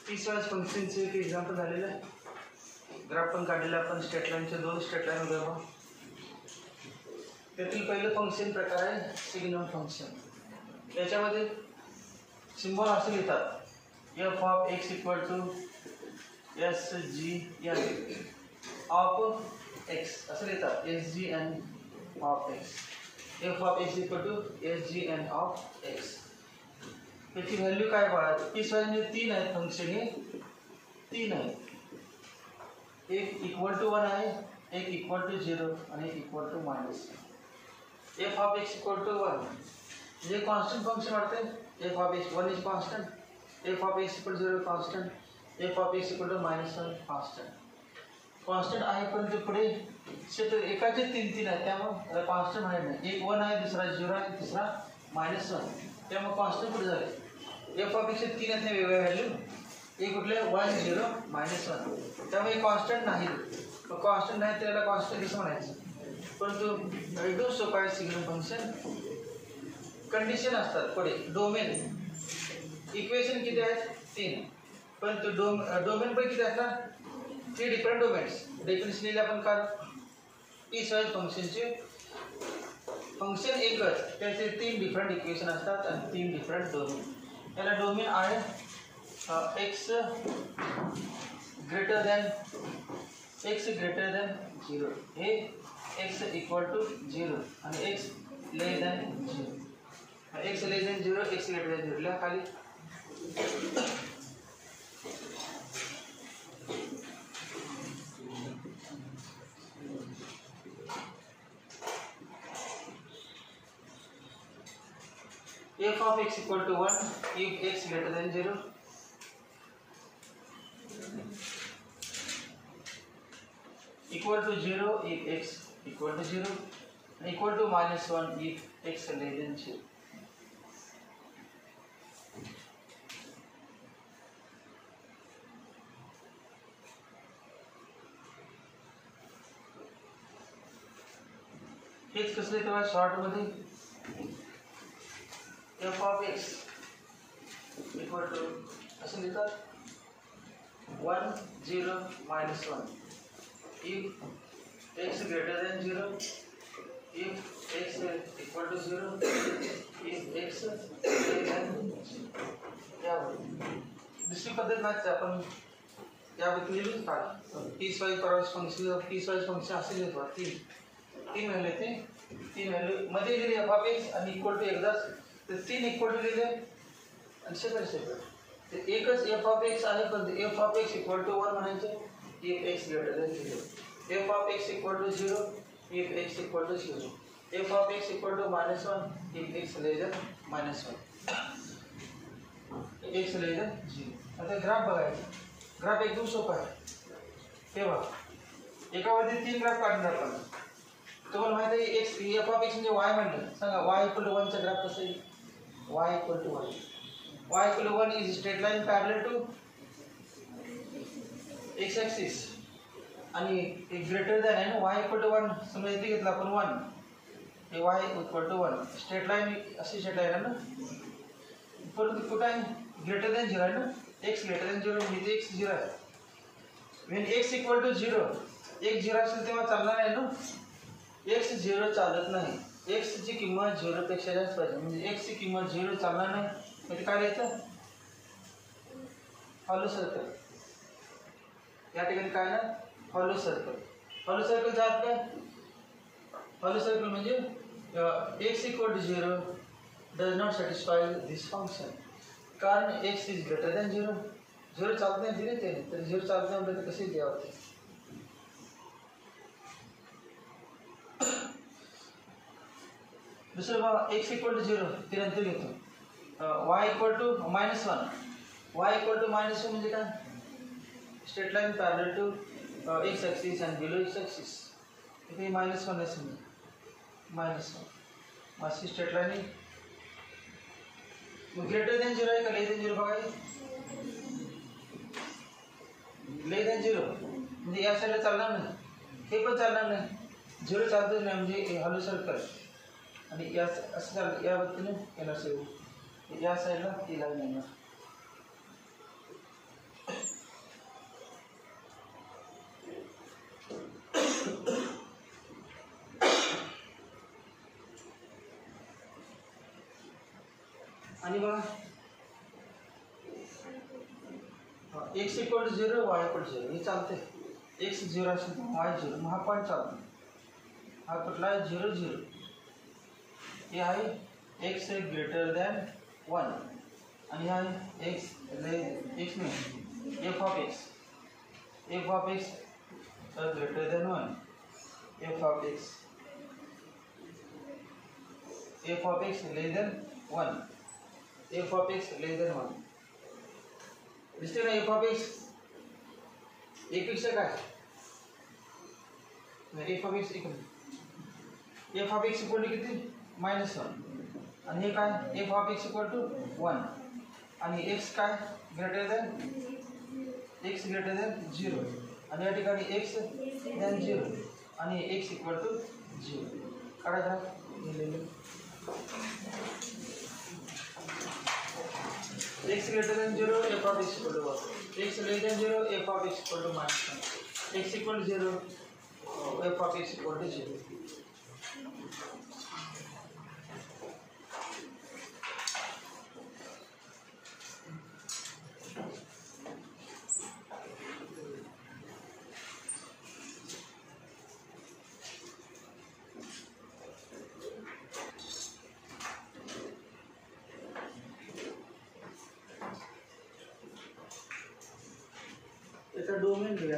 Piecewise फंक्शनचे एक example झालेलं आहे. ग्राफ पण काढलेला आपण. स्ट्रेट लाईनचे दोन स्ट्रेट लाईन वगैरे. त्यातील पहिलं फंक्शन प्रकार आहे सिग्नम फंक्शन. याच्यामध्ये सिम्बॉल असे लिहितात F of x equal to S G N of X असं लिहितात. S G N of x. F of x equal to S G N of X. त्याची व्हॅल्यू काय पहा. पीसवाईजने तीन आहेत फंक्शन. हे तीन आहेत. एक इक्वल टू 1 आहे, एक इक्वल टू 0 आणि एक equal to minus. F of x equal to 1 म्हणजे कॉन्स्टंट फंक्शन वाटते. F of X 1 is constant. F of x equal to 0 constant. F of x equal to -1 constant. Constant आहे पण ते पुढे एकाचे तीन तीन आहेत त्यामुळे कॉन्स्टंट म्हणायला नाही. एक 1 आहे, दुसरा 0 आहे, तिसरा -1 त्यामुळे कॉन्स्टंट पुढे झाले. एफ ऑफ एक्सचे तीन आहेत वेगवेगळ्या व्हॅल्यू. एक कुठले 1 0 -1 त्यामुळे कॉन्स्टंट नाही. कॉन्स्टंट नाही त्याला कॉन्स्टंट कसं म्हणायचं. परंतु एकदम सोपं आहे सिग्नम फंक्शन. कंडिशन असतात पुढे. डोमेन इक्वेशन किती आहेत 3 परंतु डोमेन पण किती असतात 3 डिफरंट डोमेन्स. डेफिनेशन लिहिले आपण काल. पीसवाईज फंक्शनचे फंक्शन एकच त्याचे 3 डिफरंट इक्वेशन असतात आणि 3 डिफरंट डोमेन. याला डोमेन आहे एक्स ग्रेटर दॅन 0 हे एक्स इक्वल टू 0 आणि x less than 0. X less than 0 X greater than 0 ला खाली f of x equal to 1 if x greater than 0. Equal to 0 if x equal to 0 and equal to -1 if x less than 0. हेच कसले तेव्हा short मध्ये f of x equal to असं लिहितात 1 0 -1 if x greater than 0 if x equal to 0 if x greater than 0. यावर दुसरी पद्धत नाही आपण याबद्दल लिहिलं का पीसवाईज फंक्शन असे लिहितो. तीन व्हॅल्यू ते 3 व्हॅल्यू मध्ये लिहिले f of x आणि इक्वल टू एकदाच तर 3 इक्वल टू लिहिले आणि सेपरेट एकच एफ ऑफ एक्स आहे पण F of x equal to 1 म्हणायचे if x greater than 0. F of x equal to 0 if X equal to 0. F of x equal to -1 if x less than -1. X less than 0. आता graph बघायचा. Graph एकदम सोपा आहे. हे बघा एकावरती 3 graph काढणार आपण. तुम्हाला माहिती आहे एक्स एफ ऑफ एक्स म्हणजे वाय म्हणलं. सांगा वाय इक्वल टू 1 चा ग्राफ कसा येईल. y equal to 1. y equal to 1 is straight line parallel to x axis आणि एक ग्रेटर दॅन आहे ना. y equal to 1 समजा इथे घेतला आपण 1 हे y equal to 1 straight line अशी स्ट्रेट लाईन आहे ना. परंतु कुठं आहे ग्रेटर दॅन 0 आहे ना. x ग्रेटर दॅन 0 म्हणजे x 0 आहे. when x equal to 0 x 0 असेल तेव्हा चालणार आहे ना. x 0 चालत नाही. x ची किंमत 0 पेक्षा जास्त पाहिजे म्हणजे x ची किंमत 0 चालणार नाही. म्हणजे काय लिहायचं हॉलो सर्कल. या ठिकाणी काय ना हॉलो सर्कल. हॉलो सर्कल जात काय हॉलो सर्कल म्हणजे x equal to 0 does not satisfy this function. कारण x इज ग्रेटर दॅन 0. 0 चालत नाही दिले ते तर 0 चालत नाही म्हणजे कसे द्यावं ते. दुसरं बघा x इक्वल टू 0 ते नंतर घेतो. y equal to -1. y equal to -1 म्हणजे काय straight line parallel to x axis and below x axis. इथे -1 आहे समजा -1 अशी स्ट्रेट लाईन आहे. ग्रेटर दॅन 0 आहे का लेस दॅन 0 बघा. लेस दॅन 0 म्हणजे या साईडला चालणार नाही. हे पण चालणार नाही. 0 चालतच नाही म्हणजे हॉलो सर्कल आणि या असं चाललं या व्यक्तीने येणार सेव या साईडला ती लाईन येणार. आणि बघा x equal to 0 y equal to 0 हे चालते. x 0 असेल तर y 0 मग हा पॉईंट चालतो. हा कुठला आहे 0 0 हे आहे x ग्रेटर दॅन 1 आणि हा आहे x नाही f of x greater than 1 f of x less than 1 f of x less than 1 दिसते ना. f ऑफ x एक पेक्षा काय नाही. f of x equal to किती -1 आणि हे काय f of x equal to 1 आणि x काय ग्रेटर दॅन 0 आणि या ठिकाणी x दॅन 0 आणि x इक्वल टू 0 काढायचा. x greater than 0 f of x equal to 1 x less than 0 f of x equal to -1 x equal to 0 f of x equal to 0. त्याचा domain घेऊया.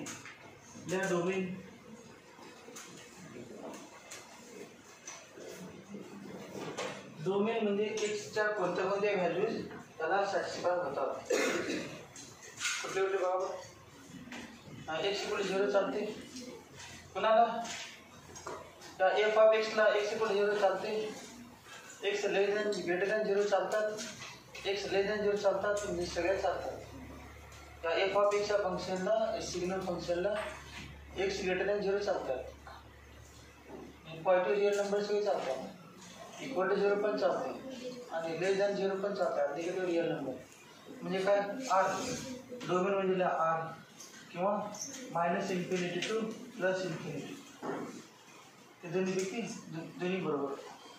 Domain म्हणजे एक्सच्या कोणत्या values त्याला satisfy होतात. कुठले बाबा एक्स इक्वल 0 चालते. कोणाला त्या एफ ऑफ एक्सला एक्स इक्वल 0 चालते. एक्स ग्रेटर दॅन 0 चालतात. एक्स लेस दॅन 0 चालतात. म्हणजे सगळ्या चालतात. त्या एफ ऑफ एक्सच्या फंक्शनला सिग्नल फंक्शनला एक्स ग्रेटर दॅन 0 चालतात. पॉझिटिव्ह रिअल नंबर सगळे चालतात. इक्वल टू 0 पण चालते आणि लेस दॅन 0 पण चालतात. निगेटिव्ह रिअल नंबर म्हणजे काय आर. डोमेन म्हणजे आर किंवा -इन्फिनिटी टू +इन्फिनिटी ते दोन्ही बरोबर.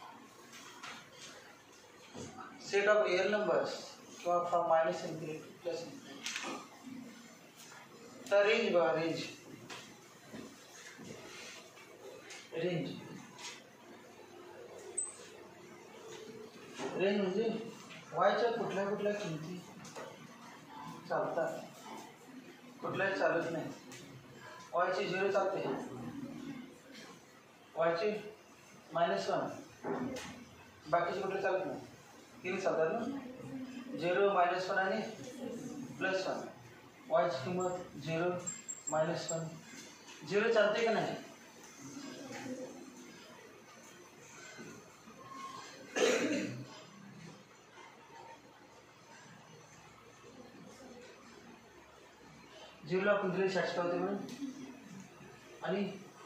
सेट ऑफ रिअल नंबर्स किंवा फ्रॉम -इन्फिनिटी टू +इन्फिनिटी. तर रेंज बघा. रेंज म्हणजे वायच्या कुठल्या किमती चालतात, कुठल्याही चालत नाही. वायची 0 चालते, वायची -1, बाकीचे कुठले चालत नाही. 3 चालतात ना. 0 -1 आणि +1. वायची किंमत 0 -1 0 चालते का नाही. झिरोला आपण दिले सॅटिस्फाय होते म्हणून आणि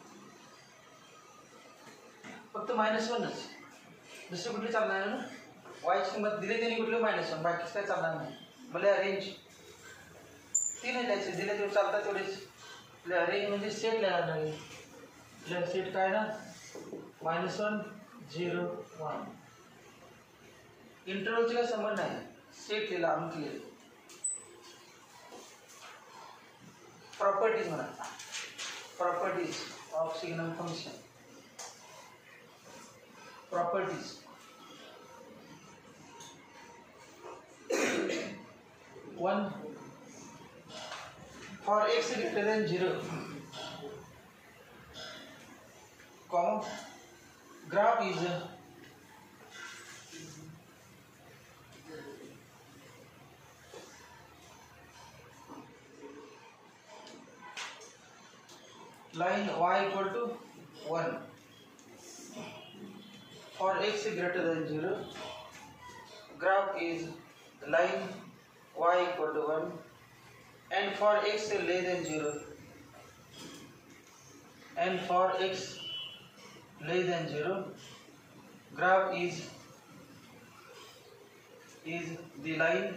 फक्त -1च. दुसरे कुठले चालणार आहे ना. वायची किंमत दिले त्यांनी कुठले -1, बाकीच काय चालणार नाही. मला रेंज 3 द्यायचे. दिले तेवढे चालतात तेवढेच. रेंज म्हणजे सेट लिहायला लागेल. आपल्याला सेट काय ना -1 0 1. इंटरव्हलचे काय संबंध नाही. सेट लिहिला आम्ही लिहिले. प्रॉपर्टीज म्हणा. Properties of signal function. Properties 1 for x greater than 0, graph is line y equal to 1. For x greater than 0, graph is line y equal to 1. And for x less than 0, and for x less than 0, graph is the line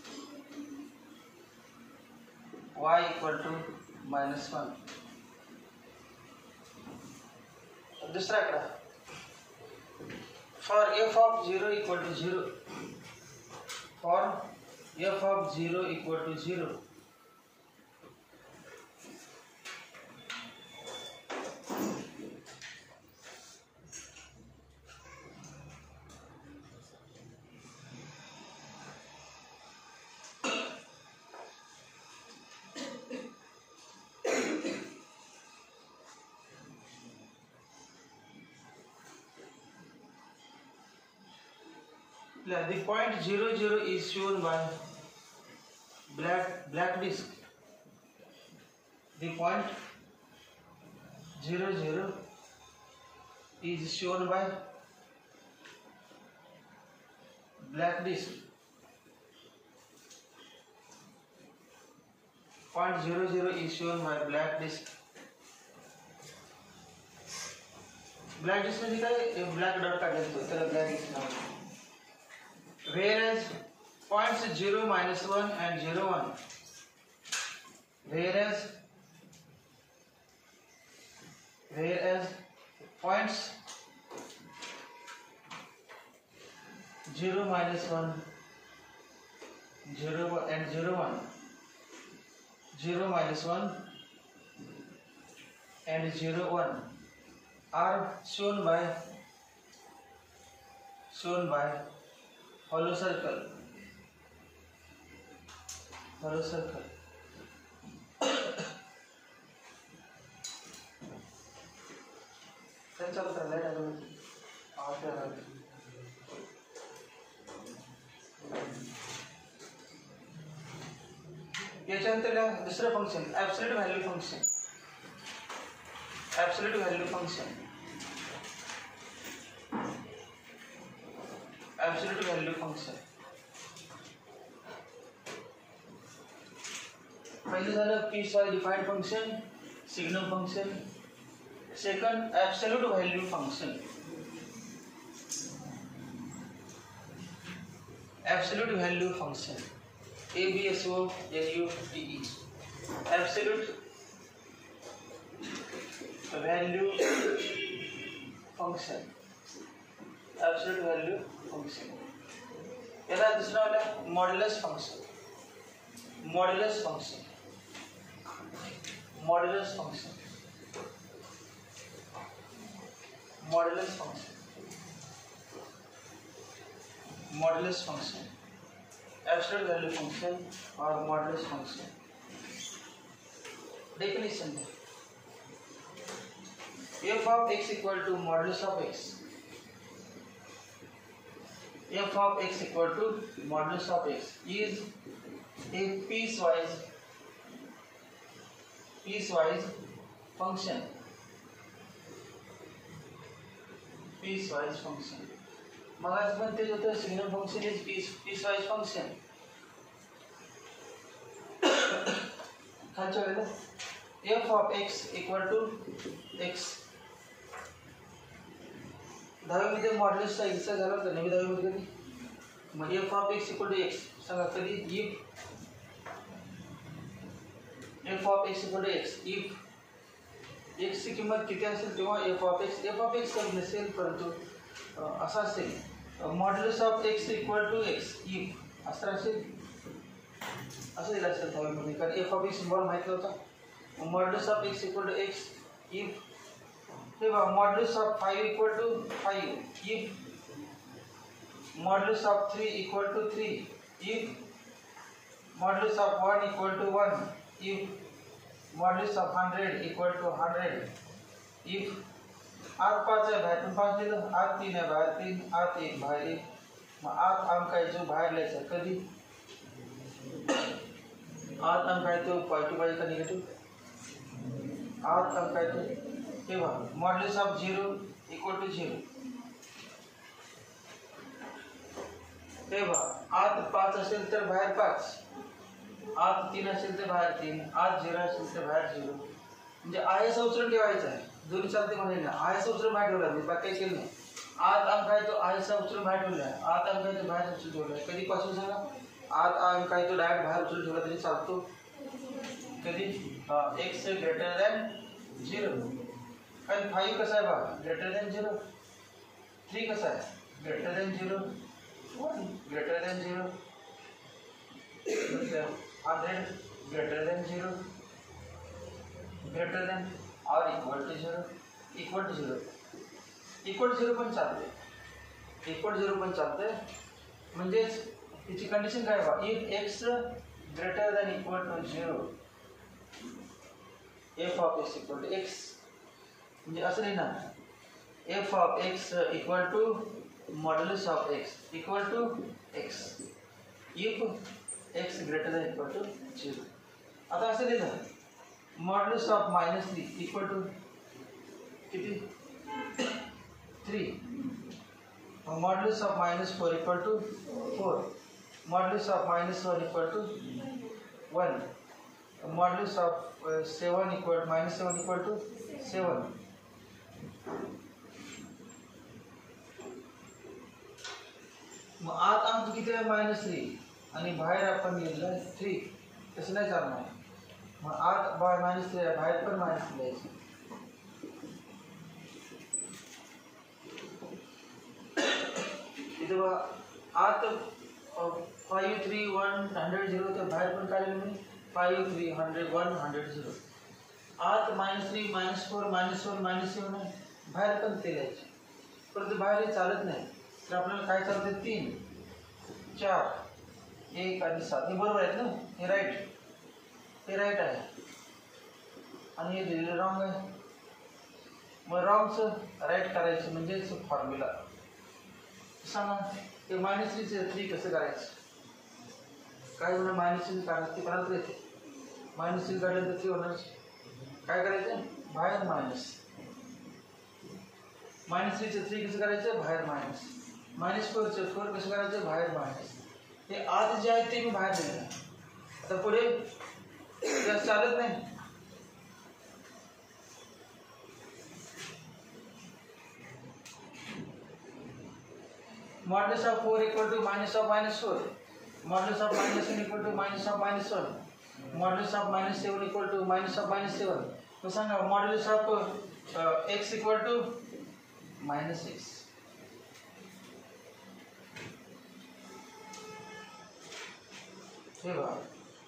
y equal to -1. दूसरा आंकड़ा for f of 0 equal to 0, for f of 0 equal to 0. The point 0, 0 is shown by black disk. The point 0, 0 is shown by black disk. Point 0, 0 is shown by black disk. Black disk म्हणजे काय? Black dot काढायचं त्याला black disc नाव. Whereas points 0, -1 and 0, 1. Whereas points 0, -1, 0 and 0, 1. 0, -1 and 0, 1 are shown by hollow circle. याच्यानंतर दुसरं function absolute value function. Absolute value function. Absolute value function. पहिले झालं piecewise defined function, signal function. Second, absolute value function. Absolute value function. ABSOLUTE. Absolute value function. Absolute value function. याला दुसरा वाला modulus function. Modulus function. Modulus function. Modulus function. Modulus function. Absolute value function और modulus function. Definition है f of x equal to modulus of x. F of x equal to modulus of x is a piecewise function. Piecewise function. मगाच पण ते होतं signal function is piecewise function. खालच्या वेळेला f of x equal to x. दहावीमध्ये मॉड्युलसचा exercise झाला होता नवी दहावीमध्ये कधी. मग f of x equal to x सांगा कधी. if f of x equal to x if x ची किंमत किती असेल तेव्हा f of x कमी नसेल परंतु असा असेल modulus of x equal to x if असं असेल असं दिलं असेल दहावीमध्ये कारण f of x सिम्बॉल माहित नव्हता. Modulus of x equal to x if modulus of 5 equal to 5 if modulus of 3 equal to 3 if modulus of 1 equal to 1 if modulus of 100 equal to 100 if आत 5 है बाहर 5 ले low आत 3 है बाहर 3 आत 1 बाहर 1 मग आत अंक आहे जो बाहेर लिहायचा कधी आत अंक आहे तो पॉझिटिव्ह पाहिजे का निगेटिव्ह आत अंक आहे तो तेव्हा मॉड्युलस ऑफ 0 इक्वल टू 0 तेव्हा आत 5 असेल तर बाहेर 5 आत 3 असेल तर बाहेर 3 आत 0 असेल तर बाहेर 0 म्हणजे आयस उचलून ठेवायचा आहे दोन्ही चालते म्हणे ना आयस उचलून बाहेर ठेवला मी बाकी केलं नाही. आत अंक आहे तो आयस उचलून बाहेर ठेवला आहे आत अंक आहे तो बाहेर उचलून ठेवला आहे कधीपासून सांगा आत अंक आहे तो डायरेक्ट बाहेर उचलून ठेवला तरी चालतो कधी x ग्रेटर दॅन 0 कारण 5 कसा आहे बघा ग्रेटर दॅन 0 3 कसा आहे greater than 0 1 greater than 0 100 greater than 0, greater than or equal to 0, equal to 0, equal to 0 पण चालते, equal to 0 पण चालते. म्हणजेच त्याची कंडिशन काय बा, if x greater than equal to 0, f of x equal to x, म्हणजे असं लिहिणार f of x equal to modulus of x equal to x if x greater than equal to 0. आता असं लिहिलं modulus of -3 equal to किती 3, modulus of -4 equal to 4, modulus of -1 equal to 1, modulus of -7 equal to 7. मग आत अंक किती आहे -3 आणि बाहेर आपण लिहिलं 3, तसं नाही चालणार. मग आत -3 आहे, बाहेर पण -3 लिहायचं. इथे बघा आत 5 3 1 100 0, तर बाहेर पण काय लिहिलं मी 5 3 100 1 100 0. आत -3 -4 -1 -7 आहे, बाहेर पण ते लिहायचे. परंतु बाहेर हे चालत नाही, तर आपल्याला काय चालते 3 4 1 आणि 7 हे बरोबर आहेत ना, हे राईट आहे आणि हे लिहिलेलं रॉंग आहे. मग रॉंगचं राईट करायचं म्हणजेच फॉर्म्युला सांगा. ते -3 कसं करायचं, काय होणार -3 काढायचं ते परत येते. -3 काढलं तर ते होणार काय करायचं, बाहेर -3 कसं करायचं, बाहेर -4 4 कसं करायचं, बाहेर मायनस. हे आत जे आहे ते मी बाहेर दिलं. आता पुढे चालत नाही. modulus of 4 equal to minus of -4, modulus of -1 equal to minus of -1, modulus of -7 equal to minus of -7. मग सांगा modulus of x equal to -6. हे बघा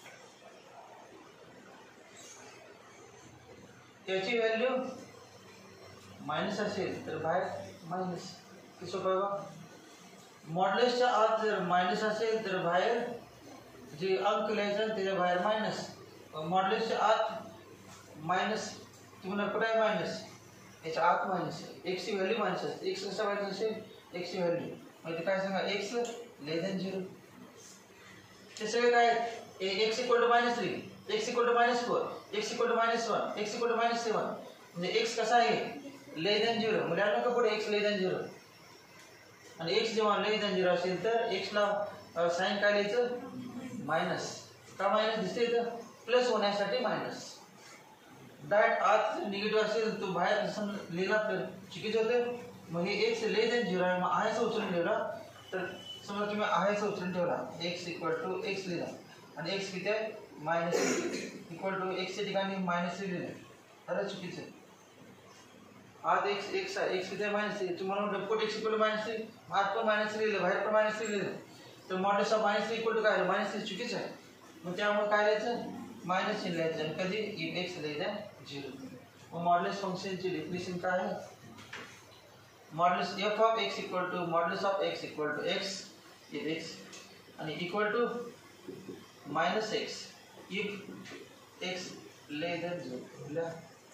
याची व्हॅल्यू मायनस असेल तर बाहेर मायनस. कसं बघा मॉड्युलसच्या आत जर मायनस असेल तर बाहेर जे अंक लिहायचा त्याच्या बाहेर मायनस. मॉड्युलसच्या आत मायनस तुम्हाला कुठे आहे मायनस, याच्या आत मायनस. एक्सची व्हॅल्यू मायनस असते. एक्स कसा मायनस असेल, एक्सची व्हॅल्यू म्हणजे काय सांगा एक्स लेस दॅन 0. ते सगळे काय x equal to -3, x equal to -4, x equal to -1, x equal to -7. म्हणजे एक्स कसा आहे लेस दॅन 0, म्हणजे नका पुढे एक्स लेस दॅन 0. आणि एक्स जेव्हा लेस दॅन 0 असेल तर एक्सला साईन काय लिहायचं मायनस. का मायनस दिसते इथं, प्लस होण्यासाठी मायनस. दॅट आत निगेटिव्ह असेल तो बाहेर लिहिला तर चुकीचं होते. मग हे एक्स लेस दॅन 0 आहे, मग आहेच उचलून ठेवला. तर समजा तुम्ही आहेच उचलून ठेवला, एक्स इक्वल टू एक्स लिहिला आणि एक्स किती आहे -3 इक्वल टू एक्सच्या ठिकाणी -3 लिहिलं, तर चुकीचं आहे. आत एक्स आहे, एक्स किती आहे -3. तुम्हाला म्हटलं पुट एक्स इक्वल टू -3, आत पण -3 लिहिलं, बाहेर पण -3 लिहिलं, तर मॉड्युलस ऑफ -3 इक्वल टू काय -3 चुकीचं आहे. मग त्यामुळे काय लिहायचं -3 लिहायचं. आणि कधी इफ एक्स लेस दॅन 0. मग मॉड्युलस फंक्शनची डेफिनेशन काय आहे, modulus f of x equal to modulus of x equal to x if x आणि equal to -x if x less than 0.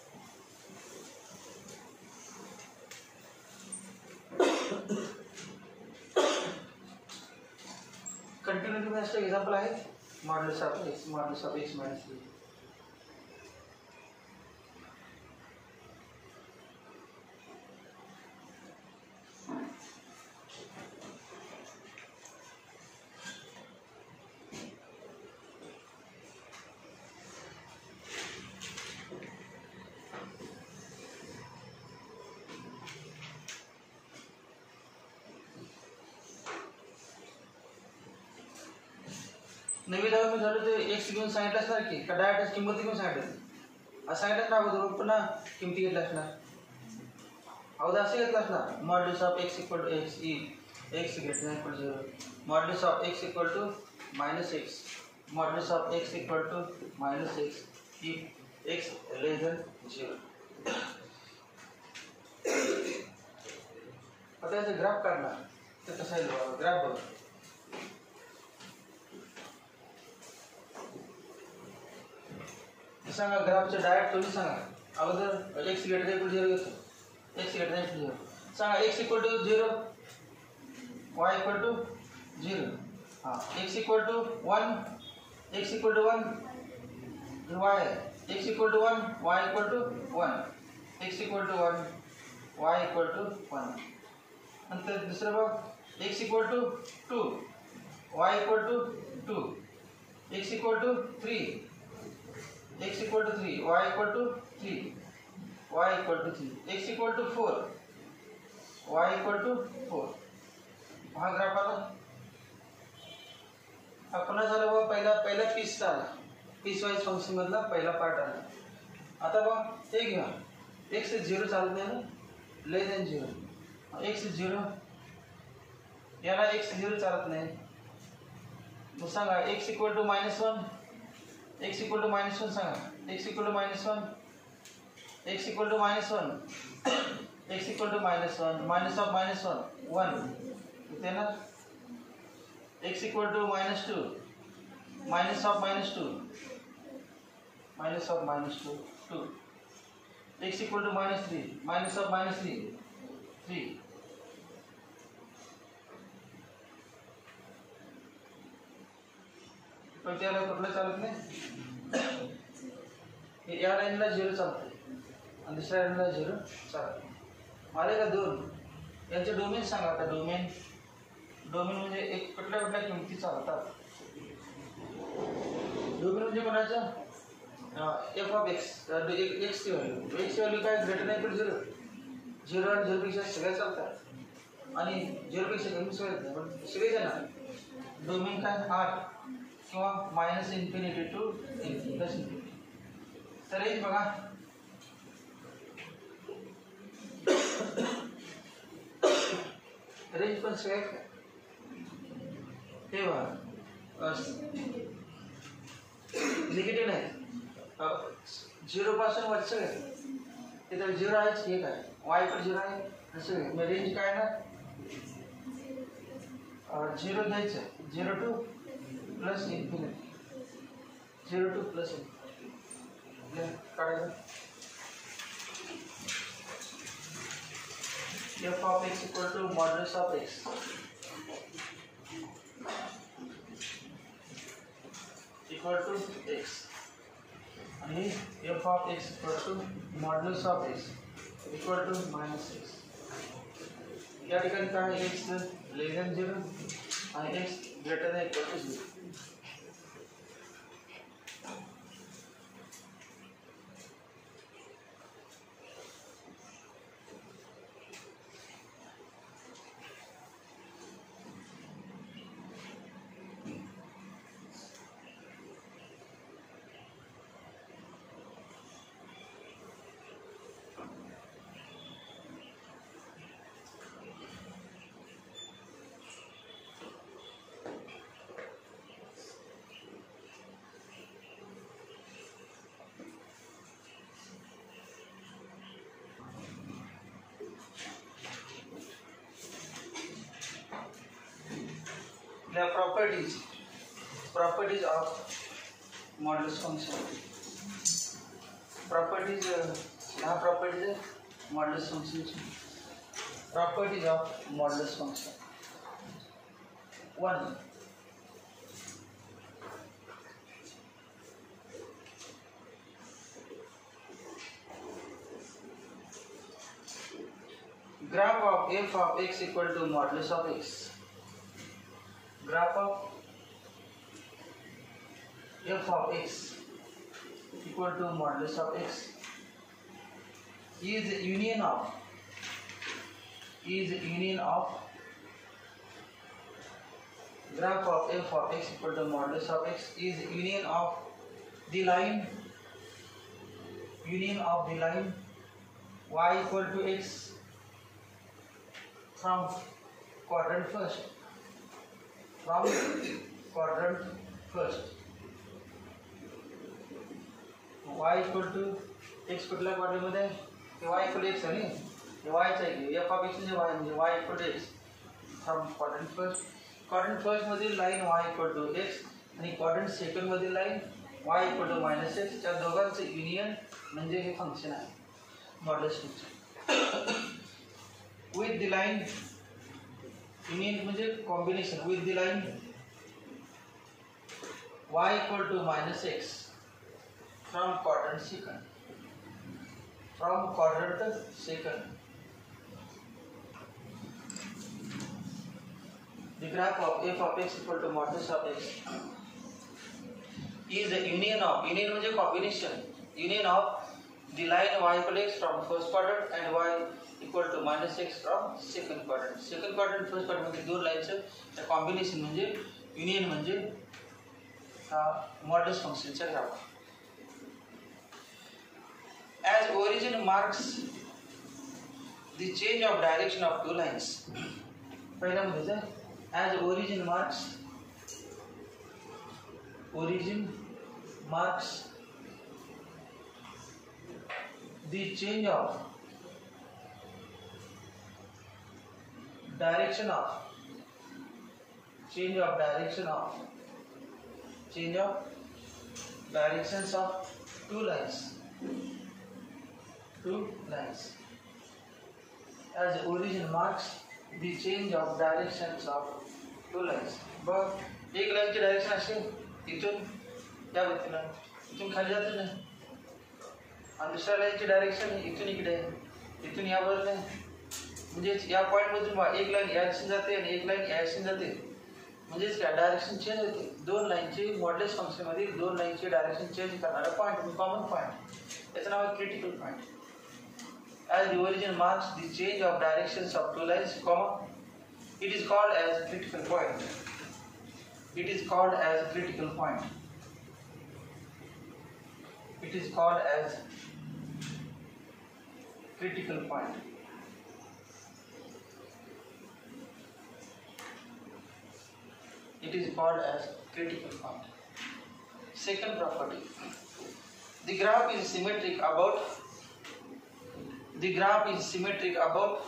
Continuity मॅथ्सचे एक्झाम्पल आहेत मॉड्युलस ऑफ एक्स -3. नवी दहावी मध्ये झालं ते एक्स घेऊन सांगितलं असणार की का डायरेक्ट किंमत घेऊन सांगितलं असं सांगितलं ना अगोदर, पुन्हा किमती घेतल्या असणार अगोदर असं घेतलं असणार. Modulus of x equal to x if x greater than equal to 0, modulus of x equal to -x modulus of x equal to minus x if x less than 0. आता याचा ग्राफ काढणार तर कसा आहे ग्राफ बघा. सांगा ग्राफचं direct तुम्ही सांगा अगोदर x ग्रेटर इक्वल 0 घेतो. x ग्रेटर इक्वल 0 सांगा x equal to 0 y equal to 0 हां x equal to 1 x equal to 1 y x equal to 1 y equal to 1 x equal to 1 y equal to 1 नंतर दुसरं बघ x equal to 2 y equal to 2 x equal to 3 x equal to 3 y equal to 3 y equal to 3 x equal to 4 y equal to 4 हा graph आला. हा पुन्हा झाला बघ पहिला पीस आला पीस वाईज फंक्शन मधला पहिला पार्ट आला. आता बघ हे घ्या x 0 चालत नाही ना लेस दॅन 0 x 0 याला x 0 चालत नाही. मग सांगा x equal to -1 x equal to -1 सांगा x equal to -1 x equal to -1 x equal to -1 minus of -1 1 इथे ना x equal to -2 minus of -2 minus of -2 2 x equal to -3 minus of -3 3 पण त्याला कुठलं चालत नाही. या लाईनला 0 चालतंय आणि दुसऱ्या लाईनला 0 चालत नाही. मला का 2 यांचे डोमेन सांगा. आता डोमेन म्हणजे एक कुठल्या किमती चालतात. डोमेन म्हणजे कोणाचं f ऑफ x x ची व्हॅल्यू काय ग्रेटर दॅन इक्वल 0 0 आणि 0 पेक्षा सगळ्या चालतात आणि 0 पेक्षा कमी सगळे जण डोमेन काय r किंवा मायनस इन्फिनिटी टू इन्फिनिटी. तर रेंज बघा रेंज पण सगळे हे बघा निगेटिव्ह नाही 0 पासून वरचं आहे तिथे 0 आहेच हे काय y पण 0 आहे असं मग रेंज काय ना 0 घ्यायचं 0 to plus infinity 0 to plus infinity काढायचं. f of x equal to modulus of x equal to x आणि f of x equal to modulus of x equal to minus x. या ठिकाणी काय x लेस दॅन 0 आणि x greater than equal to 0. The properties of modulus function. Properties properties modulus function. Properties of modulus function. 1. Graph of f of x equal to modulus of x. Graph of f of x equal to modulus of x is union of graph of f of x equal to modulus of x is union of the line y equal to x from quadrant first y equal to x कुठल्या क्वाड्रंटमध्ये आहे y equal x आहे ना हे वायचं आहे f of x म्हणजे y म्हणजे y equal to x from quadrant फर्स्टमधील line y equal to x आणि क्वाड्रंट सेकंडमधील line y equal to minus x त्या दोघांचं युनियन म्हणजे हे फंक्शन आहे modulus function with the line union म्हणजे combination with the line y equal to minus x from quadrant second. The graph of f of x equal to modulus of x is the union म्हणजे combination union of the line y equal to x from first quadrant and y equal to minus x from second quadrant. Second quadrant first quadrant मध्ये दोन लाईनचं combination म्हणजे union म्हणजे modulus फंक्शनचा graph. As origin marks the change of direction of two lines. पहिला म्हणजे as origin marks the change of directions of two lines. As origin marks the change of directions of two lines. बघ एक लाईनची direction असेल इथून या व्यक्तीला इथून खाली जाते ना आणि दुसऱ्या लाईनची डायरेक्शन इथून इकडे इथून यावर नाही म्हणजेच या पॉईंटमधून एक लाईन या दिशेने जाते आणि एक लाईन या दिशेने जाते म्हणजेच काय डायरेक्शन चेंज होते दोन लाईनची मॉड्युलस फंक्शनमध्ये दोन लाईनची डायरेक्शन चेंज करणारा पॉईंट कॉमन पॉईंट याचं नाव आहे critical point. As the origin marks the change of directions of two lines, it is called as critical point. It is called as critical point. It is called as critical point. It is called as critical point. Second property. The graph is symmetric about the graph is symmetric about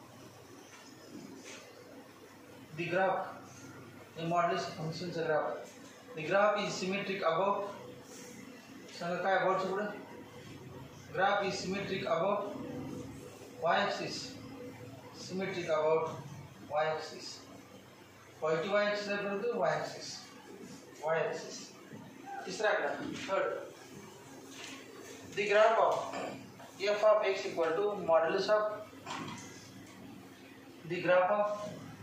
the graph in modulus functions graph. The graph is symmetric about सांगा काय about चं पुढे graph is symmetric about y axis symmetric about y axis positive y axis आहे परंतु y axis तिसरा graph third the graph of f of x equal to modulus of the graph of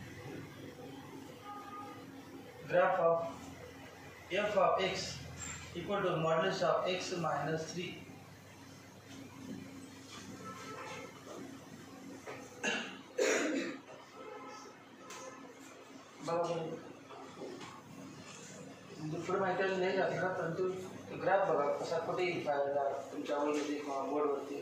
f of x equal to modulus of x minus 3. दुसरं माहिती नाही जाते का परंतु graph बघा कसा कुठे तुमच्या वरती बोर्डवरती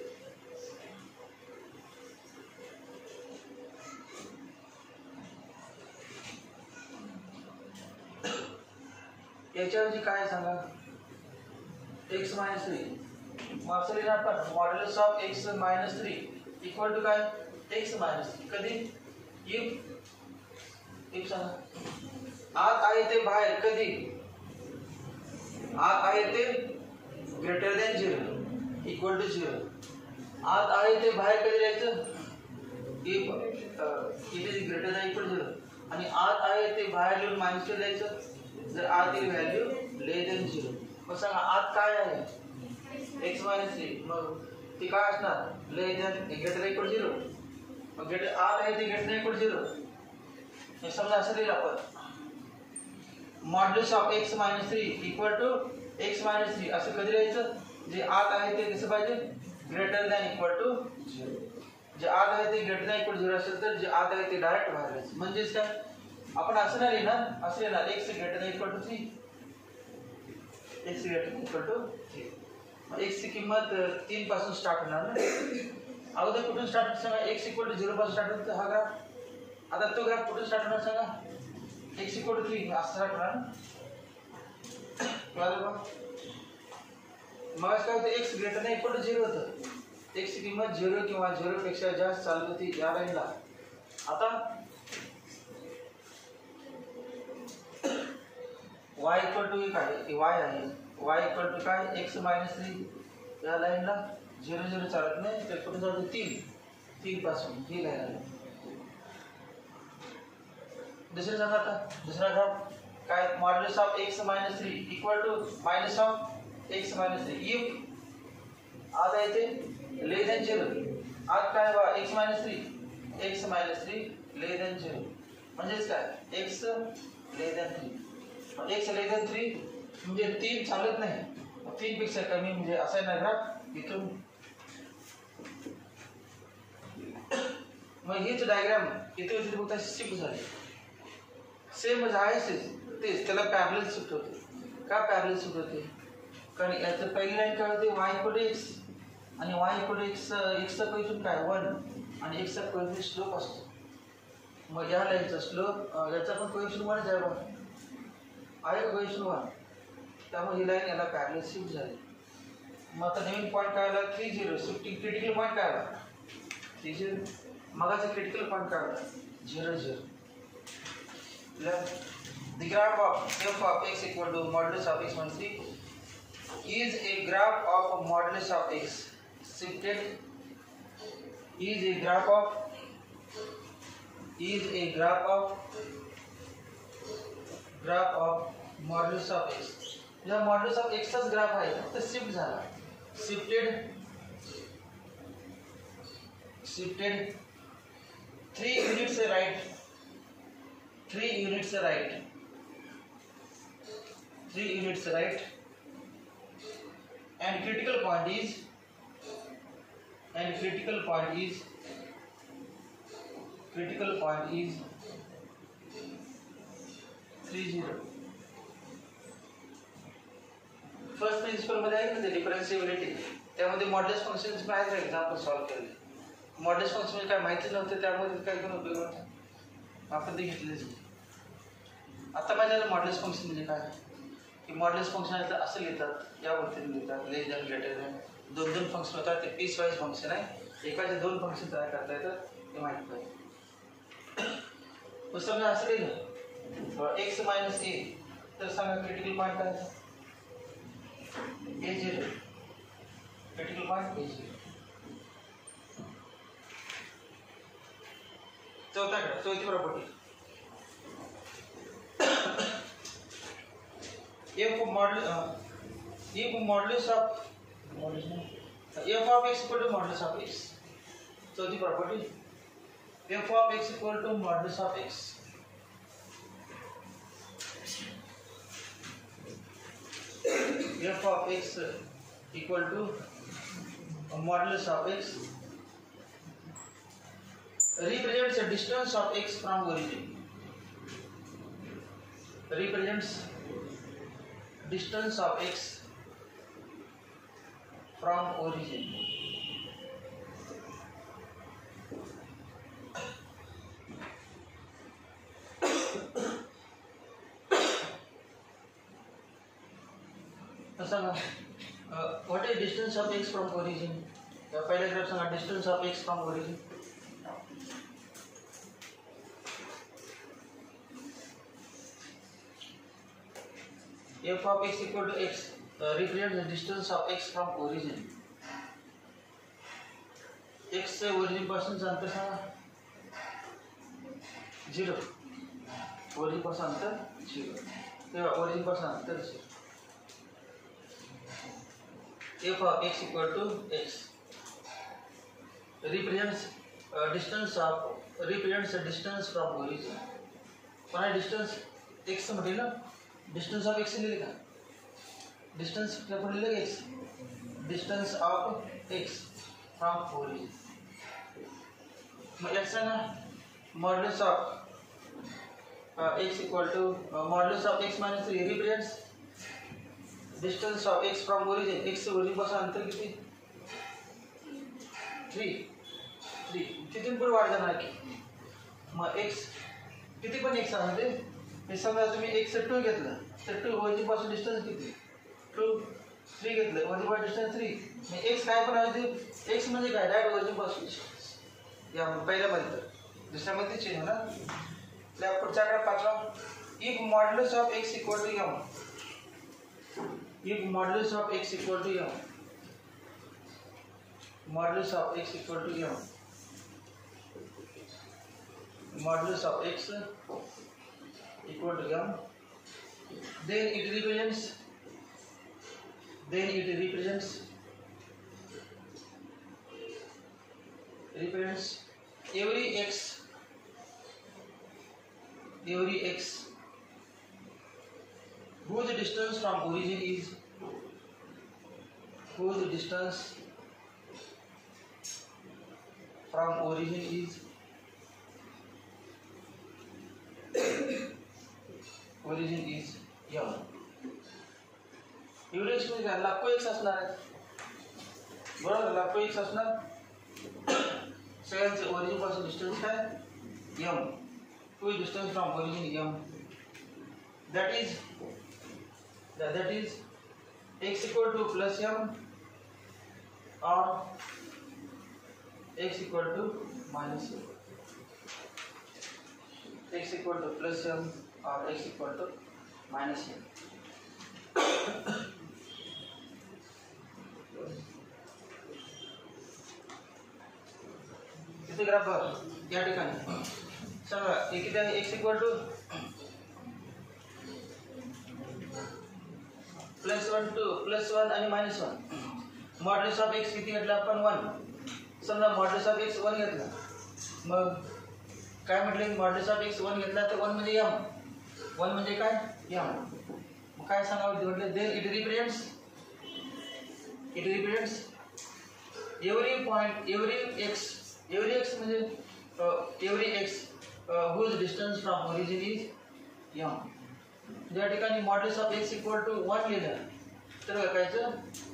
याच्यावरची काय सांगा x मायनस 3 मार्क्सला पण modulus of x minus 3 equal to काय x मायनस 3 कधी if सांगा आत आहे ते बाहेर कधी आत आहे ते ग्रेटर दॅन 0 इक्वल टू 0 आत आहे ते बाहेर कधी जायचं it is greater than equal to 0 आणि आत आहे ते बाहेर येऊन मायनस कडे जायचं जर आत ही व्हॅल्यू लेस दॅन 0 मग सांगा आत काय आहे x मायनस 3 मग ती काय असणार लेस दॅन ग्रेटर इक्वल 0 मग ग्रेटर आत आहे ते ग्रेटर इक्वल 0 हे समजा असं लिहिलं आपण modulus of x minus 3 equal to x minus 3 असं कधी लिहायचं जे आत आहे ते कसं पाहिजे ग्रेटर दॅन इक्वल टू 0 जे आत आहे ते ग्रेटर दॅन इक्वल 0 असेल तर जे आत आहे ते डायरेक्ट बाहेर जायचं म्हणजेच काय आपण असं नाही लिहिणार असं लिहिणार x greater than equal to 3 x greater than equal to 3 मग x ची किंमत 3 पासून स्टार्ट होणार ना अगोदर कुठून स्टार्ट होतं सांगा x इक्वल टू 0 पासून स्टार्ट होतं हा ग्राफ आता तो ग्राफ कुठून स्टार्ट होणार सांगा x इक्वल टू 3 असं स्टार्ट होणार कळलं का मग काय होतं x ग्रेटर नाही इक्वल टू 0 होतं. x ची किंमत 0 किंवा 0 पेक्षा जास्त चालत होती या लाईनला. आता y इक्वल टू काय y आहे. y इक्वल टू काय x मायनस 3 या लाईनला 0 0 चालत नाही तर कुठे जातो 3 पासून ही लाईन आहे. दुसरं सांगा आता दुसरा घात काय modulus of x minus 3 equal to minus of x minus 3 if आता येते लेस दॅन 0 आज काय बा x मायनस 3 लेस दॅन 0 म्हणजेच काय x less than 3 x less than 3 म्हणजे 3 चालत नाही 3 पेक्षा कमी म्हणजे असं आहे ना ग्राफ इथून मग हीच डायग्राम इथे होती फक्त शिफ्ट झाली सेम आहे तेच त्याला पॅरलल शिफ्ट होते. का पॅरलल शिफ्ट होते कारण याचं पहिली लाईन काय होते y इक्वल टू x आणि y इक्वल टू x चा कोएफिशियंट काय 1 आणि x चा कोएफिशियंट स्लोप असतो. मग या लाईनचा स्लोप याचा पण कोएफिशियंट 1 आहे बघा आहे कोएफिशियंट 1 त्यामुळे ही लाईन याला पॅरलल शिफ्ट झाली. मग आता नवीन पॉईंट काय आला 30 शिफ्टिंग क्रिटिकल पॉईंट काय आला 30 मगाचा क्रिटिकल पॉईंट काय आला 0 0. The graph of f of x equal to modulus of x minus 3 is a graph of modulus of x shifted is a graph of modulus of x. या modulus of x चाच graph आहे फक्त shift झाला shifted 3 units right 3 units right and critical point is 30. First principle मध्ये आहे ना differentiability त्यामध्ये modulus functions पण आहेत एक्झाम्पल सॉल्व केले. मॉड्युलस फंक्शन काय माहिती नव्हते त्यामुळे काय करून उपयोग होता आपण ते घेतलेच. आता माझ्याला मॉड्युलस फंक्शन म्हणजे काय की मॉड्युलस फंक्शन असं लिहितात या पद्धतीने लिहितात less than greater than 2 function होतात ते पीस वाईज फंक्शन आहे एकाचे 2 फंक्शन तयार करता येतात हे माहिती पाहिजे. मग समजा असं लिहिलं x मायनस a तर सांगा क्रिटिकल पॉईंट काय a0 क्रिटिकल पॉईंट a0. चौथी property if modulus of f of x equal to modulus of x. चौथी property f of x equal to modulus of x. f of x equal to modulus of x represents the distance of x from origin. Represents distance of x from origin. What is distance of x from origin? पहले graph सांगा distance of x from origin. f of x equal to x represents the distance of x from origin. x से origin पासून अंतर सांगा 0. origin पासून अंतर 0. तेव्हा origin पासून अंतर 0. f of x equal to x represents the distance from origin. कौन है distance x समझे ना distance of x लिखे का distance क्या पढ़ लेगा x distance of x from origin. मतलब ऐसा ना modulus of x equal to modulus of x minus 3 represents distance of x from origin. x से origin पासून अंतर किती 3 तिथून पुढे वाढ जाणार की मग x किती पण x आहे ते हे समजा तुम्ही x से 2 घेतलं तर 2 origin पासून डिस्टन्स किती 2 3 घेतलं वरती पॉईंट डिस्टन्स 3 म्हणजे एक्स काय पण आहे ते एक्स म्हणजे काय डायरेक्ट ओरिजिन पासून या पहिल्यामध्ये तर दुसऱ्यामध्ये चेंज होणार आपल्या पुढच्या आकडा 5वा if modulus of x equal to m if modulus of x equal to m modulus of x equal to m modulus of x equal to m then it represents every x whose distance from origin is m एवढे x म्हणजे काय लाखो x असणार आहेत बरोबर लाखो x असणार सगळ्यांचे ओरिजिन पासून डिस्टन्स काय m whose distance from origin m that is x equal to plus m or x equal to minus m x equal to plus m or x equal to minus m इथे graph बघ या ठिकाणी सांगा किती आहे x equal to +1 आणि -1 modulus of x किती घेतला आपण 1 समजा मॉड्युलस ऑफ x 1 घेतला मग काय म्हटले मॉड्युलस ऑफ x 1 घेतला तर 1 म्हणजे m 1 म्हणजे काय m मग काय सांगावं म्हटले then it represents every x म्हणजे every x whose distance from origin is m ज्या ठिकाणी modulus of x equal to 1 लिहिलं तर कायचं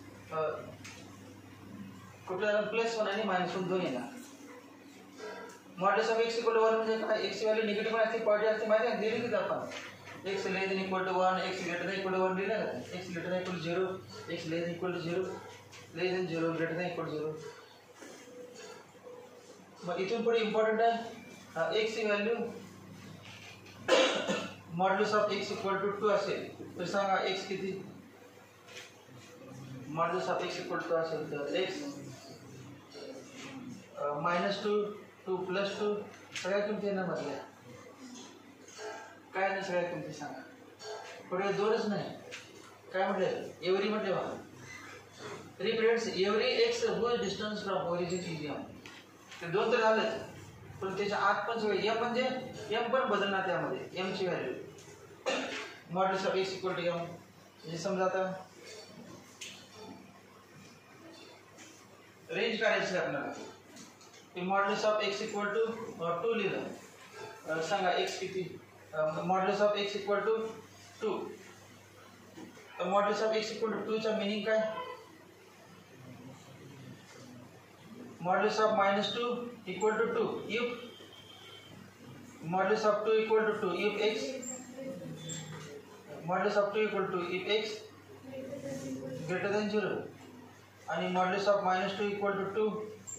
कुठल्या +1 आणि -1 दोन येणार modulus of x equal to 1 म्हणजे काय x व्हॅल्यू निगेटिव्ह असते पॉझिटिव्ह असते माहिती आहे दिली की आपण x less than equal to 1 x greater than equal to 1 लिहिलं का x greater than equal to 0 x less than equal to 0 less than 0 greater than equal to 0 मग इथून पुढे इम्पॉर्टंट आहे x ची value modulus of x equal to 2 असेल तर सांगा x किती modulus of x equal to असेल तर x -2 2 +2 सगळ्या किमती येणार मधल्या काय नाही सगळ्या किमती सांगा पुढे दोनच नाही काय म्हटले एव्हरी म्हटले बघा represents every x whose distance from origin is m ते दोन तर झालेच पण त्याच्या आत पण सगळे m म्हणजे m पण बदलणार त्यामध्ये m ची value modulus of x equal to m म्हणजे समजा आता रेंज काढायची आपल्याला की modulus of x equal to 2 लिहिलं सांगा x किती modulus of x equal to 2 तर modulus of x equal to 2 चा मीनिंग काय modulus of -2 equal to 2 if modulus of 2 equal to 2 if x modulus of 2 equal to if x greater than 0 and modulus of -2 equal to 2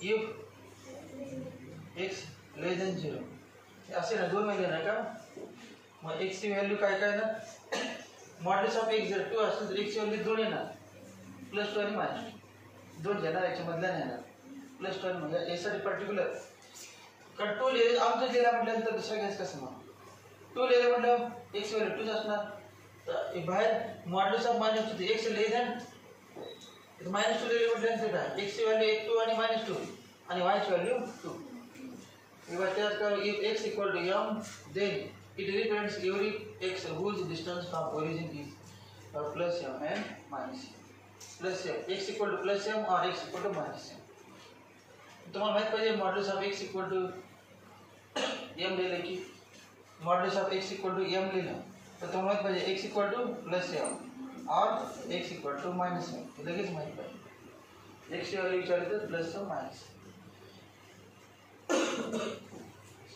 if x less than 0 असे ना दोन वेगळे ना का मग x ची व्हॅल्यू काय काय ना मॉड्युलस ऑफ x जर 2 असेल तर x ची व्हॅल्यू 2 येणार +2 आणि -2 दोन येणार याच्या मधल्या नाही येणार +1 म्हणजे यासाठी पर्टिक्युलर कारण 2 लिहिले आमचं लिहिला म्हटल्यानंतर दुसरा गॅस कसं मग 2 लिहिले म्हटलं x व्हॅल्यू 2 असणार तर बाहेर modulus of -2 x less than -2 लिहिले म्हटल्यानंतर काय x ची व्हॅल्यू 1 2 आणि -2 आणि y ची व्हॅल्यू 2 किंवा त्यात काय if x equal to m then it represents every x whose distance from origin is +m and -m x equal to +m or x equal to -m तुम्हाला माहित पाहिजे modulus of x equal to m लिहिलं की modulus of x equal to m लिहिलं तर तुम्हाला माहित पाहिजे x इक्वल टू +m और x इक्वल टू -m लगेच माहित पाहिजे x ची व्हॅल्यू विचारली तर प्लस or मायनस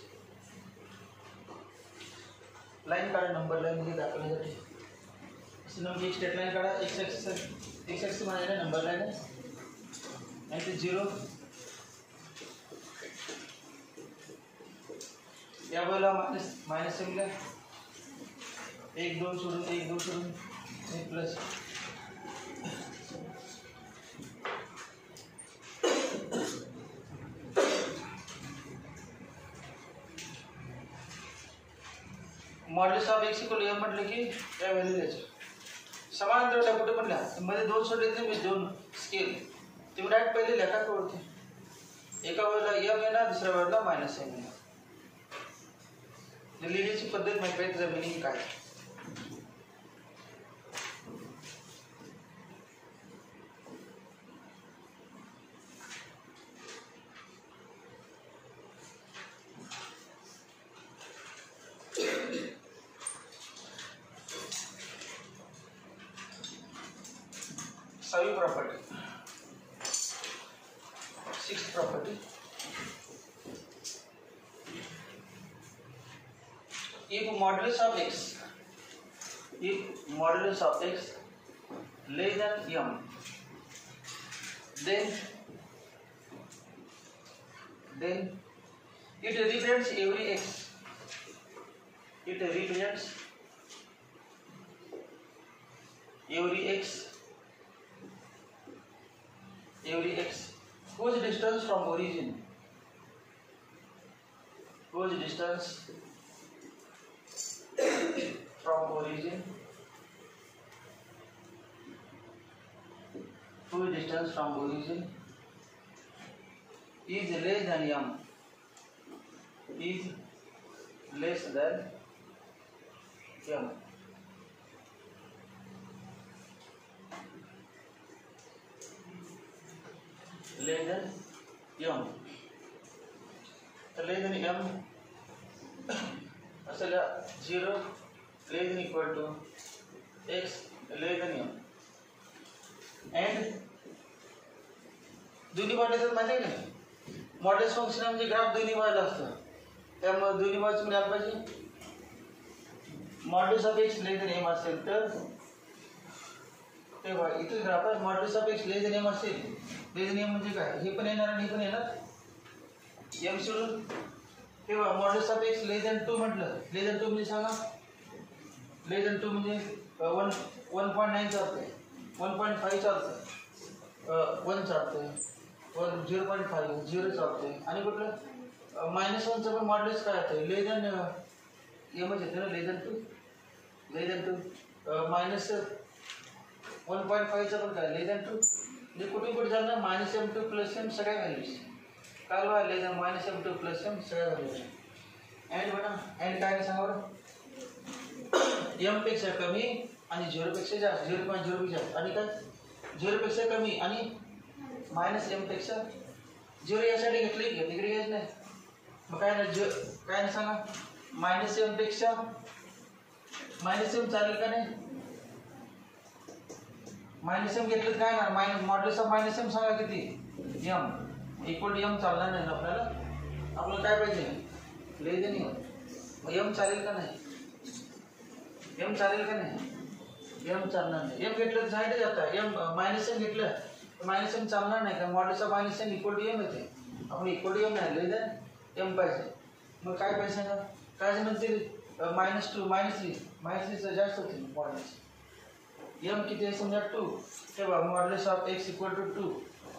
लाइन काढा नंबर लाइन मध्ये दाखवण्यासाठी नंबर एक स्टेट लाइन काढा एक्स एक्स माझ्याकडे नंबर लाईन आहे आणि ते 0 या वेळेला मायनस एमला 1 2 सोडून 1 2 सोडून 1 plus modulus of x equal m म्हटलं की या व्हॅल्यू द्यायचं समांतर वेळेला कुठे पण लिहा मध्ये 2 सोडले तर मी 2 स्केल तुम्ही डायरेक्ट पहिले लिहा काय कळते एका वेळेला एम येणार दुसऱ्या वेळेला मायनस एम येणार लिहिण्याची पद्धत माहिती पाहिजे त्याचं मिनिंग काय सहावी property 6th property if modulus of x less than m then it represents every x whose distance from origin whose distance from origin is less than m less than m तर less than m असला 0 less than equal to x less than m and दोन्ही बाजूला तर माहिती आहे का modulus function म्हणजे graph दोन्ही बाजूला असतं त्यामुळे दोन्ही बाजूला मिळालं पाहिजे modulus of x less than m असेल तर तेव्हा इथे ग्राफ आहे modulus of x less than m असेल लेस दॅन m म्हणजे काय हे पण येणार आणि हे पण येणार m सोडून तेव्हा modulus of x less than 2 म्हटलं लेस दॅन 2 म्हणजे सांगा लेस दॅन 2 म्हणजे 1.9 चालतंय 1.5 चालतंय 1 चालतंय 0.5 0 चालतंय आणि कुठलं -1 चं पण मॉड्युलस काय आहे लेस दॅन m येते ना लेस दॅन 2 मायनस 1.5 चं पण काय लेस दॅन 2 म्हणजे कुठे जाणार -m2 + m सगळ्या व्हॅल्यूज काय व्हायला लेस दॅन -m2 + m सगळ्या व्हॅल्यूज अँड बघा अँड काय सांगा बरं m पेक्षा कमी आणि 0 पेक्षा जास्त 0.0 पेक्षा जास्त आणि काय 0 पेक्षा कमी आणि -m पेक्षा 0 यासाठी घेतली इकडे घ्यायचं नाही मग काय ना काय सांगा -m पेक्षा -m चालेल का नाही -m घेतलं काय ना मॉड्युलस ऑफ -m सांगा किती m इक्वल टू m चालणार नाही आपल्याला आपल्याला काय पाहिजे लेस दॅन मग m चालेल का नाही m चालेल का नाही m चालणार नाही m घेतलं साईड जाता m घेतलं -m चालणार नाही का modulus of -m equal to m येते आपण इक्वल टू m नाही लेस दॅन m पाहिजे मग काय पाहिजे सांगा काय म्हणतील -2 -3 जास्त होते मॉड्युलस m किती आहे समजा 2 तेव्हा modulus of x equal to 2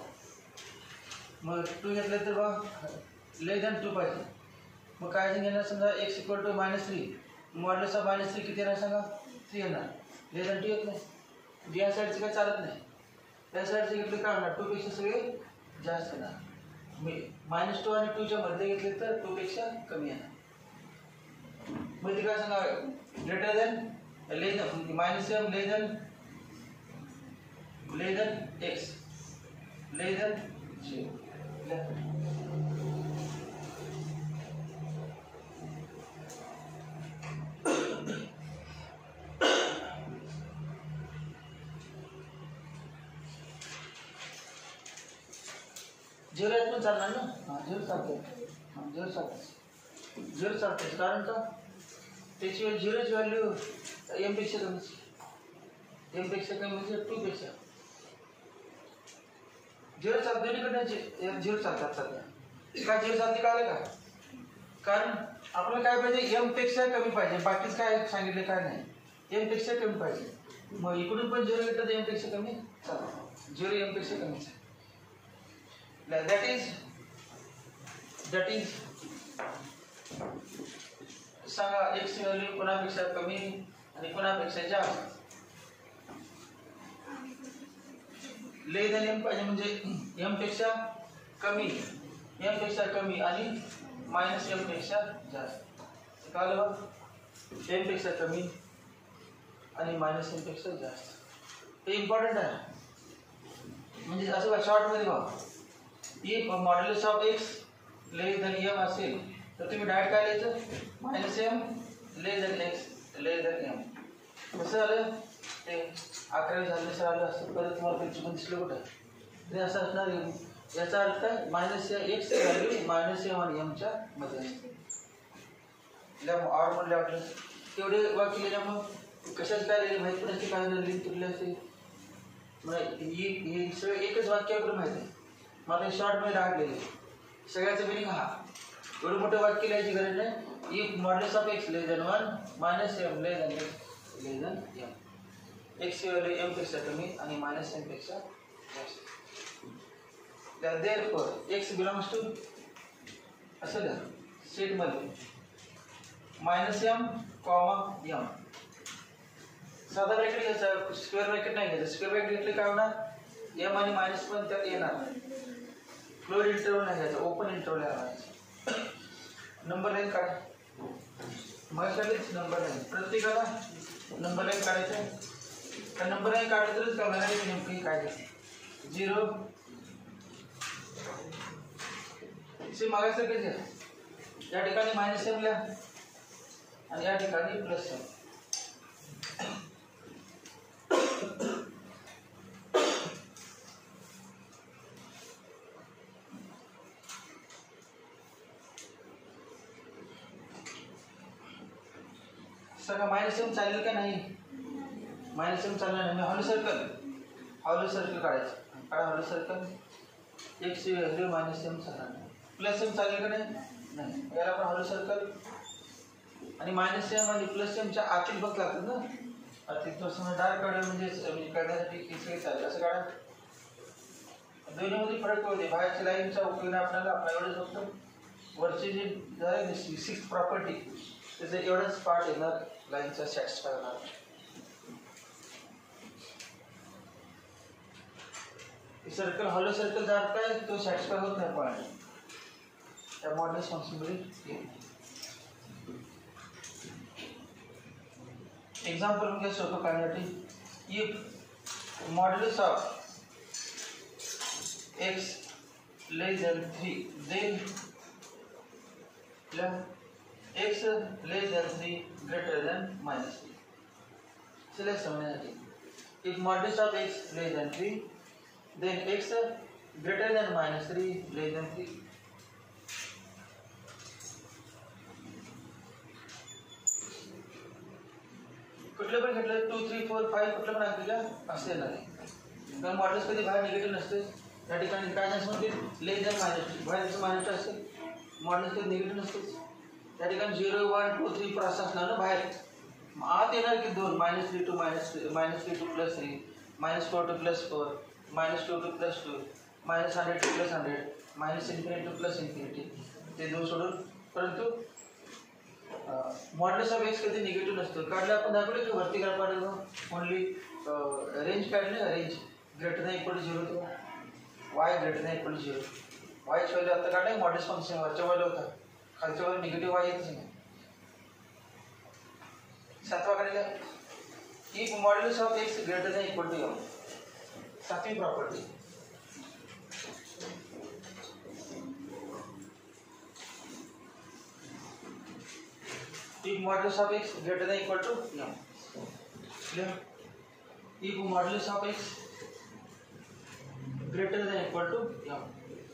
मग 2 घेतलं तर बघा लेस दॅन 2 पाहिजे मग काय घेणार समजा x equal to -3 modulus of -3 किती येणार सांगा 3 येणार लेस दॅन 2 येत नाही या साईडचं काय चालत नाही त्या साईडचं घेतलं काय होणार 2 पेक्षा सगळे जास्त येणार -2 आणि 2 च्या मध्ये घेतले तर 2 पेक्षा कमी येणार मग ते काय सांगा greater than less than -m less than x less than 0 0 पण चालणार ना हां 0 चालतंय हां 0 चालतंय 0 चालतंय कारण का त्याची 0ची व्हॅल्यू m पेक्षा कमीच एम पेक्षा कमी म्हणजे 2 पेक्षा. 0 चालत दोन्हीकडे 0 चालतात सध्या. का 0 चालते कळलं का? कारण आपल्याला काय पाहिजे, एम पेक्षा कमी पाहिजे. बाकीच काय सांगितले काय नाही, एम पेक्षा कमी पाहिजे. मग इकडून पण 0 घेतलं तर एम पेक्षा कमी चालतं. 0 एम पेक्षा कमीच आहे. दॅट इज सांगा एक्स व्हॅल्यू कोणापेक्षा कमी आणि कोणापेक्षा जास्त. लेस दॅन एम पाहिजे म्हणजे एम पेक्षा कमी, एम पेक्षा कमी आणि मायनस एम पेक्षा जास्त. कळलं बघ, एम पेक्षा कमी आणि मायनस एम पेक्षा जास्त. हे इम्पॉर्टंट आहे. म्हणजे असं शॉर्टमध्ये बघा, if modulus of x less than m असेल तर तुम्ही डायरेक्ट काय लिहायचं, minus m less than x less than m. कसं झालं ते 11वी झालं सर आलं असं. परत तुम्हाला पेन्सिल पण दिसलं कुठं ते असं असणार. याचा अर्थ minus x value minus m आणि एमच्या मध्ये असते. ऑर म्हणलं वाटलं तेवढे वाक्य लिहिल्यामुळं कशाच काय लिहिले माहीत पण असते, काय लिहिली तुरले असते. ही सगळं एकच वाक्याकडे माहिती आहे मला. शॉर्टमध्ये राहलेले सगळ्याचं मिनिंग हा. एवढं मोठं वाक्य लिहायची गरज नाही. If modulus of x less than 1 minus m less than x less than m. X value m पेक्षा कमी आणि मायनस एम पेक्षा जास्त. देअरफॉर एक्स बिलॉंग्स टू असं द्या सेटमध्ये मायनस एम कॉमा एम. साधा ब्रॅकेट घ्यायचा, स्क्वेअर ब्रॅकेट नाही घ्यायचं. स्क्वेअर ब्रॅकेट घेतले काय होणार, एम आणि मायनस पण त्यात येणार नाही. क्लोज इंटरव्हल नाही घ्यायचा, ओपन इंटरव्हल आणायचं. नंबर लाईन काढ, मगाशीच नंबर लाईन प्रत्येकाला नंबर लाईन काढायचं. त्या नंबर लाईन काढलं तरच कळणार आहे नेमकं काय घ्यायचं. 0 से मागायसारखंच आहे. या ठिकाणी मायनस एम लिहा आणि या ठिकाणी प्लस एम. सगळं मायनस एम चालेल का नाही, मायनस एम चालणार नाही. हॉलो सर्कल काढायचं. काढा hollow circle. X value minus m चालणार नाही. प्लस एम चालेल का नाही, याला पण हॉलो सर्कल. आणि मायनस एम आणि प्लस एमच्या आतील बघ लागतात ना, आतील थोडंसं डार्क काढलं म्हणजे काढण्यासाठी किती चालेल असं काढा. दोन्हीमध्ये फरक होते. बाहेरच्या लाईनचा उपयोग आपल्याला एवढंच फक्त वरचे जे झाले सिक्स्थ प्रॉपर्टी त्याचं एवढंच पार्ट येणार लाईनचा सॅटिस्फाय होणार. सर्कल हॉलो सर्कलचा अर्थ आहे तो सॅटिस्फाय होत नाही पण त्या मॉड्युलस फंक्शनमध्ये. एक्झाम्पल म्हणजे सोपं काढण्यासाठी if modulus of x less than 3 then x less than 3 greater than minus 3. चला समजण्यासाठी if modulus of x less than 3 then x greater than minus 3 less than 3. कुठलं पण घेतलं 2 3 4 5 कुठलं पण आपल्याला असे येणार आहे. कारण मॉड्युलस कधी बाहेर निगेटिव्ह नसते. त्या ठिकाणी काय नसतं ते लेस दॅन मायनस बाहेरचं मायनस असेल. मॉड्युलस कधी निगेटिव्ह नसतेच. त्या ठिकाणी 0 1 2 3 असं असणार ना बाहेर. आत येणार की 2 -3 to -3 to +3 -4 to +4 -2 to +2 -100 to +100 -infinity to +infinity. ते दोन सोडून परंतु मॉड्युलस ऑफ एक्स कधी निगेटिव्ह नसतो. काढलं आपण दाखवलं की वरती काय पाहिजे ओनली रेंज काढली ना, range greater than equal to 0 तो y greater than equal to 0. वायची व्हॅल्यू आता काढलं मॉड्युलस फंक्शन वरच्या व्हॅल्यू होता, खालच्या व्हॅल्यू निगेटिव्ह वाय येतच नाही. सातवा काढलेला if modulus of x greater than equal to m. सातवी property if modulus of x greater than equal to m. Clear? If modulus of x greater than equal to m.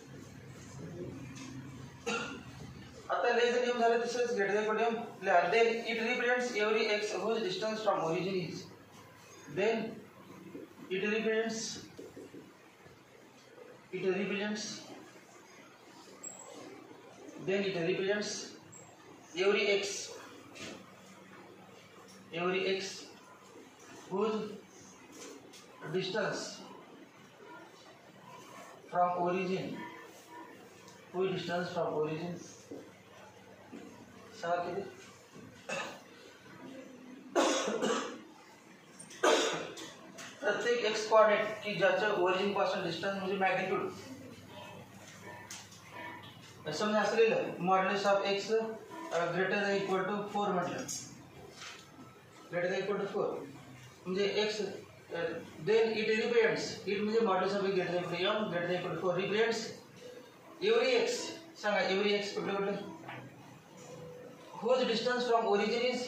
आता less than m झालं तसंच greater than equal to m. Then it represents every x whose distance from origin is. Then it represents then it represents every x whose distance from origin किती प्रत्येक x coordinate की ज्याचं origin पासून distance म्हणजे magnitude समजा असलेलं modulus of x greater than equal to 4 म्हटलं greater than equal to 4 म्हणजे x then it represents it म्हणजे modulus of greater than equal to greater than equal to 4 represents every x सांगा every x कुठलं whose distance from origin is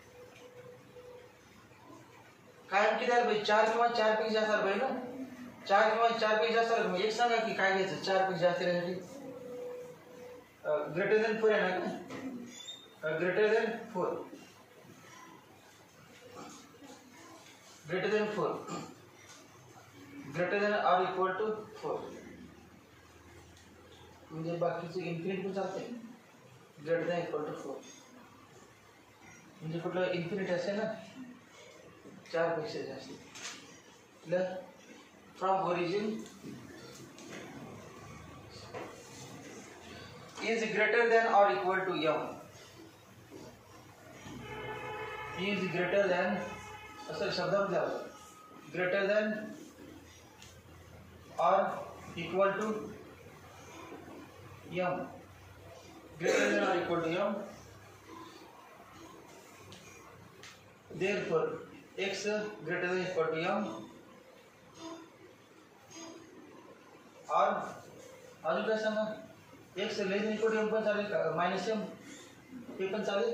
कायम किती आलं पाहिजे 4 किंवा 4 पैकी जास्त आलं पाहिजे ना 4 किंवा 4 पैकी जास्त आलं एक सांगा की काय घ्यायचं 4 पैकी जास्त येण्यासाठी ग्रेटर दॅन 4 आहे ना greater than 4 greater than or equal to 4 म्हणजे बाकीचे इन्फिनिटी पण चालते ग्रेटर दॅन इक्वल टू 4 म्हणजे कुठलं इन्फिनिटी असेल ना 4 पेक्षा जास्त from origin is greater than or equal to m is greater than असं शब्दामध्ये आलं greater than or equal to m greater than or equal to m therefore x greater than or equal to m or अजून काय सांगा x less equal to m पण चालेल का minus m हे पण चालेल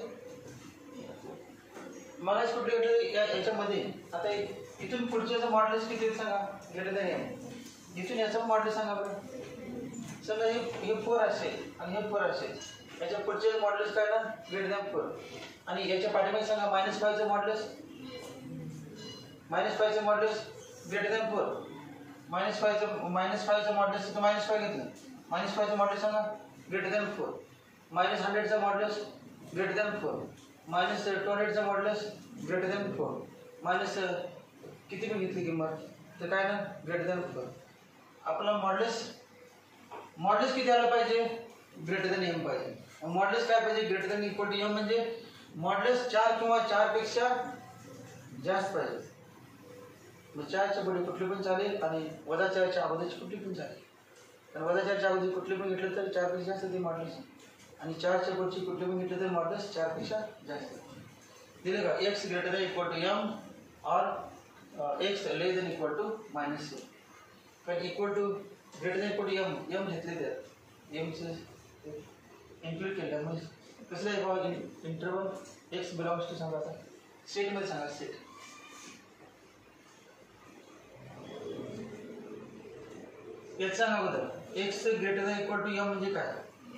मला कुठे याच्यामध्ये आता इथून पुढच्याचं मॉड्युलस किती सांगा ग्रेटर दॅन m इथून याचं मॉड्युलस सांगा बरं समजा हे 4 असेल आणि हे 4 असेल याच्या पुढचे मॉड्युलस काय ना ग्रेटर दॅन 4 आणि याच्या पाठीमागे सांगा -5 चं मॉड्युलस -5 चं मॉड्युलस ग्रेटर दॅन 4 -5 चं मॉड्युलस तर -5 घेतलं -5 चं मॉड्युलस सांगा ग्रेटर दॅन 4 -100 चं मॉड्युलस ग्रेटर दॅन 4 -200 चं मॉड्युलस ग्रेटर दॅन 4 मायनस किती पण घेतली किंमत तर काय ना ग्रेटर दॅन 4 आपला मॉड्युलस किती आलं पाहिजे ग्रेटर दॅन m पाहिजे मॉड्युलस काय पाहिजे greater than equal to m म्हणजे मॉड्युलस 4 किंवा 4 पेक्षा जास्त पाहिजे मग 4 च्या पुढे कुठली पण चालेल आणि -4 च्या अगोदरची कुठली पण चालेल तर -4 च्या अगोदर कुठली पण घेतलं तर 4 पेक्षा जास्त ते मॉड्युलस आणि 4 च्या पुढची कुठली पण घेतलं तर मॉड्युलस 4 पेक्षा जास्त दिले का x greater than equal to m और x less than equal to -m कारण equal to greater than equal to m घेतले तर m चे इन्क्लूड केलं म्हणजे कसं आहे बाबा इंटरवल x बिलॉंग्स टू सांगा आता सेट मध्ये सांगा सेट याचा नाव बदल x greater than equal to m म्हणजे काय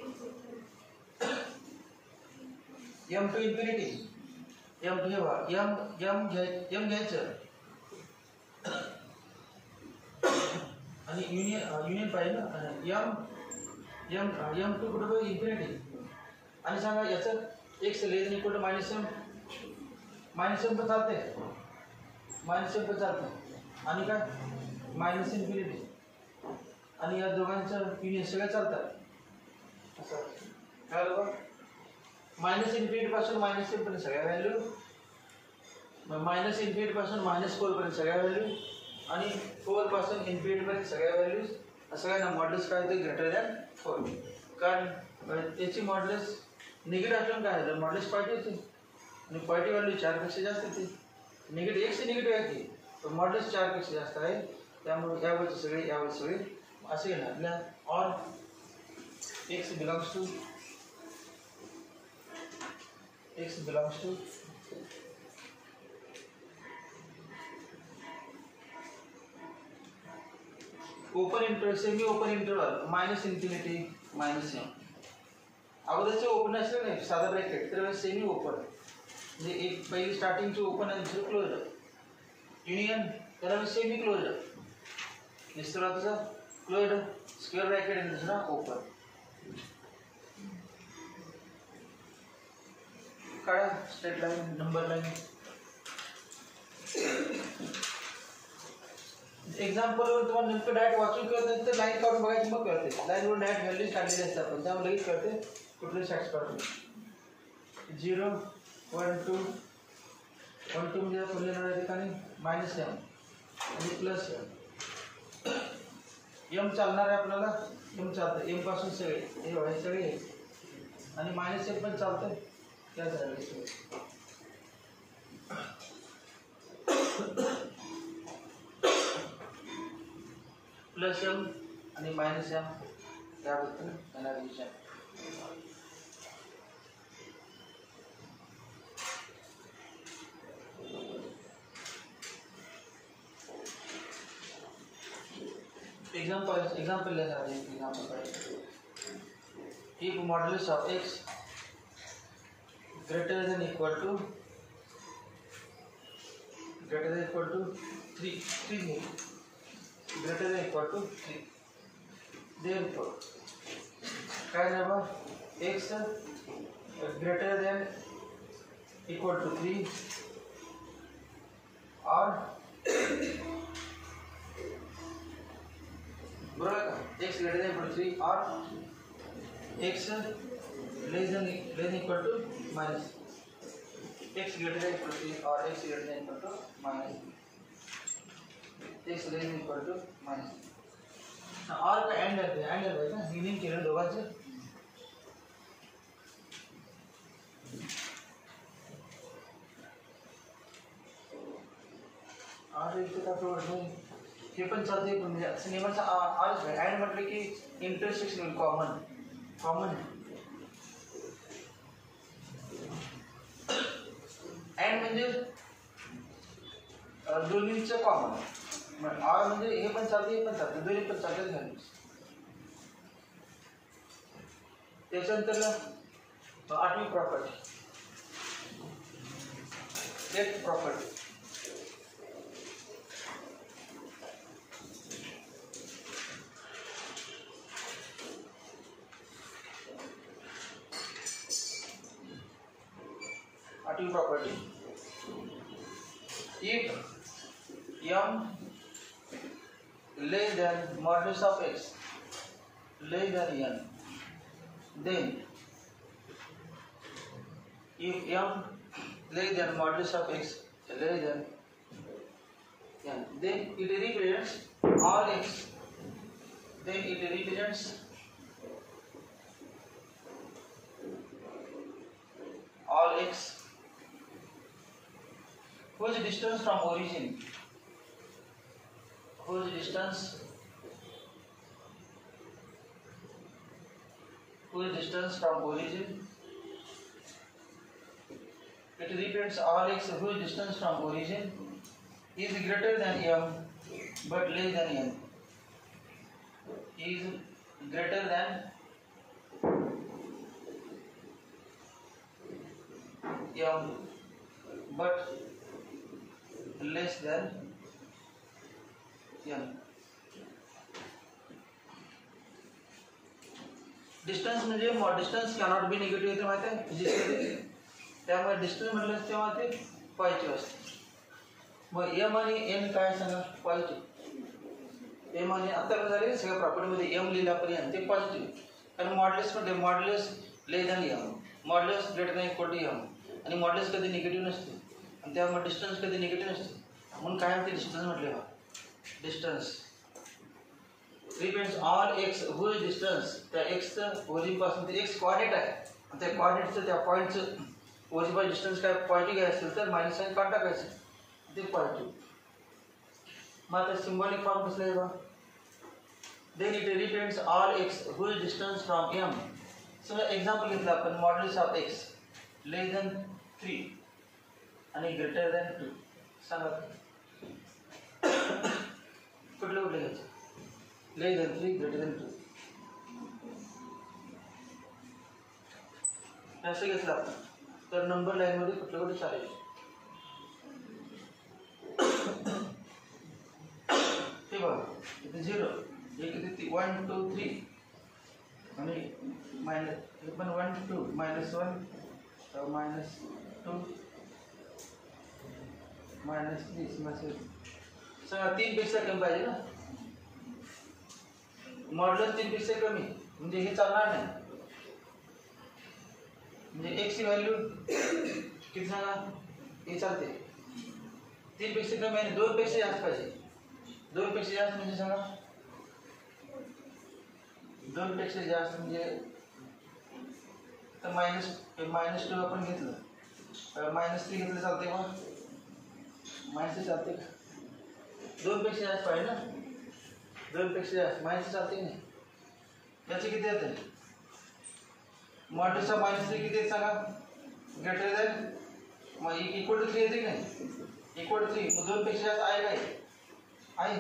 m टू इन्फिनिटी m ठेवा m घ्यायचं आणि युनियन पाहिजे ना m टू कुठं इन्फिनिटी आणि सांगा याचं x less than equal to -m पण चालते आणि काय -इन्फिनिटी आणि या दोघांचं युनियन सगळं चालतात असं काय बघा -इन्फिनिटी पासून -m पर्यंत सगळ्या व्हॅल्यू -इन्फिनिटी पासून -4 पर्यंत सगळ्या व्हॅल्यू आणि 4 पासून इन्फिनिटी पर्यंत सगळ्या व्हॅल्यूज सगळ्यांना मॉड्युलस काय ते ग्रेटर दॅन 4 कारण त्याची मॉड्युलस निगेटिव्ह असल्यानं काय आहे मॉड्युलस पॉझिटिव्ह येते आणि पॉझिटिव्ह व्हॅल्यू 4 पेक्षा जास्त येते निगेटिव्ह x निगेटिव्ह आहे की तर मॉड्युलस 4 पेक्षा जास्त आहे त्यामुळे यावरचे सगळे असे येणार आपल्या or x belongs to open interval semi open interval -infinity -m अगोदरचे ओपन असले नाही साधा ब्रॅकेट तर सेमी ओपन म्हणजे एक पहिली स्टार्टिंगची ओपन आणि दुसरं क्लोज युनियन त्याला सेमी क्लोज्ड दिसतो तुझा क्लोज्ड स्क्वेअर ब्रॅकेट आणि दुसरा ओपन काढा स्ट्रेट लाईन नंबर लाईन एक्झाम्पलवर तुम्हाला नेमकं डायरेक्ट वाचून कळत तर लाईन काढून बघायची मग कळते लाईनवर डायरेक्ट व्हॅल्यूज काढलेली असतात पण त्यामुळे लगेच कळते कुठले शॉर्ट्स काढतो 0 1 2 1 2 म्हणजे पुढल्या ठिकाणी -m आणि +m m चालणार आहे आपल्याला m चालतं m पासून सगळे हे सगळे आणि -m पण चालतं त्या झाले +m आणि -m त्याबद्दल अनालिसिस example लेना है example if modulus of x greater than equal to 3 greater than equal to 3 therefore काय ना x greater than equal to 3 or बरोबर का x greater than equal to 3 or x less than equal to minus x greater than equal to 3 or x greater than equal to minus x less than equal to minus और का end है ना meaning केलं दोघांचं और इथे का problem हे पण चालते पण म्हणजे सिनेमाचा आरच आहे अँड म्हटलं की इंटरसेक्शन होईल कॉमन अँड म्हणजे दोन्हीचं कॉमन आर म्हणजे हे पण चालते दोन्ही पण चालते झाले त्याच्यानंतर 8वी property that property property if m less than modulus of x less than n then if m less than modulus of x less than n then it represents all x all x whose distance from origin it represents all x whose distance from origin is greater than m but less than n is greater than m but less than n distance म्हणजे distance cannot be negative येते माहिती आहे फिजिक्समध्ये त्यामुळे distance म्हटलं तेव्हा ते positive असते मग एम आणि एन काय सांगा पॉझिटिव्ह एम आणि आता काय झाले सगळ्या प्रॉपर्टीमध्ये एम लिहिला पण एन ते पॉझिटिव्ह कारण मॉड्युलसमध्ये modulus less than m modulus greater than equal to m आणि मॉड्युलस कधी निगेटिव्ह नसते आणि त्यामुळे डिस्टन्स कधी निगेटिव्ह नसते म्हणून काय म्हणते डिस्टन्स म्हटले बा distance represents all x whose distance त्या एक्सचं ओरिजिनपासून ते एक्स कोऑर्डिनेट आहे आणि त्या कोऑर्डिनेटचं त्या पॉईंटचं ओरिजिनपासून डिस्टन्स काय पॉझिटिव्ह असेल तर मायनस साईन काढून टाकायचं ते पॉझिटिव्ह मग आता सिम्बॉलिक फॉर्म कसला आहे बा then it represents all x whose distance from m सगळं एक्झाम्पल घेतलं आपण modulus of x less than 3 आणि ग्रेटर दॅन 2 सांगा कुठले घ्यायचे लेस दॅन 3 ग्रेटर दॅन 2 असं घेतलं आपण तर नंबर लाईनमध्ये कुठलं चालेल इथे 0 हे किती 1 2 3 आणि मायनस हे पण 1 2 -1 -2 -3 सगळा 3 पेक्षा कमी पाहिजे ना. मॉड्युलस 3 पेक्षा कमी म्हणजे हे चालणार नाही. म्हणजे x ची व्हॅल्यू किती सांगा हे चालते 3 पेक्षा कमी आणि 2 पेक्षा जास्त पाहिजे. 2 पेक्षा जास्त म्हणजे सांगा 2 पेक्षा जास्त म्हणजे तर -2 आपण घेतलं -3 घेतलं चालते का -3 चालते का 2 पेक्षा जास्त पाहिजे ना 2 पेक्षा जास्त -3 चालते नाही. याचे किती येते मॉड्युलसचा -3 किती सांगा ग्रेटर दॅन मग इक्वल टू 3 येते की नाही इक्वल टू 3 मग 2 पेक्षा जास्त आहे काय आहे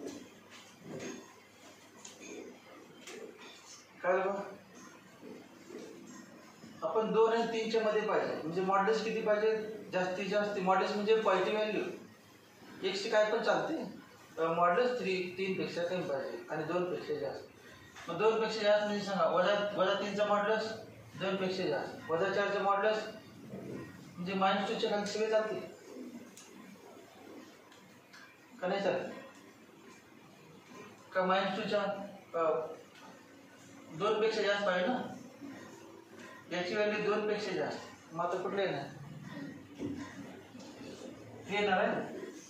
काय बघा आपण 2 आणि 3 च्या मध्ये पाहिजे म्हणजे मॉड्युलस किती पाहिजे जास्तीत जास्त मॉड्युलस म्हणजे पॉझिटिव्ह व्हॅल्यू x ची काय पण चालते मॉड्युलस 3 पेक्षा कमी पाहिजे आणि 2 पेक्षा जास्त मग 2 पेक्षा जास्त म्हणजे सांगा -3 चा मॉड्युलस 2 पेक्षा जास्त -4 चा मॉड्युलस म्हणजे -2 च्या खाली सगळे चालते का नाही चालते का -2 च्या 2 पेक्षा जास्त पाहिजे ना याची व्हॅल्यू 2 पेक्षा जास्त मग आता कुठलं येणार हे येणार आहे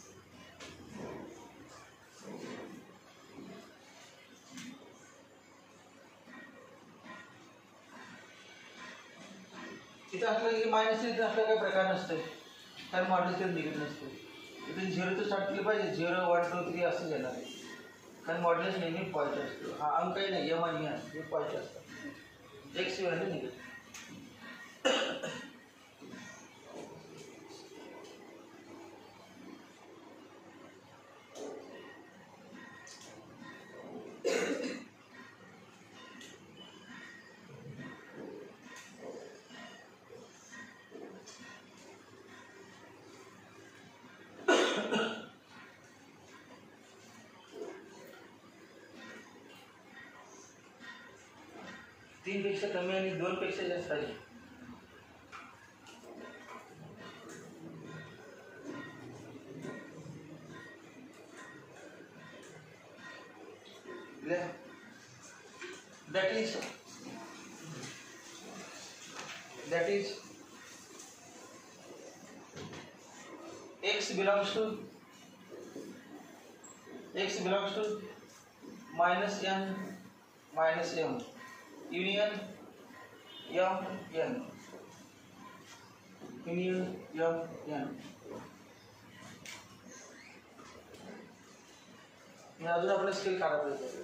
इथं असलं की -3 इथं असलं काही प्रकार नसते कारण मॉड्युलस कधी निघत नसते इथे 0 तर स्टार्ट केलं पाहिजे 0 1 2 3 असं घेणार आहे कारण मॉड्युलस नेहमी पॉझिटिव्ह असतो हा अंकही नाही यम आणि यन हे पॉझिटिव्ह असतात x ची व्हॅल्यू निघत 3 पेक्षा कमी आणि 2 पेक्षा जास्त पाहिजे that is x belongs to -n -m union m n हे अजून आपलं स्केल काढायला पाहिजे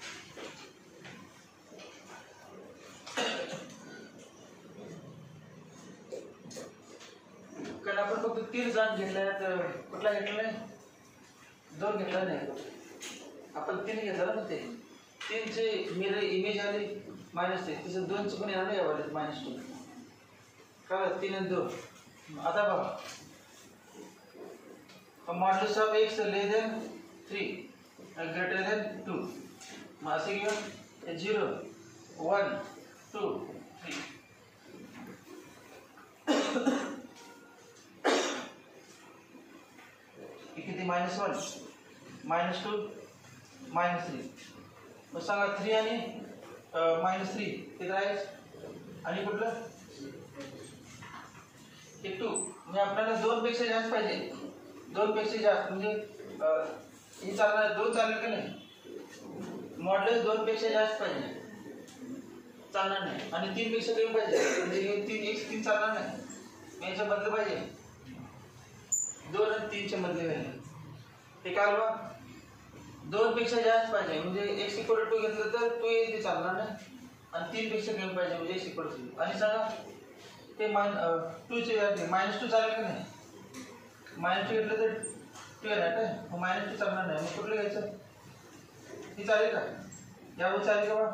कारण आपण फक्त 3 जण घेतल्यात कुठला घेतला नाही 2 घेतला नाही आपण 3 घेतला ना ते 3 चे मिरर इमेज आली -3 तसं 2 चं पण येणार नाही यावं -2 काय 3 आणि 2 आता बघा modulus of x less than 3 greater than 2 मग असे घेऊन 0 1 2 3 किती -1 -2 -3 मग सांगा 3 आणि -3 किती राहील आणि कुठलं हे 2 म्हणजे आपल्याला 2 पेक्षा जास्त पाहिजे 2 पेक्षा जास्त म्हणजे हे चालणार 2 चालेल की नाही मॉड्युलस 2 पेक्षा जास्त पाहिजे चालणार नाही आणि 3 पेक्षा कमी पाहिजे म्हणजे हे 3 चालणार नाही याच्या बदल पाहिजे 2 आणि 3 च्या मधले व्हॅल्यू हे काय बघा 2 पेक्षा जास्त पाहिजे म्हणजे x = 2 घेतलं तर 2 येते चालणार नाही आणि 3 पेक्षा कमी पाहिजे म्हणजे x = 3 आणि सांगा ते 2 चे -2 चालेल की नाही -2 घेतलं तर 2 येणार काय मग -2 चालणार नाही मग कुठलं घ्यायचं हे चालेल का यावर चालेल का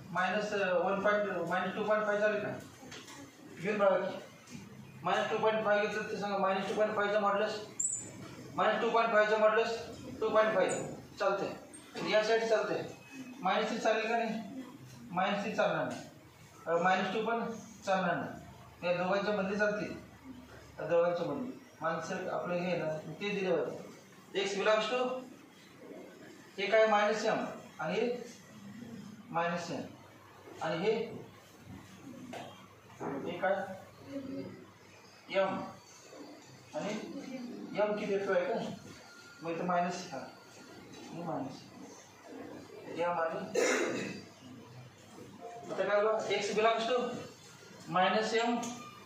-2.5 चालेल का घेऊन बघा की -2.5 घेतलं तर सांगा -2.5 चा मॉड्युलस -2.5 चा मॉड्युलस 2.5 चालते या साईड चालते -3 चालेल का नाही? -3 चालणार नाही, -2 पण चालणार नाही, या दोघांच्या मध्ये चालतील, त्या दोघांच्या मध्ये माणसं आपलं हे ना ते दिलं होतं एक्स बिलॉंग्स टू हे काय -m आणि हे -n आणि हे काय m आणि m किती येतो आहे का मग इथं मायनस हा मायनस m आणि आता काय बघा x belongs to -m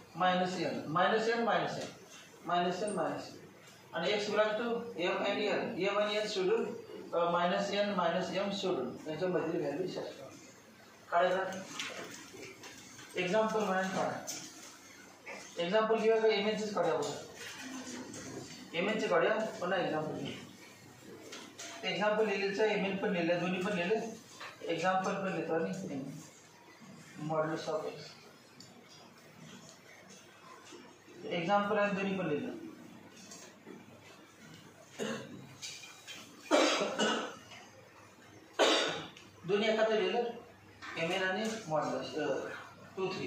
-n आणि एक्स बिलॉंग्स टू m आणि n सोडून -n सोडून त्यांच्या मधील व्हॅल्यू शोधा. काढायला एक्झाम्पल म्हणून काढा. एक्झाम्पल घेऊया का एम एनचीच काढूया बघा. एम एनचे काढूया पुन्हा एक्झाम्पल घेऊ. एक्झाम्पल लिहिलेचं एम एन पण लिहिलं दोन्ही पण लिहिले एक्झाम्पल पण लिहितो आणि मॉड्युलस ऑफ एक्स एक्झाम्पल आणि दोन्ही पण लिहिलं. दोन्ही एखादं लिहिलं एम एन आणि modulus 2 3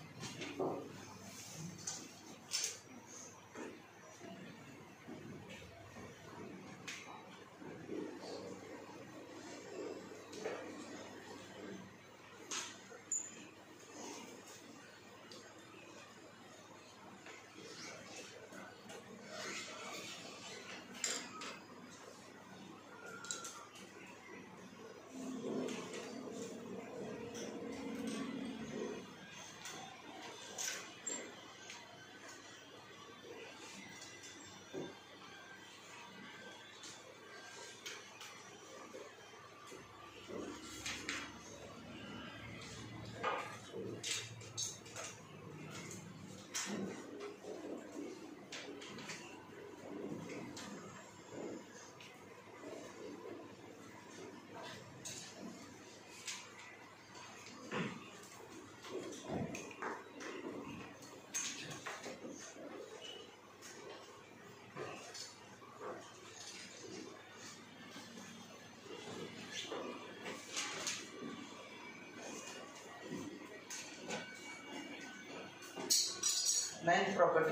Ninth property.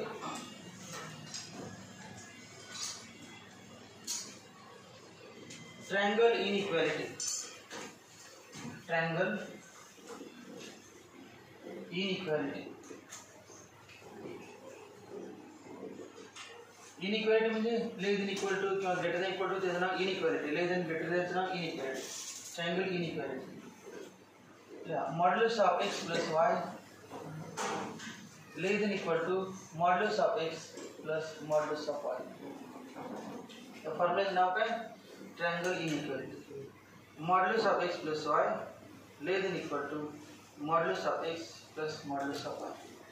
Triangle inequality. Triangle inequality. Inequality म्हणजे less than equal to किंवा greater than equal to त्याचं नाव inequality. Less than greater than चं नाव inequality. Triangle inequality. Yeah, modulus of x plus y less than equal to modulus of x plus modulus of y. The formula is now काय triangle inequality. Modulus of x plus y less than equal to modulus of x plus modulus of y.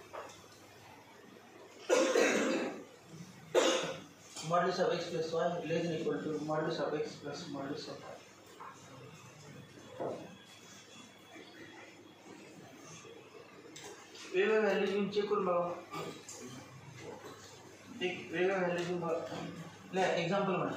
Modulus of x plus y less than equal to modulus of x plus modulus of y. वेगवेगळ्या value घेऊन check करून बघा. एक वेगवेगळ्या value घेऊन बघा. नाही example म्हणा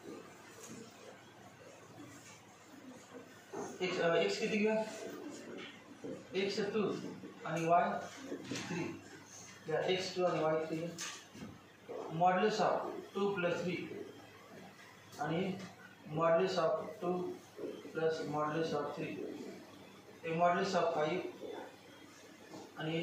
एक्स किती घेऊया एक्स 2 आणि वाय 3 या एक्स 2 आणि वाय 3 मॉड्युलस ऑफ 2 + 3 आणि मॉड्युलस ऑफ 2 + मॉड्युलस ऑफ 3 हे मॉड्युलस ऑफ 5 आणि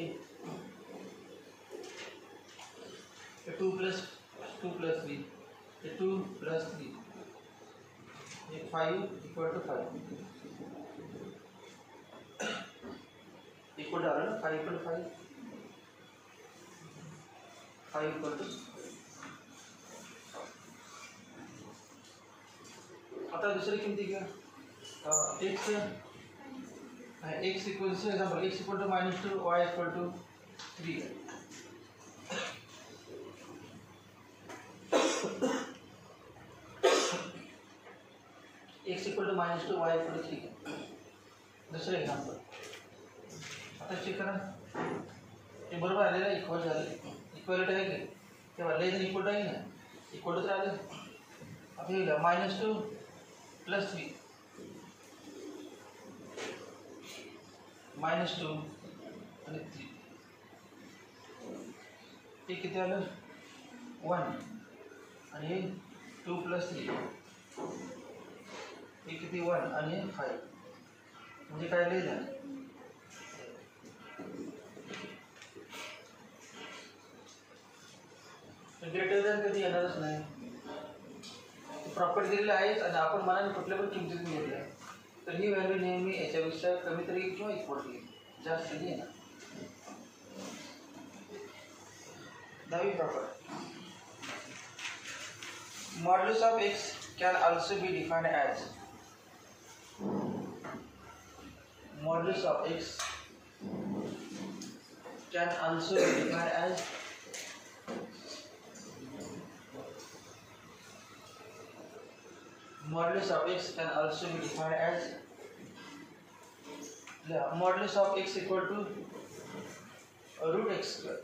2 + 3 हे 2 + 3 हे 5 = 5 इक्वल आलं ना 5 = 5 5 = आता दुसरी किमती घ्या x x equals example x = -2 y = 3 x = -2 y = 3 दुसरं एक्झाम्पल आता चेक करा हे बरोबर आलेलं आहे इक्वल झालं इक्वलिटी आहे की तेव्हा लेस दॅन इक्वल आहे ना इक्वल तर आलं आता हे -2 प्लस 3 मायनस 2 आणि 3 हे किती आलं 1 आणि हे 2 प्लस 3 हे किती 1 आणि 5 म्हणजे काय लिहिलं ग्रेटर दॅन कधी येणारच नाही प्रॉपर्टी दिलेली आहेच आणि आपण मनाने कुठल्या पण किमतीतून घेतल्या तर ही व्हॅल्यू नेहमी याच्यापेक्षा कमी तरी किंवा इक्वल येईल जास्त कधी येणार 10वी प्रॉपर्टी modulus of x can also be defined as modulus of x can also be defined as modulus of x can also be defined as modulus of x equal to root x square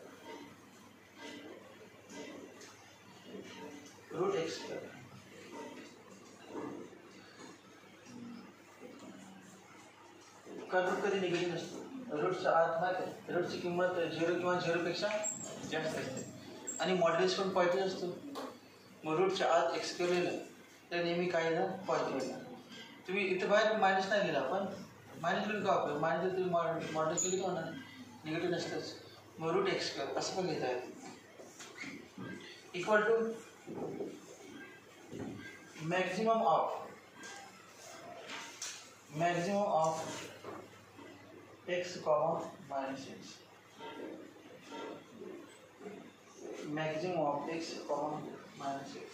का root कधी negative नसतो रूटचा अर्थ माहिती आहे रूटची किंमत 0 किंवा 0 पेक्षा जास्त असते आणि मॉड्युलस पण पॉझिटिव्ह असतो मग रूटच्या आत एक्स केलेलं तर नेहमी काय ना पॉझिटिव्ह येणार तुम्ही इथे बाहेर मायनस नाही लिहिला पण मायनस लिहून का वापर मायनस तुम्ही मॉड्युलस केली का होणार निगेटिव्ह नसतंच मग रूट एक्स स्क्वेअर असं पण लिहिता येतं equal to maximum of x comma minus x maximum of x comma minus x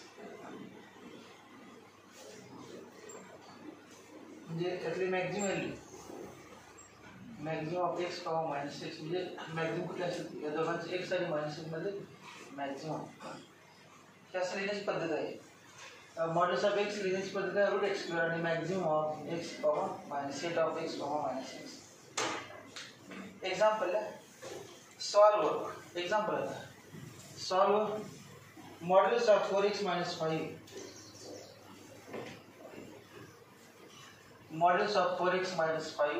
म्हणजे त्यातली maximum value maximum of x comma minus x म्हणजे मॅक्झिमम कुठे असेल या दोघांचे x आणि मायनस x मध्ये मॅक्झिमम हे असं लिहिण्याची पद्धत आहे मॉड्युलस ऑफ x लिहिण्याची पद्धत आहे रूट एक्स स्क्वेअर आणि maximum of x comma minus set of x comma minus x example solve example solve modulus of 4x minus 5 modulus of 4x minus 5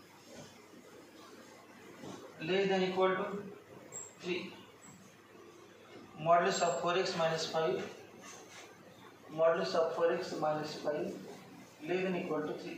less than equal to 3 modulus of 4x minus 5 modulus of 4x minus 5 less than equal to 3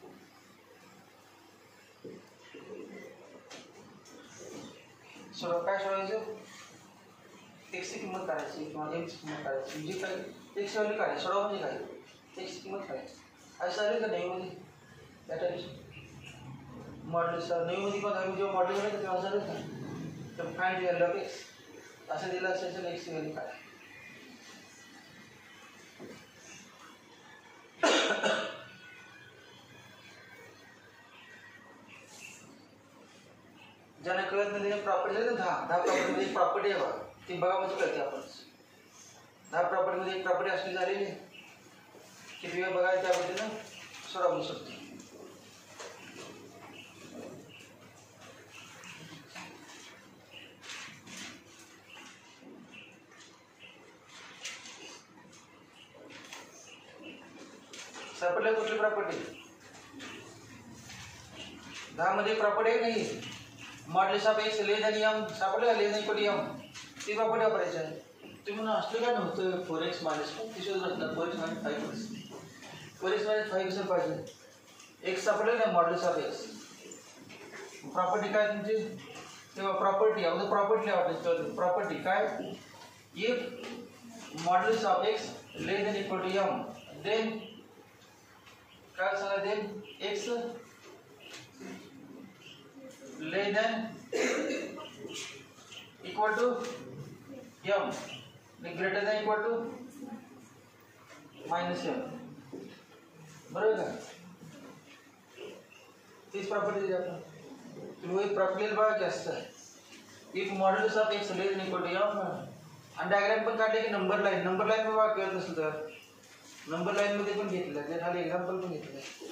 काय सोडवायचं x ची किंमत काढायची किंवा m ची किंमत काढायची म्हणजे काय x व्हॅल्यू काढायची सोडवा म्हणजे काय x ची किंमत काढायची असं आलं का नाही मध्ये त्या टाइप मॉड्युलस नाही मध्ये पण आम्ही जेव्हा मॉड्युलस करायचं तेव्हा असं का तर फाइंड व्हॅल्यू ऑफ x असं दिलं असेल तर x ची व्हॅल्यू काढा ज्यांना कळत नाही प्रॉपर्टी आहे ना 10 प्रॉपर्टीमध्ये एक प्रॉपर्टी आहे बघा ती बघा म्हणजे कळते आपण 10 प्रॉपर्टीमध्ये एक प्रॉपर्टी असली झालेली किती वेळ बघा त्या पद्धतीनं सोडवू शकतो सापडल्या कुठली प्रॉपर्टी 10 मध्ये प्रॉपर्टी आहे नाही modulus of x less than m सापडलं less than equal to m ती प्रॉपर्टी वापरायची आहे तुम्ही ना असलं काय नव्हतं 4x मायनस 5 ती शोधत असणार 4x मायनस 5 4x मायनस 5 कसं पाहिजे x सापडलं नाही मॉड्युलस ऑफ x प्रॉपर्टी काय तुमची तेव्हा प्रॉपर्टी अगोदर प्रॉपर्टी वापरायची प्रॉपर्टी काय if modulus of x less than equal to m then काय सांगा then x less than equal to m greater than equal to minus m बरोबर का तीच प्रॉपर्टी दिली आपण तुम्ही प्रॉपर्टी बघा की असतं if modulus of x less than equal to m आणि डायग्राम पण काढले की नंबर लाईन मध्ये बघा कळत नसेल तर नंबर लाईन मध्ये पण घेतलं ते खाली एक्झाम्पल पण घेतलं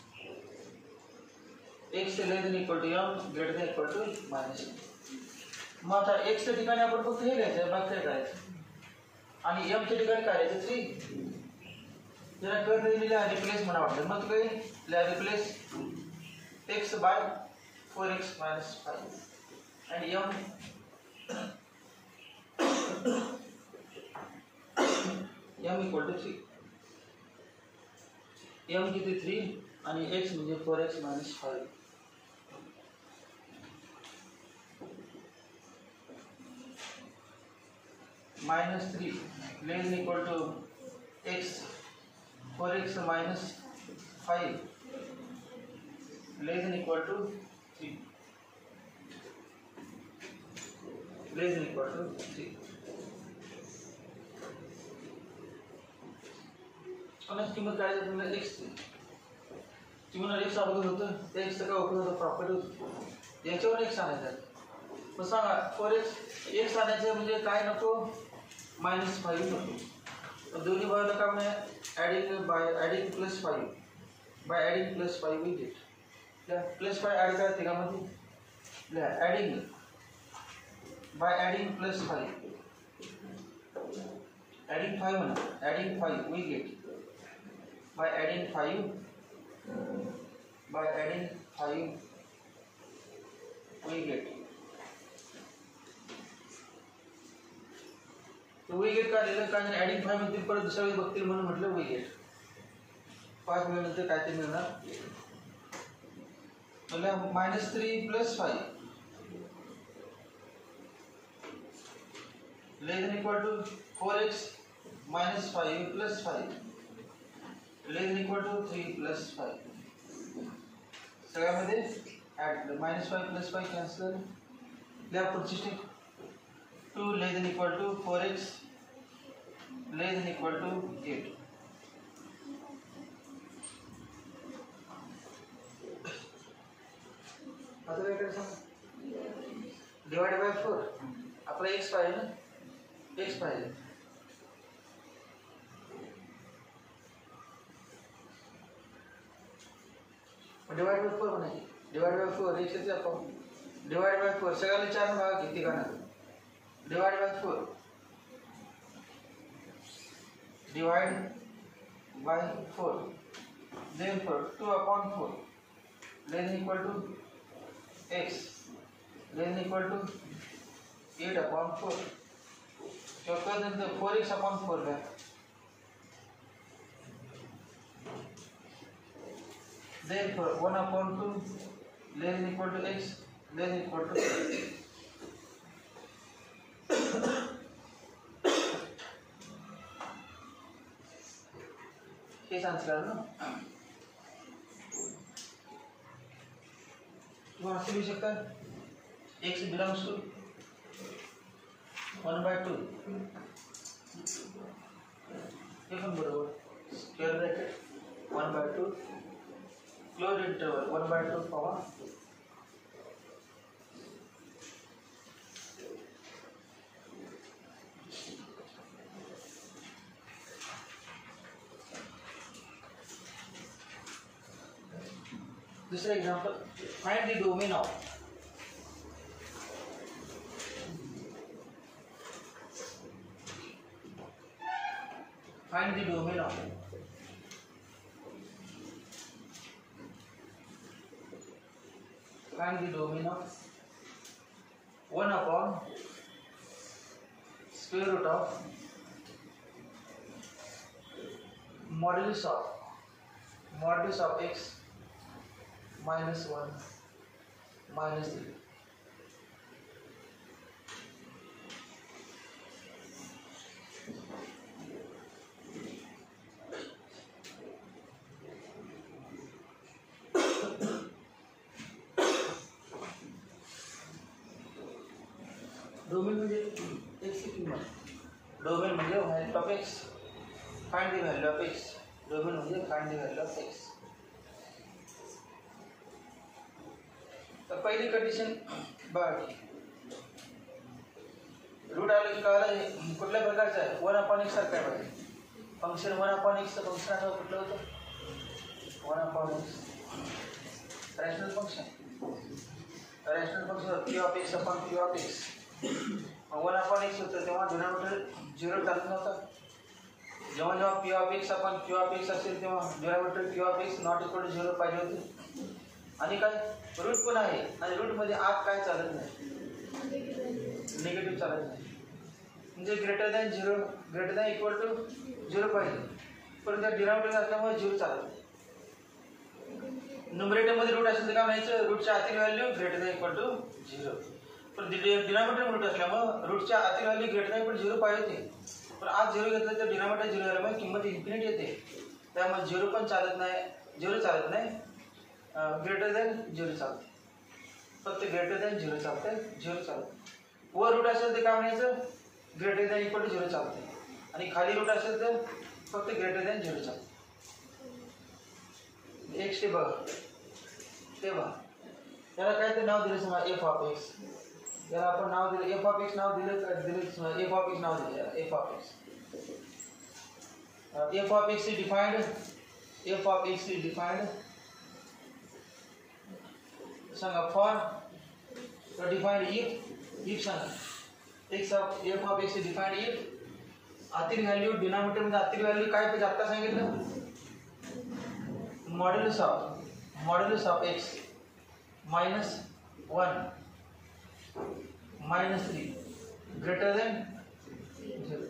x less than equal to m greater than equal to minus m मग आता एक्सच्या ठिकाणी आपण फक्त हे घ्यायचं, बाकी काय करायचं, आणि एमच्या ठिकाणी काय घ्यायचं 3. जरा कर दिलेलं आहे रिप्लेस म्हणा वाटलं, मग काय replace x bye 4x minus 5 आणि m equal to 3. m किती 3 आणि x म्हणजे 4x minus 5. -3 less than equal to x 4x minus 5 less than equal to 3 less than equal to 3. आणि किंमत काय देतो मला x किंवा x अगोदर होतं त्या x चा काय उपयोग होतो, प्रॉपर्टी होती याच्यावर x आणायचा. मग सांगा 4x x आणायचं म्हणजे काय नको, -5 नको. दोन्ही बाजूला काय म्हणजे adding +5 by adding +5 we get. +5 add करते का मध्ये ॲडिंग बाय ॲडिंग +5 ॲडिंग 5 म्हणा, adding 5 we get by adding 5 we get तो we get का दिलं, कारण adding 5 मध्ये परत दुसऱ्या वेळी बघतील म्हणून म्हटलं we get 5 मिळाल्यानंतर काय ते मिळणार, मला -3 + 5 less than equal to 4x minus 5 plus 5 less than equal to 3 plus 5. सगळ्यामध्ये ॲड -5 plus 5 कॅन्सल. पुढची step 2 less than equal to 4x less than equal to 8. आता काय करायचं, डिवाइड बाय 4. आपला x पाहिजे ना, x पाहिजे. डिवाइड बाय 4 म्हणायची, डिवाइड बाय 4 एकशेचे आपण डिवाइड बाय 4 सगळ्याला 4 भाग किती करणार, divide by 4 divide by 4 then 2/4 less than equal to x less than equal to 8/4 किंवा नंतर 4x/4 घ्या. Therefore 1/2 less than equal to x less than equal to 8. हेच आन्सर ना, तुम्हाला असं लिहू शकता x belongs to 1/2 हे पण बरोबर, square bracket 1/2 closed interval 1/2 power दूसरा एग्जांपल, find the domain of find the domain of 1/square root of modulus of x minus 1 minus 3. Domain म्हणजे x की किंमत, डोमेन म्हणजे value of x, find the value of x, domain म्हणजे find the value of x. तर पहिली condition बघ, route आलं की कळलं कुठल्या प्रकारचं आहे, 1/x सारखं आहे बघा. फंक्शन 1/x चं फंक्शन आता कुठलं होतं, 1/x rational function p of x upon q of x 1/x होतं तेव्हा डिनॉमिनेटर 0 चालत नव्हता. जेव्हा जेव्हा p ऑफ x आपण q ऑफ x असेल तेव्हा denominator q of x not equal to 0 पाहिजे होते. आणि काय रूट पण आहे आणि रूटमध्ये आत काय चालत नाही, निगेटिव्ह चालत नाही. म्हणजे greater than 0 greater than equal to 0 पाहिजे, पण त्या डिनॉमिनेटर असल्यामुळे 0 चालत नाही. न्यूमरेटरमध्ये रूट असेल तर काय म्हणायचं, रूटच्या आतील value greater than equal to 0. पण डिनॉमिनेटर रूट असल्यामुळे रूटच्या आतील value greater than equal to 0 पाहिजे होते. पण आज 0 घेतलं तर डिनॉमिनेटर 0 झाल्यामुळे किंमत इन्फिनिट येते. त्यामुळे 0 पण चालत नाही, 0 चालत नाही, ग्रेटर दॅन 0 चालते. फक्त ग्रेटर दॅन 0 चालते, 0 चालते. वर रूट असेल तर काय म्हणायचं, ग्रेटर दॅन इक्वल टू 0 चालते. आणि खाली रूट असेल तर फक्त ग्रेटर दॅन 0 चालते. एक स्टेप बघा, ते बघा. त्याला काय ते नाव दिलं समजा एफ ऑफ एक्स. याला आपण नाव दिलं एफ ऑफ एक्स, नाव दिलं एफ ऑफ एक्स नाव दिलं याला f of x. F of x is defined, f of x is defined सांगा फॉर डिफाइंड इफ सांगा x of f of x is defined if आतील व्हॅल्यू डिनॉमिनेटर मध्ये आतील व्हॅल्यू काय पाहिजे आता सांगितलं, modulus of x minus 1 minus 3 greater than 0.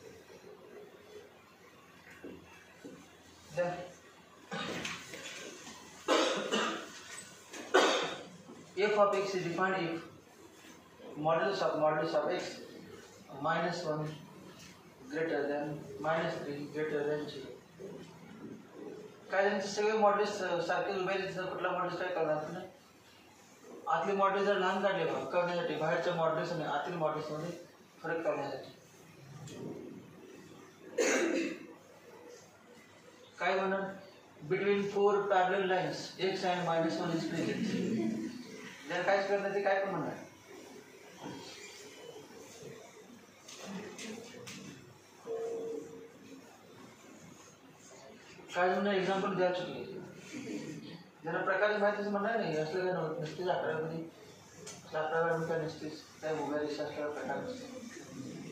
F of x is defined if modulus of x minus 1 greater than minus 3 greater than 0. काय त्यांचे सगळे मॉड्युलस सारखे उभे आहेत, कुठला मॉड्युलस काय करणार नाही. आतले मॉड्युलस जर लहान काढले करण्यासाठी, बाहेरच्या मॉड्युलस आणि आतील मॉड्युलस मध्ये फरक करण्यासाठी काय म्हणणार, between 4 parallel lines x and -1 is present. जर काहीच करणार ते काय पण म्हणणार, काय म्हणणार एक्झाम्पल द्या चुकले. ज्यांना प्रकारची माहिती म्हणणार नाही असलं काय नव्हतं, नसतेच 11मध्ये 11 काय नसतेच, काय उभ्या रेषा असल्यावर प्रकार नसते.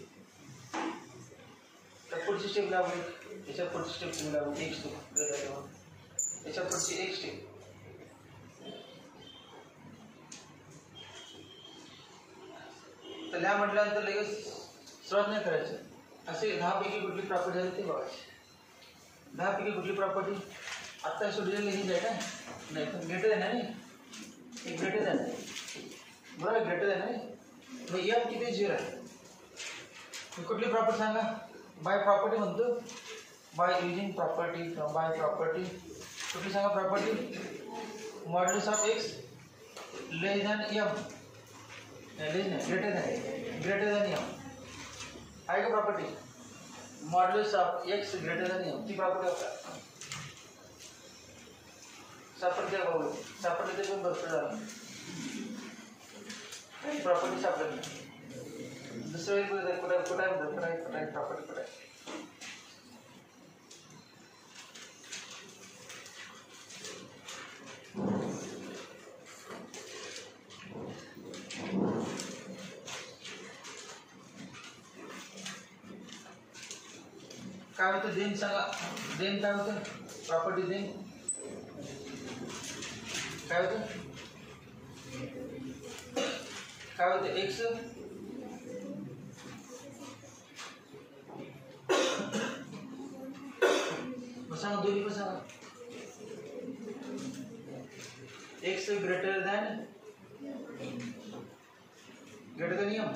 तर पुढची स्टेप लागू, त्याच्या पुढची स्टेप तुम्ही लागू, एक स्टेप त्याच्या पुढची एक स्टेप. तर ह्या म्हटल्यानंतर लगेच सर्वात नाही करायचं. असे 10 पैकी कुठली प्रॉपर्टी आहे ते बघायची. 10 पैकी कुठली प्रॉपर्टी आत्ता सोडलेली ही आहे का नाही, पण ग्रेटर आहे ना, नाही ग्रेटर दॅन बरोबर, ग्रेटर दॅन आहे. मग एम किती 0 आहे. कुठली प्रॉपर्टी सांगा, बाय प्रॉपर्टी म्हणतो, by using property, by property कुठली सांगा property, modulus of x less than m, less नाही ग्रेटर दॅन एम आहे का property, modulus of x greater than m. ती प्रॉपर्टी आपल्याला सापडते बघू, सापडले ते पण भरपूर झालं, काही प्रॉपर्टी सापडत नाही. दुसरं एक कुठे प्रॉपर्टी कुठे काय होतं, देन सांगा, देन काय होतं प्रॉपर्टी, देन काय होतं, काय होतं एक्स सांगा, दोन्ही पण सांगा. X greater than m.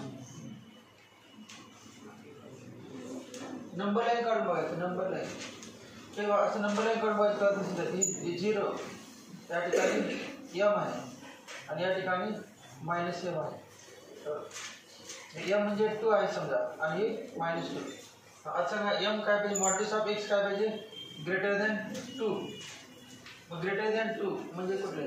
Number line काढून बघायचं, नंबर लाईन तेव्हा असं नंबर लाईन काढून बघायचं. ही 0 त्या ठिकाणी एम आहे आणि या ठिकाणी -m आहे. एम म्हणजे 2 आहे समजा आणि हे -2. आता सांगा एम काय पाहिजे, मॉड्युलस ऑफ एक्स काय पाहिजे, ग्रेटर दॅन 2. मग ग्रेटर दॅन 2 म्हणजे कुठले,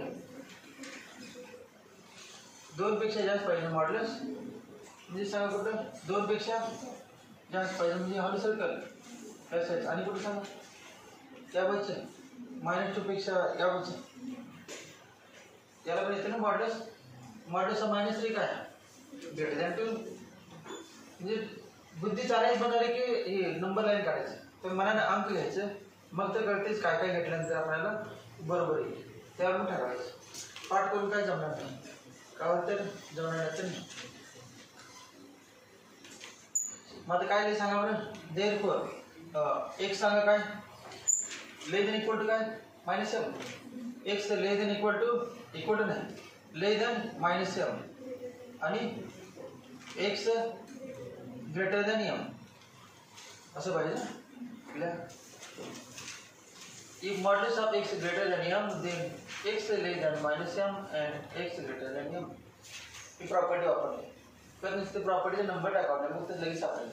2 पेक्षा जास्त पाहिजे मॉड्युलस, म्हणजे सांगा कुठं 2 पेक्षा जास्त पाहिजे, म्हणजे हॉल सर्कल प्लस. आणि कुठं सांगा त्या बच्चे -2 पेक्षा या बच्चे याला पण येते ना मॉड्युलस, मॉड्युलस -3 काय ग्रेटर दॅन 2 म्हणजे बुद्धी चालायच बनवली की हे नंबर लाईन काढायचं तर मनाने अंक घ्यायचं मग तर कळतेच काय काय घेतल्यानंतर आपल्याला बरोबर येईल त्यावर मग ठरवायचं पाठ करून काय जमणार नाही का तर जमणार नाही मग आता काय लिहि सांगा बरं देअरफॉर x सांगा काय लेस दॅन इक्वल टू काय -7 x less than equal to नाही लेस दॅन -7 आणि x ग्रेटर दॅन m असं पाहिजे ना clear if modulus of x greater than m then x less than -m and x greater than m ही property वापरली तर नुसते प्रॉपर्टीचा नंबर टाकावा मग ते लगेच सापडेल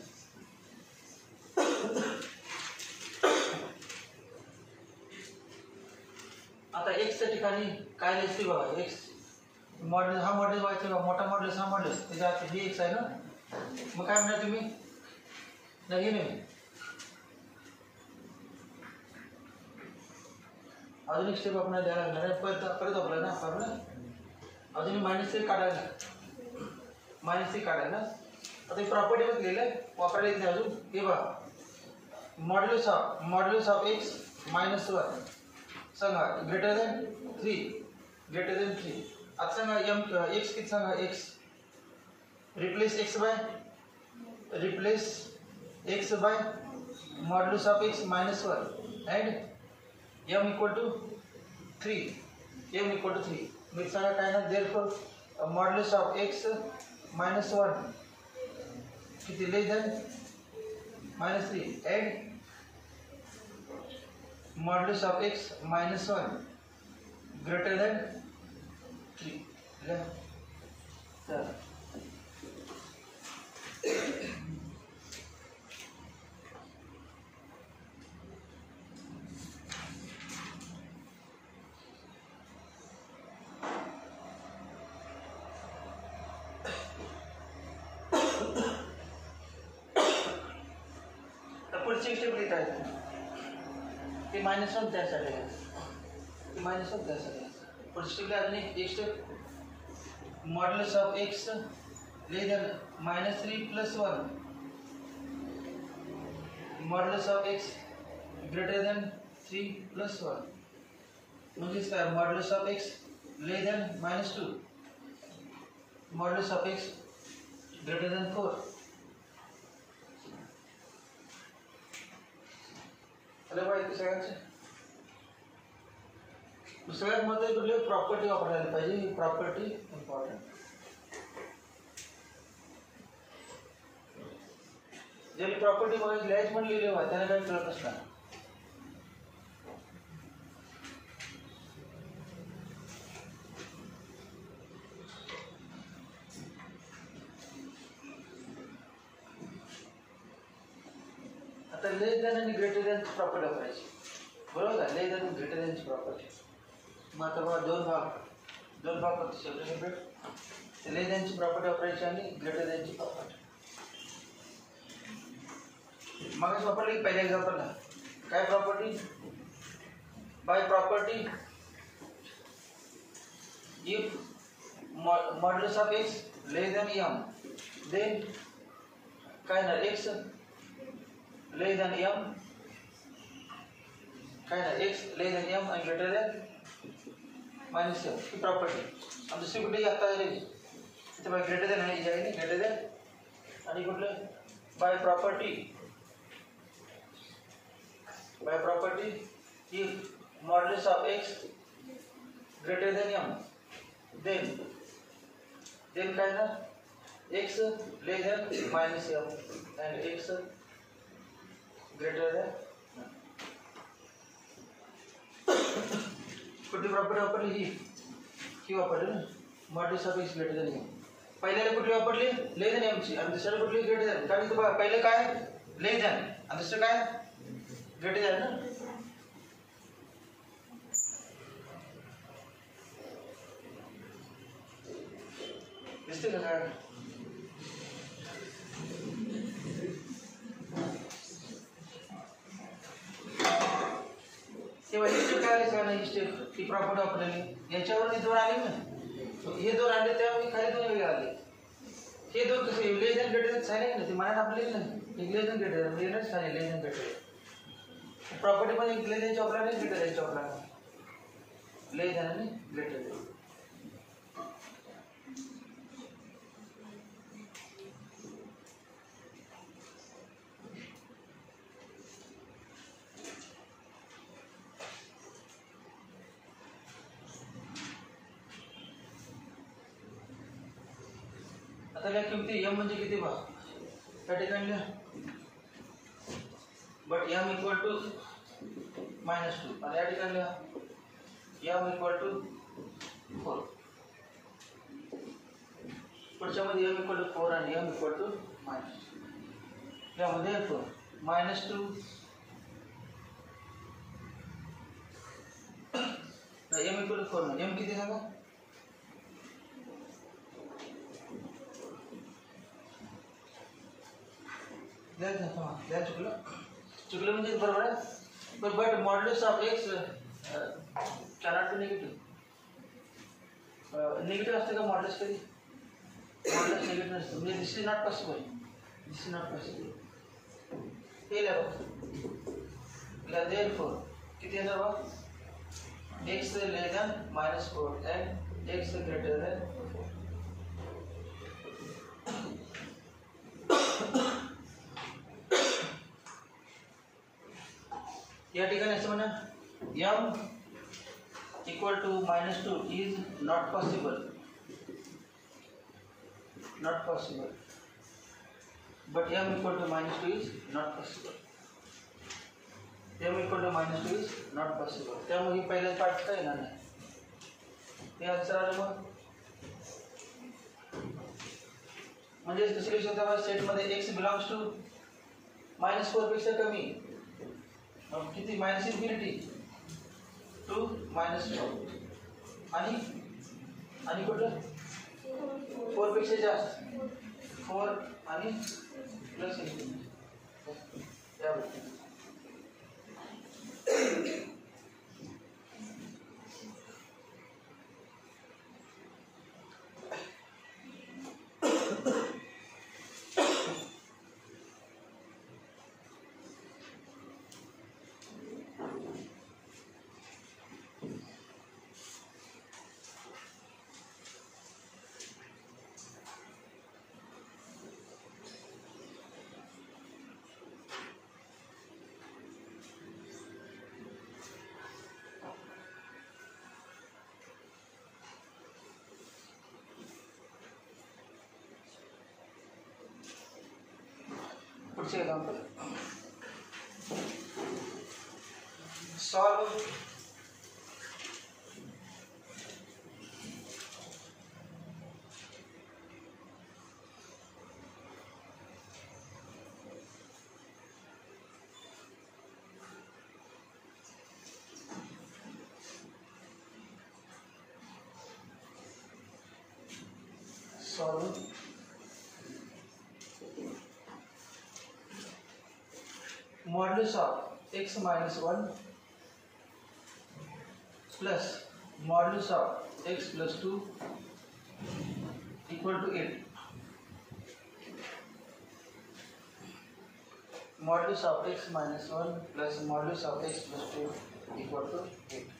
आता x च्या ठिकाणी काय लिहायचं बघा x मॉड्यूल हा मॉड्यूल व्हायचा मोठा मॉड्यूल हा मॉड्यूल त्याच्यात हे x आहे ना मग काय म्हणणार तुम्ही नाही अजून एक स्टेप आपल्याला द्यायला लागणार आहे परत आपल्याला ना फॉर्म्युला अजून -3 काढायला -3 काढायला आता प्रॉपर्टी मध्ये लिहिलंय वापरायला येत नाही अजून हे बघा मॉड्यूलस ऑफ x -1 सांगा ग्रेटर दॅन 3 आता सांगा x किती सांगा x replace x by modulus of x -1 and m equal to 3 मी सांगा काय ना देअरफॉर मॉड्यूलस ऑफ x -1 किती less than -3 and modulus of x -1 greater than 3 तर पुढची स्टेप लिहित आहे ते -1 त्यासाठी पुढची स्टेप अजून एक step modulus of x less than -3 + 1 modulus of x greater than 3 + 1 म्हणजे काय modulus of x less than -2 modulus of x greater than 4 अरे भाई सगळ्यांचे सगळ्यात महत्त्वाची कुठली प्रॉपर्टी वापरायला पाहिजे ही प्रॉपर्टी इम्पॉर्टंट जरी प्रॉपर्टी मध्ये लिहायच म्हणून लिहिले होते त्याला काही कळत असणार आता लेस दॅन आणि ग्रेटर दॅन प्रॉपर्टी वापरायची बरोबर का लेस दॅन आणि ग्रेटर दॅनची प्रॉपर्टी मग आता बघा दोन भाग करतो सेपरेट लेस दॅनची प्रॉपर्टी वापरायची आणि ग्रेटर दॅनची प्रॉपर्टी मग वापरली पहिल्या एक्झाम्पलला काय property by property if modulus of x less than m then काय ना x लेस दॅन m काय ना x लेस दॅन m आणि ग्रेटर दॅन -7 ही प्रॉपर्टी आणि दुसरी कुठे आता इथे बाय ग्रेटर दॅन आहे जाईल ग्रेटर दॅन आणि कुठलं by property if modulus of x greater than m then काय ना x less than -m and x greater than कुठली प्रॉपर्टी वापरली ही वापरली ना modulus of x greater than m पहिल्याला कुठली वापरली लेस दॅन m ची आणि दुसऱ्याला कुठली ग्रेटर दॅन कारण इथं पहिलं काय लेस दॅन आणि दुसरं काय ग्रेटर दॅन ना दिसते का काय तेव्हा इथे काय आले ना ही स्टेप ती प्रॉपर्टी वापरलेली याच्यावर दोन आले ना हे दोन आले तेव्हा मी खाली दोन वेगळे आले हे दोन कसे लेस दॅन ग्रेटर साइन आहे ना ते मराठी आपल्याला नाही less than greater less sign less than greater property पण एक लेस दॅनच्या वापरला नाही ग्रेटर यांच्या वापरला लेस दॅन आणि ग्रेटर आता या किमती m म्हणजे किती बा त्या ठिकाणी बट m इक्वल टू -2 आणि या ठिकाणी m इक्वल टू 4 पुढच्या मध्ये m इक्वल टू 4 आणि m इक्वल टू यामध्ये येतो -2 m इक्वल टू 4 m किती सांगा द्या चुकलं म्हणजे बरोबर आहे but modulus of x cannot be negative negative असते का मॉड्युलस कधी मॉड्युलस निगेटिव्ह नसतं म्हणजे दिस इज नॉट पॉसिबल हे लिहा देअरफॉर किती येणार बा x less than -4 and x greater than 4 या ठिकाणी असं म्हणा m equal to -2 is not possible but m equal to -2 is not possible त्यामुळे पहिल्या पार्ट काय येणार नाही हे आन्सर आलं मग म्हणजे दुसरी शब्दामध्ये सेटमध्ये x बिलॉंग्स टू -4 पेक्षा कमी किती -∞ टू -4 आणि कुठलं 4 पेक्षा जास्त 4 आणि प्लस याबद्दल पुढचे example solve modulus of x minus 1 plus modulus of x plus 2 equal to 8. Modulus of x minus 1 plus modulus of x plus 2 equal to 8.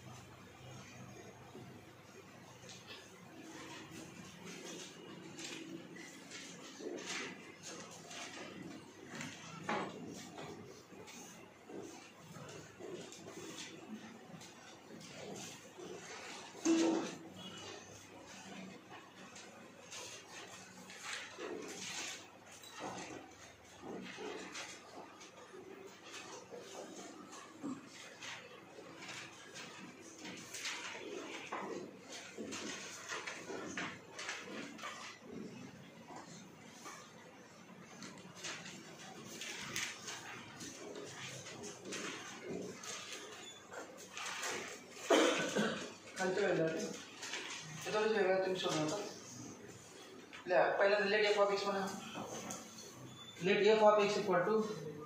खालच्या वेळेला ते थोडंच वेगळं तुम्ही सोडवता लिहा पहिल्यांदा लेट एफ ऑफ एक्स म्हणा let f of x equal to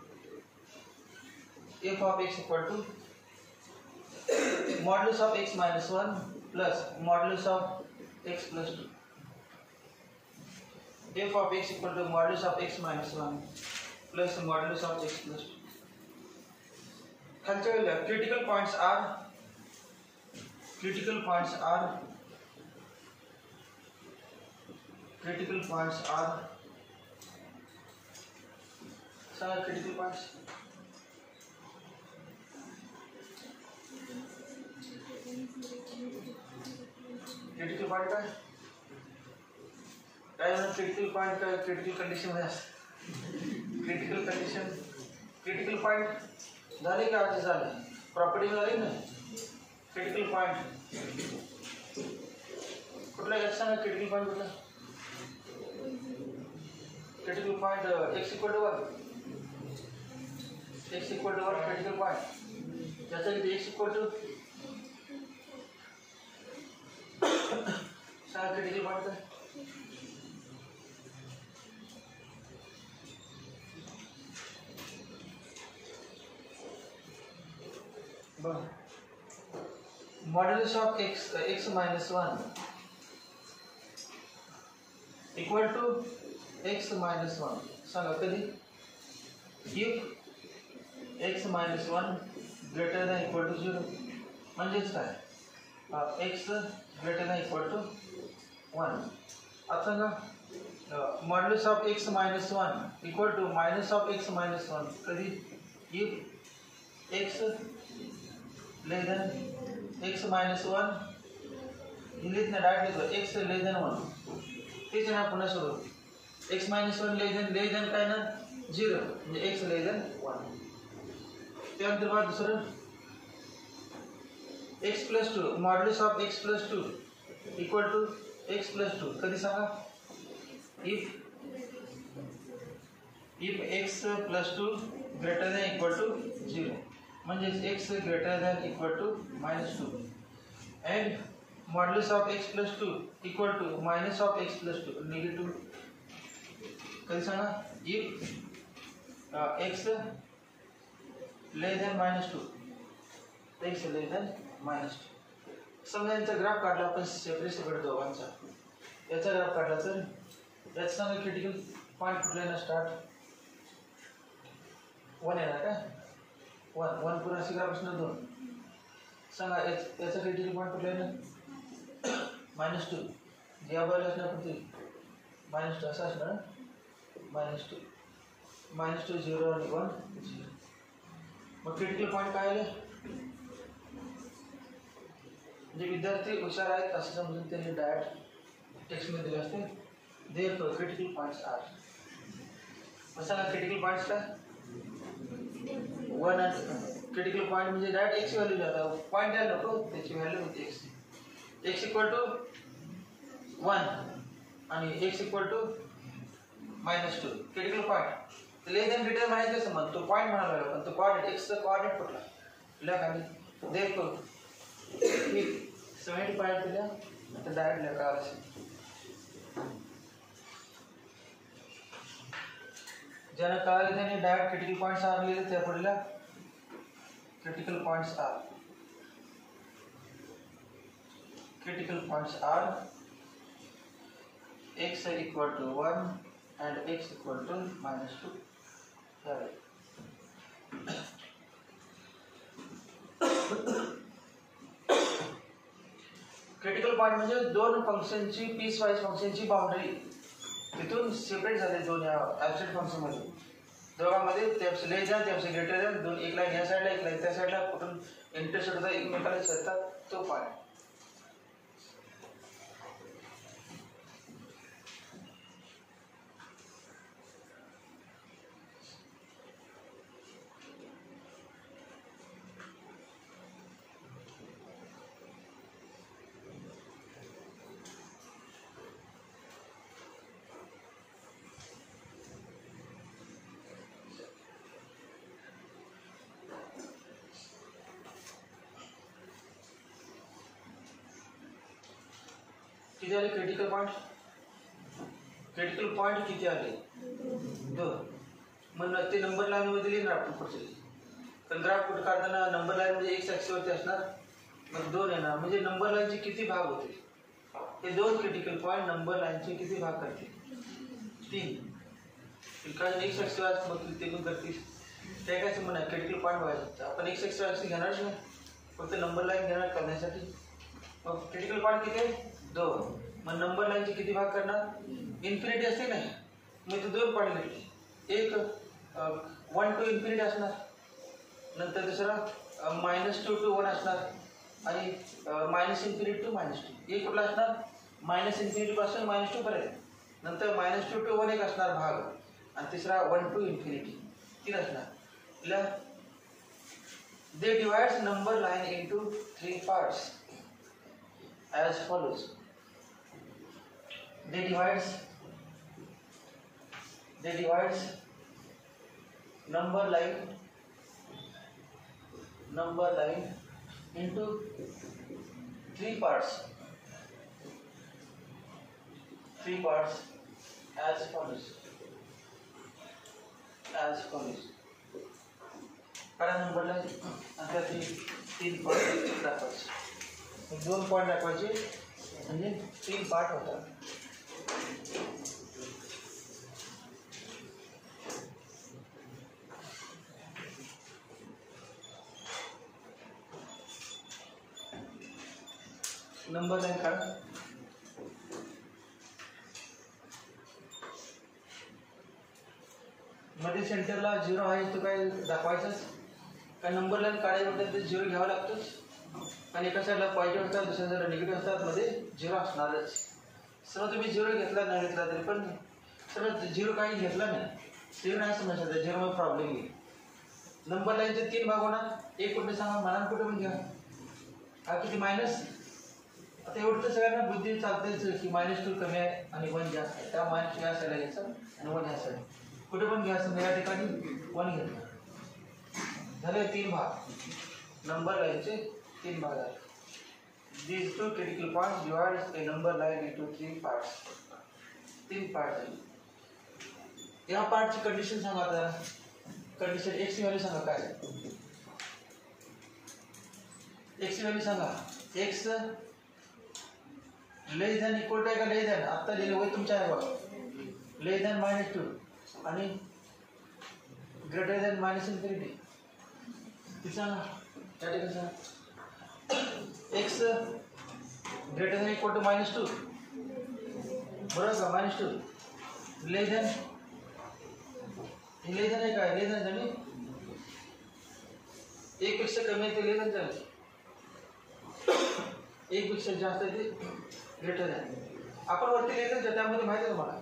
modulus of x minus 1 plus modulus of x plus 2 f of x equal to modulus of x minus 1 plus modulus of x plus 2. खालच्या वेळेला critical points are सांगा critical points. Critical point काय म्हणून critical point काय critical condition मध्ये असते. Critical point झाले का आधी झाले प्रॉपर्टी झाली ना. क्रिटिकल पॉइंट कुठला यात सांगा क्रिटिकल पॉइंट कुठला. Critical point x equal to 1 critical point ज्याचा की x इक्वल टू सांगा क्रिटिकल पॉइंट काय. Modulus of x minus 1 equal to x minus 1 सांगा कधी. if x minus 1 greater than equal to 0 म्हणजेच काय x greater than equal to 1. आता सांगा modulus of x minus 1 equal to minus of x minus 1 कधी. if x less than x minus 1 लिहित ना direct लिहितो x less than 1 तेच ना पुन्हा सुरू x minus 1 less than काय ना 0 म्हणजे x less than 1. त्यानंतर बाद दुसरं x plus 2 modulus of x plus 2 equal to x plus 2 कधी सांगा. if x plus 2 greater than equal to 0 म्हणजे x greater than equal to minus 2 and modulus of x plus 2 equal to minus of x plus 2 negative कधी सांगा. if x less than minus 2 x less than minus 2 समजा यांचा graph काढला आपण separate दोघांचा याचा graph काढला तर याचा सांगा क्रिटिकल पॉईंट कुठला स्टार्ट 1 येणार का 1 पुन्हा ग्राफ असणार 2 सांगा याचा क्रिटिकल पॉईंट कुठला येणार -2 या बाजूला असणार कुठे -2 असा असणार -2 0 आणि 1 0. मग क्रिटिकल पॉईंट काय आले जे विद्यार्थी हुशार आहेत असं समजून त्यांनी डायरेक्ट टेक्स्टमध्ये दिले असते. देअरफॉर क्रिटिकल पॉईंट्स आर सांगा क्रिटिकल पॉईंट्स काय 1 आणि क्रिटिकल पॉईंट म्हणजे डायरेक्ट x व्हॅल्यू जाता पॉईंट द्यायला नको त्याची व्हॅल्यू होती x इक्वल टू 1 आणि x equal to -2 critical point less than greater माहिती कसं म्हणतो पॉईंट म्हणायला लागला पण तो कोऑर्डिनेट x चा कोऑर्डिनेट कुठला लिहा खाली देअरफॉर 75 दिल्या आता डायरेक्ट लिहा असेल. ज्यानं कळालं त्याने डायरेक्ट क्रिटिकल पॉईंट्स आर लिहिले त्या पुढल्या critical points are x equal to 1 and x equal to -2. Critical point म्हणजे दोन फंक्शनची पीस वाईज फंक्शनची बाउंड्री तिथून सेपरेट झाले दोन ॲब्सोल्यूट फंक्शन मध्ये दोघांमध्ये त्यापेक्षा लेस दॅन त्यापेक्षा ग्रेटर दॅन दोन एक लाईन या साईडला एक लाईन त्या साईडला कुठून इंटरसेक्ट होता एकमेकाला छेदतात तो पॉइंट. किती आले क्रिटिकल पॉइंट किती आले 2. मग ते नंबर लाईन मध्ये लिहिणार आपण पुढचे पण ग्राफ कुठे काढताना नंबर लाईन मध्ये x ऍक्सिस वरती असणार मग 2 येणार म्हणजे नंबर लाईनचे किती भाग होते हे दोन क्रिटिकल पॉइंट नंबर लाईनचे किती भाग करतील 3 कारण एक्स ॲक्सिस बघतील ते पण करतील ते काय संबंध आहे क्रिटिकल पॉईंट बघायचं आपण एक्स ॲक्सिस घेणारच नाही फक्त नंबर लाईन घेणार करण्यासाठी मग क्रिटिकल पॉईंट किती आहे 2 मग नंबर लाईनचे किती भाग करणार इन्फिनिटी असते नाही मग ते 2 पॉईंट घेतले एक 1 to इन्फिनिटी असणार नंतर दुसरा -2 to 1 असणार आणि -इन्फिनिटी to -2 एक कुठला असणार -इन्फिनिटी पासून -2 पर्यंत नंतर -2 to 1 एक असणार भाग आणि तिसरा 1 to इन्फिनिटी 3 असणार they divides number line into 3 parts as follows they divides number line into 3 parts as follows कारण नंबर लाईन आता 3 पॉईंट दाखवायचे 2 पॉईंट दाखवायचे म्हणजे 3 पार्ट होतात नंबर लाईन काढ मध्ये सेंटरला 0 आहे तो काय दाखवायचाच का नंबर लाईन काढायला ते 0 घ्यावा लागतोच आणि एका साईडला पॉझिटिव्ह असतात दुसऱ्या साईडला निगेटिव्ह असतात मध्ये 0 असणारच सर्व तुम्ही 0 घेतला नाही घेतला तरी पण सर्व 0 काही घेतला नाही 0 नाही समजायचं 0 मध्ये प्रॉब्लेम येईल नंबर लाईनचे 3 भाग होणार एक कुठे सांगा मनात कुठे पण घ्या हा किती मायनस आता एवढं तर सगळ्यांना बुद्धी चालतेच की -2 कमी आहे आणि 1 जास्त आहे त्या मायनस या साईडला घ्यायचं आणि 1 ह्या साईड कुठे पण घ्या समजा या ठिकाणी 1 घेतलं झाले 3 भाग नंबर लाईनचे 3 भाग आहेत these two critical points divides a number line into 3 parts 3 part झाले या पार्टची कंडिशन सांगा आता कंडिशन x ची व्हॅल्यू सांगा काय x ची व्हॅल्यू सांगा x less than equal to आहे का लेस दॅन आता लिहिलं वय तुमच्या आहे बघा लेस दॅन -2 आणि ग्रेटर दॅन -इन्फिनिटी किती सांगा त्या ठिकाणी सांगा x greater than equal to -2 बरोबर का -2 लेस दॅन लेस दॅन आहे काय लेस दॅन झाली 1 पेक्षा कमी आहे ते लेस दॅन झालं 1 पेक्षा जास्त आहे ते ग्रेटर दॅन आपण वरती लिहिलं त्यामध्ये माहिती आहे तुम्हाला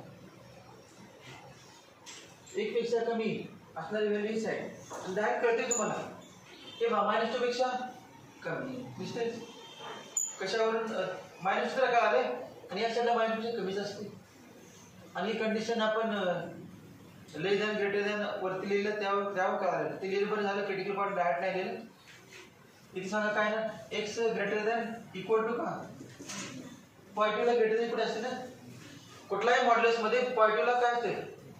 1 पेक्षा कमी असणारी व्हॅल्यूज आहे आणि डायरेक्ट कळते तुम्हाला की -2 पेक्षा कमी दिसते कशावरून -2 का आले आणि या साईडला -2 पेक्षा कमीच असते आणि ही कंडिशन आपण लेस दॅन ग्रेटर दॅन वरती लिहिलं त्यावर का आलं ते लिहिलं बरं झालं क्रिटिकल पॉईंट डायरेक्ट नाही लिहिलं किती सांगा काय ना x greater than equal to का पॉझिटिव्हला ग्रेटर दॅन कुठे असते ना कुठल्याही मॉड्युलस मध्ये पॉझिटिव्हला काय असते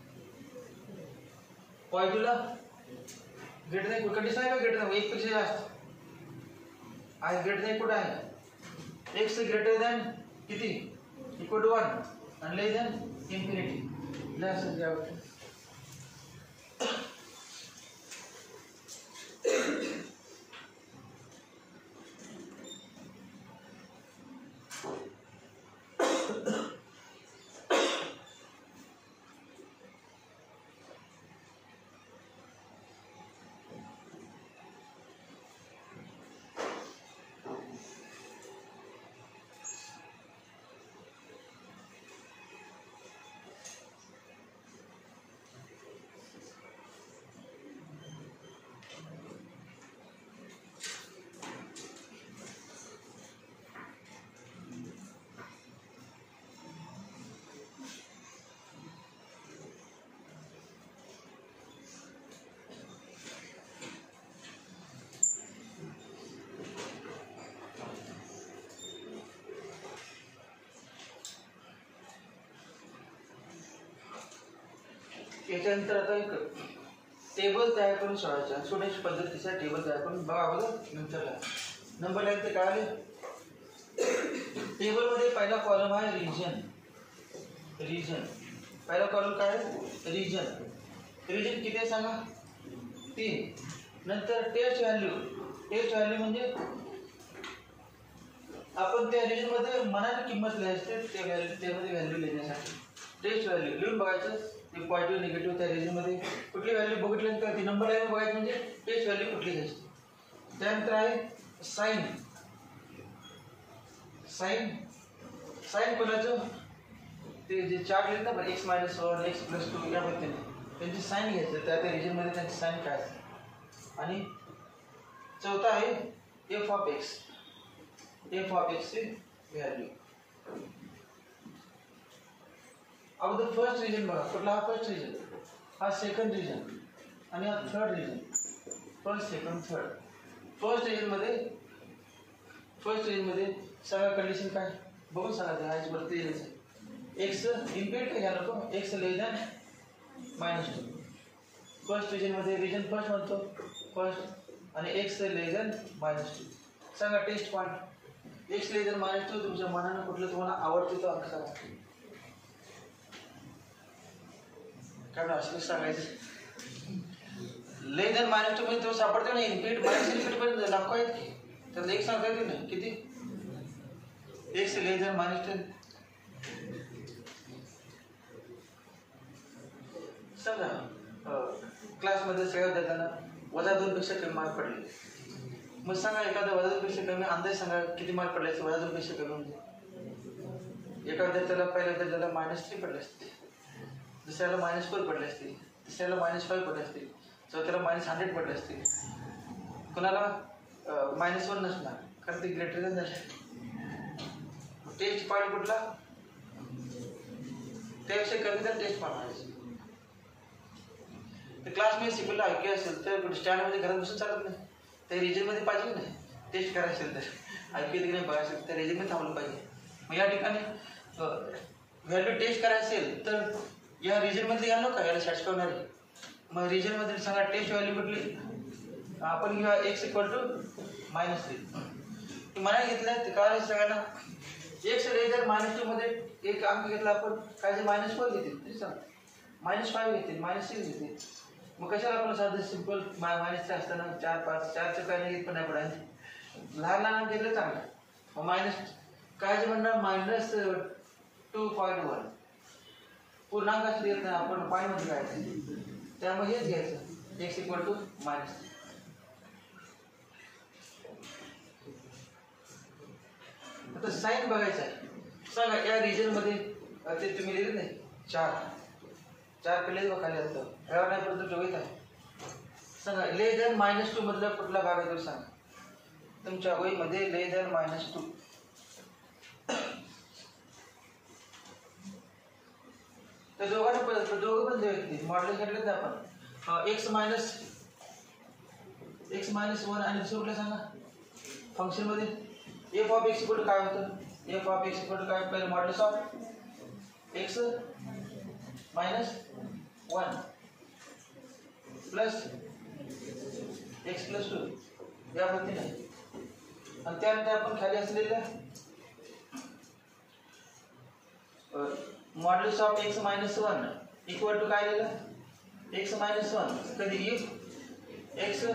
पॉझिटिव्हला ग्रेटर दॅन कंडिशन आहे का ग्रेटर दॅन 1 पेक्षा जास्त आहे ग्रेटर दॅन कुठे आहे x ग्रेटर दॅन किती इक्वल टू 1 आणि less than infinity less than याच्यानंतर आता एक टेबल तयार करून सोडायचा सोडण्याची पद्धतीचा टेबल तयार करून बघा अगोदर नंतरला नंबर लाईन ते काय आले टेबलमध्ये पहिला कॉलम आहे रिजन पहिला कॉलम काय आहे रिजन. रिजन किती आहे सांगा 3. नंतर टेस्ट व्हॅल्यू. टेस्ट व्हॅल्यू म्हणजे आपण त्या रिजनमध्ये मनाची किंमत लिहायची त्या व्हॅल्यू त्यामध्ये व्हॅल्यू लिहिण्यासाठी. टेस्ट व्हॅल्यू लिहून बघायचं ते पॉझिटिव्ह निगेटिव्ह त्या रिजनमध्ये कुठली व्हॅल्यू बघितल्यानंतर ती नंबर लाईन बघायचं म्हणजे टेस्ट व्हॅल्यू कुठली घ्यायची. त्यानंतर आहे साईन. साईन साईन कोणाचं ते जे चार्ट लिहित ना पण x-1 x+2 या पद्धतीने त्यांची साईन घ्यायचं त्या त्या रिजनमध्ये त्यांची साईन काय असते. आणि चौथा आहे f of x. F of एक्सची व्हॅल्यू. अगोदर फर्स्ट रिजन बघा कुठला हा फर्स्ट रिजन, हा सेकंड रिजन आणि हा third region. First second third. First रिजनमध्ये सांगा कंडिशन काय बघून सांगा ते आज वरती यायचं. एक्स इम्पेक्ट घ्या नको एक्स लेस दॅन -2. फर्स्ट रिजनमध्ये रिजन फर्स्ट म्हणतो फर्स्ट आणि एक्स लेस दॅन -2. सांगा test point x less than -2 तुमच्या मनानं कुठलं तुम्हाला आवडते तो अंक सांगा. काय असं सांगायचं लेस दॅन -2 मध्ये तो सापडतो नाही इम्पेक्ट -इम्पेक्ट पर्यंत दाखवा आहेत की तर एक सांगता येते ना किती एक्स लेस दॅन -10. सांगा क्लासमध्ये सगळ्यात देताना -2 पेक्षा कमी मार्क पडले. मग सांगा एखादा -2 पेक्षा कमी अंदाज सांगा किती मार्क पडले असते. -2 पेक्षा कमी म्हणजे एका विद्यार्थ्याला पहिल्या विद्यार्थ्याला -3 पडले असते, दुसऱ्याला -4 पडले असते, तिसऱ्याला -5 पडले असते, चौथ्याला -100 पडले असते. कोणाला -1 नसणार कारण ते ग्रेटर दॅन झाले. टेस्ट पॉईंट कुठला त्यापेक्षा कमी तर टेस्ट पॉईंट. तर क्लासमध्ये शिकवलं ऐकू असेल तर स्टँडमध्ये घरात बसून चालत नाही. त्या रिजनमध्ये पाहिजे नाही टेस्ट करायचं असेल तर ऐकू येते की नाही बघायचं त्या रिजनमध्ये थांबलं पाहिजे. मग या ठिकाणी व्हॅल्यू टेस्ट करायचं असेल तर या रिजनमधली घ्या नका याला साठवणारी. मग रिजनमध्ये सांगा टेस्ट व्हॅल्यू कुठली आपण घेऊया x = -3. मला घेतलं ते काय सगळ्यांना x लेस दॅन -2 मध्ये एक अंक घेतला आपण काय जे -4 घेतील तरी सांग -5 घेतील -6 घेतील. मग कशाला आपण साधं सिंपल -3 असताना 4 5 4चं काय नाही पण नाही पडायचं लहान लहान घेतलं चांगलं. मग मायनस काय जे म्हणणार -2.1 पूर्णांक असं येत नाही आपण पॉईंटमध्ये काढायचं त्यामुळे हेच घ्यायचं x = -3. आता साईन बघायचं आहे. सांगा या रिजनमध्ये ते तुम्ही लिहिले नाही 4 केले खाली असतं ह्यावर नाही परंतु ठेवत आहे. सांगा लेस दॅन -2 मधला कुठला भाग आहे तो सांगा तुमच्या वहीमध्ये लेस दॅन -2. तर दोघं पण देऊ मॉडेल घेतले आपण x- 1 आणि दुसरं कुठलं सांगा फंक्शनमध्ये f of x equal to काय होतं. F of x equal to काय पहिले modulus of x - 1 plus x+2 या पद्धतीने. आणि त्यानंतर आपण खाली असलेल्या modulus of x - 1 equal to काय लिहिलं x - 1 कधी if x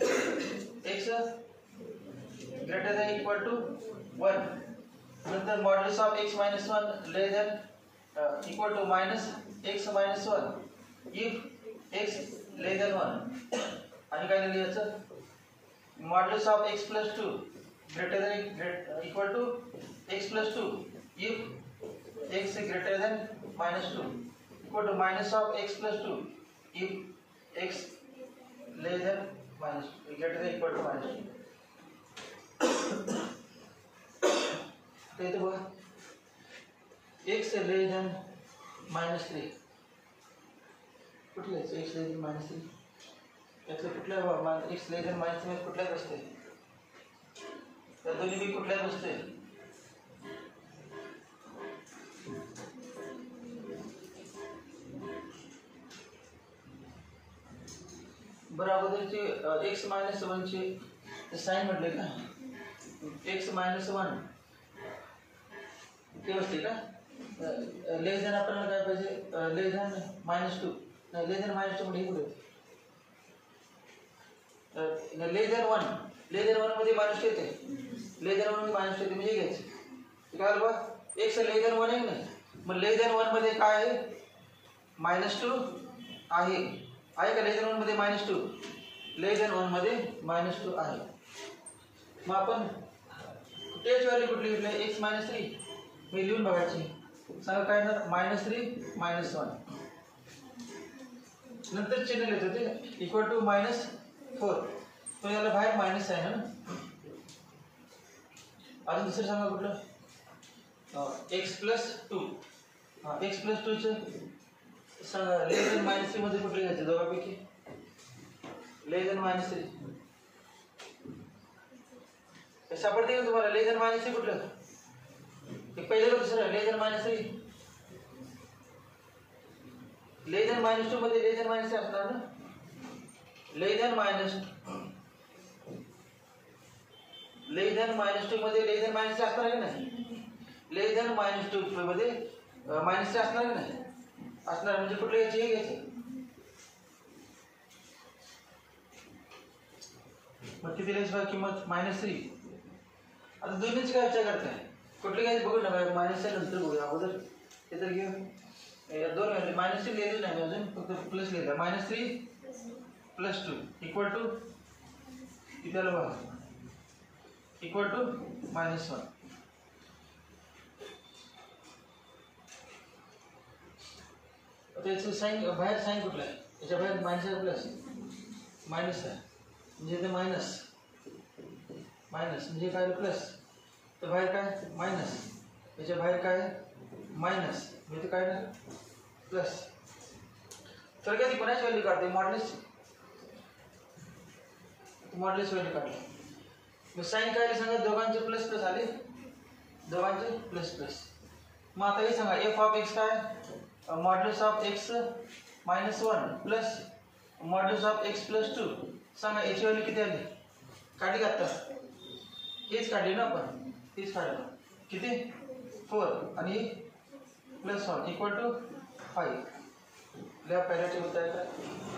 greater than equal to 1 नंतर modulus of x - 1 less than equal to -x - 1 if x less than 1 आणि काय लिहिलं याचं modulus of x+2 greater than equal to x+2 if x greater than -2 equal to minus of x+2 if x less than greater than equal to -2. ते बघा x less than -3 कुठलं x less than -3 यातलं कुठल्या x less than -3 मध्ये कुठल्याच असते त्या दोन्ही बी कुठल्याच असते. बरं अगोदरची x - 1 ची साईन म्हटले का x - 1 ते असते का लेस दॅन आपल्याला काय पाहिजे, लेस दॅन -2 नाही, लेस दॅन -2 मध्ये कुठे लेस दॅन 1, लेस दॅन 1 मध्ये -2 येते, लेस दॅन 1 मध्ये -2 येते म्हणजे घ्यायचं. काय बघा x लेस दॅन 1 आहे नाही, मग लेस दॅन 1 मध्ये काय आहे, -2 आहे का लेस दॅन 1 मध्ये -2, लेस दॅन 1 मध्ये -2 आहे. मग आपण टेस्ट व्हॅल्यू कुठली घेतली, x -3 मी लिहून बघायची. सांगा काय ना, -3 -1 नंतर चिन्ह लिहितो ते इक्वल टू -4, पण याला बाहेर मायनस आहे ना. अजून दुसरं सांगा कुठलं, x+2, x+2 सांगा लेस दॅन -3 मध्ये कुठले घ्यायचे दोघांपैकी, लेस दॅन -3 सापडते का तुम्हाला, लेस दॅन -3 कुठलं, एक पहिलं का दुसरं, लेस दॅन -3, लेस दॅन -2 मध्ये लेस दॅन -3 असणार ना, लेस दॅन -2 मध्ये लेस दॅन -3 असणार का नाही, लेस दॅन -2 मध्ये -3 असणार का नाही, असणार म्हणजे कुठले घ्यायचे, हे घ्यायचे. मग किती लिहायची किंमत, -3. आता दोन्हीच काय विचार करताय, कुठले घ्यायचे बघू ना, -च्या नंतर बघूया, अगोदर ते तर घेऊ. दोन व्हॅल्यू -3 लिहिलेलं नाही अजून, फक्त प्लस लिहिलं, -3 + 2 इक्वल टू किती आलं बघा, इक्वल टू -1. त्याचं साईन बाहेर, साईन कुठला आहे, याच्या बाहेर -प्लस मायनस आहे, म्हणजे ते मायनस म्हणजे काय प्लस, तर बाहेर काय मायनस, याच्या बाहेर काय मायनस म्हणजे काय ना प्लस. तर काय ती कोणाची व्हॅल्यू काढते, मॉड्युलस व्हॅल्यू काढली. मग साईन काय सांगा, दोघांचे प्लस प्लस आले, दोघांचे प्लस प्लस. मग आता हे सांगा f(x) काय, modulus of x -1 plus modulus of x + 2. सांगा याची व्हॅल्यू किती आली, काढली का आता, हेच काढली ना आपण, हेच काढलं किती 4 आणि +1 इक्वल टू 5. लिहा पहिल्या टेबल तयार करा.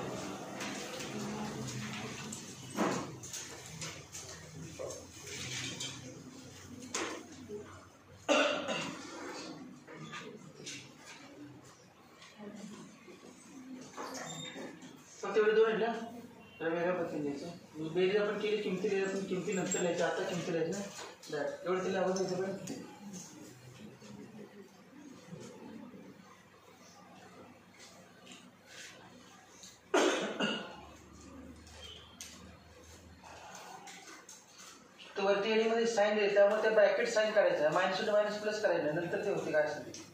फक्त एवढे दोन आहेत ना, तर वेगळ्या पद्धतीने द्यायचं. बेरीज आपण केली, किमती लिहिल्या, पण किमती नंतर लिहायच्या, आता किमती लिहायचं ना, एवढं तिला अगोदर द्यायचं पण. तर वरती एडीमध्ये साईन द्यायचं, त्यामुळे त्या ब्रॅकेट साईन करायचं, -2 to -+ करायचं, नंतर ते होते काय असेल ते.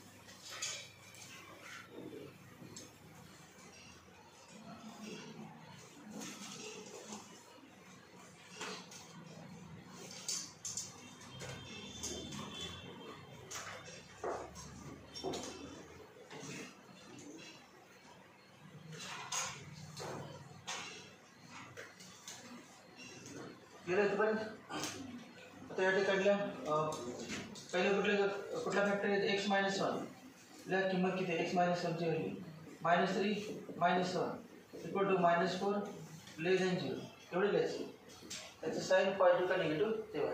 आता या ठिकाणी पहिलं कुठला फॅक्टर आहे, x -1 ला किंमत किती आहे, x -1 ची value -3 -1 equal to -4 less than 0 एवढे लिहायचे. त्याचं साईन पॉझिटिव्ह का निगेटिव्ह तेव्हा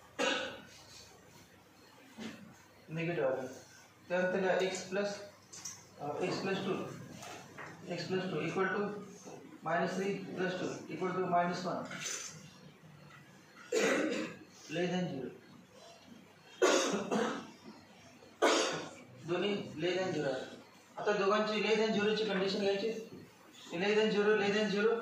निगेटिव्ह आलं. त्यानंतर लिहा x + 2 equal to -3 + 2 equal to -1 less than 0. दोन्ही लेस दॅन 0 आहे. आता दोघांची लेस दॅन 0 ची कंडिशन घ्यायची, लेस दॅन 0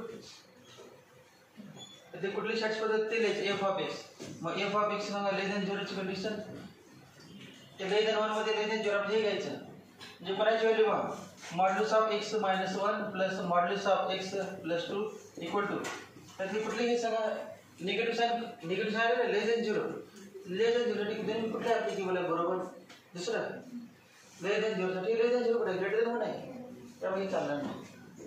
ते कुठली शॉर्ट्स पद्धत ते लिहायचे f(x). मग f(x) सांगा लेस दॅन 0 ची कंडिशन, ते लेस दॅन 1 मध्ये लेस दॅन 0 मध्ये घ्यायचं, म्हणजे कोणाची व्हॅल्यू पहा, modulus of x -1 plus modulus of x + 2 equal to, तर ती कुठली हे सांगा, निगेटिव्ह साईन लेस दॅन 0 साठी कुठल्या ॲप्लिकेबल आहे, बरोबर दुसरं लेस दॅन 0 साठी लेस दॅन 0 कुठे ग्रेटर दॅन 1 आहे, त्यामुळे चालणार नाही.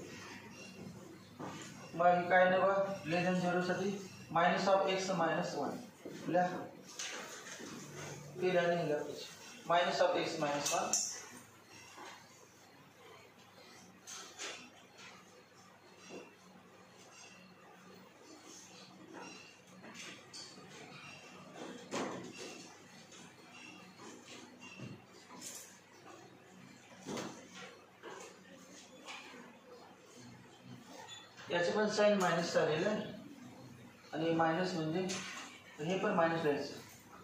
मग काय नाही बघा, लेस दॅन 0 साठी -(x - 1) लिहा, ते लिहायला पाहिजे. Minus of x minus 1. याचे पण साइन मायनस आलेलं आहे आणि मायनस म्हणजे हे पण मायनस राहायचं.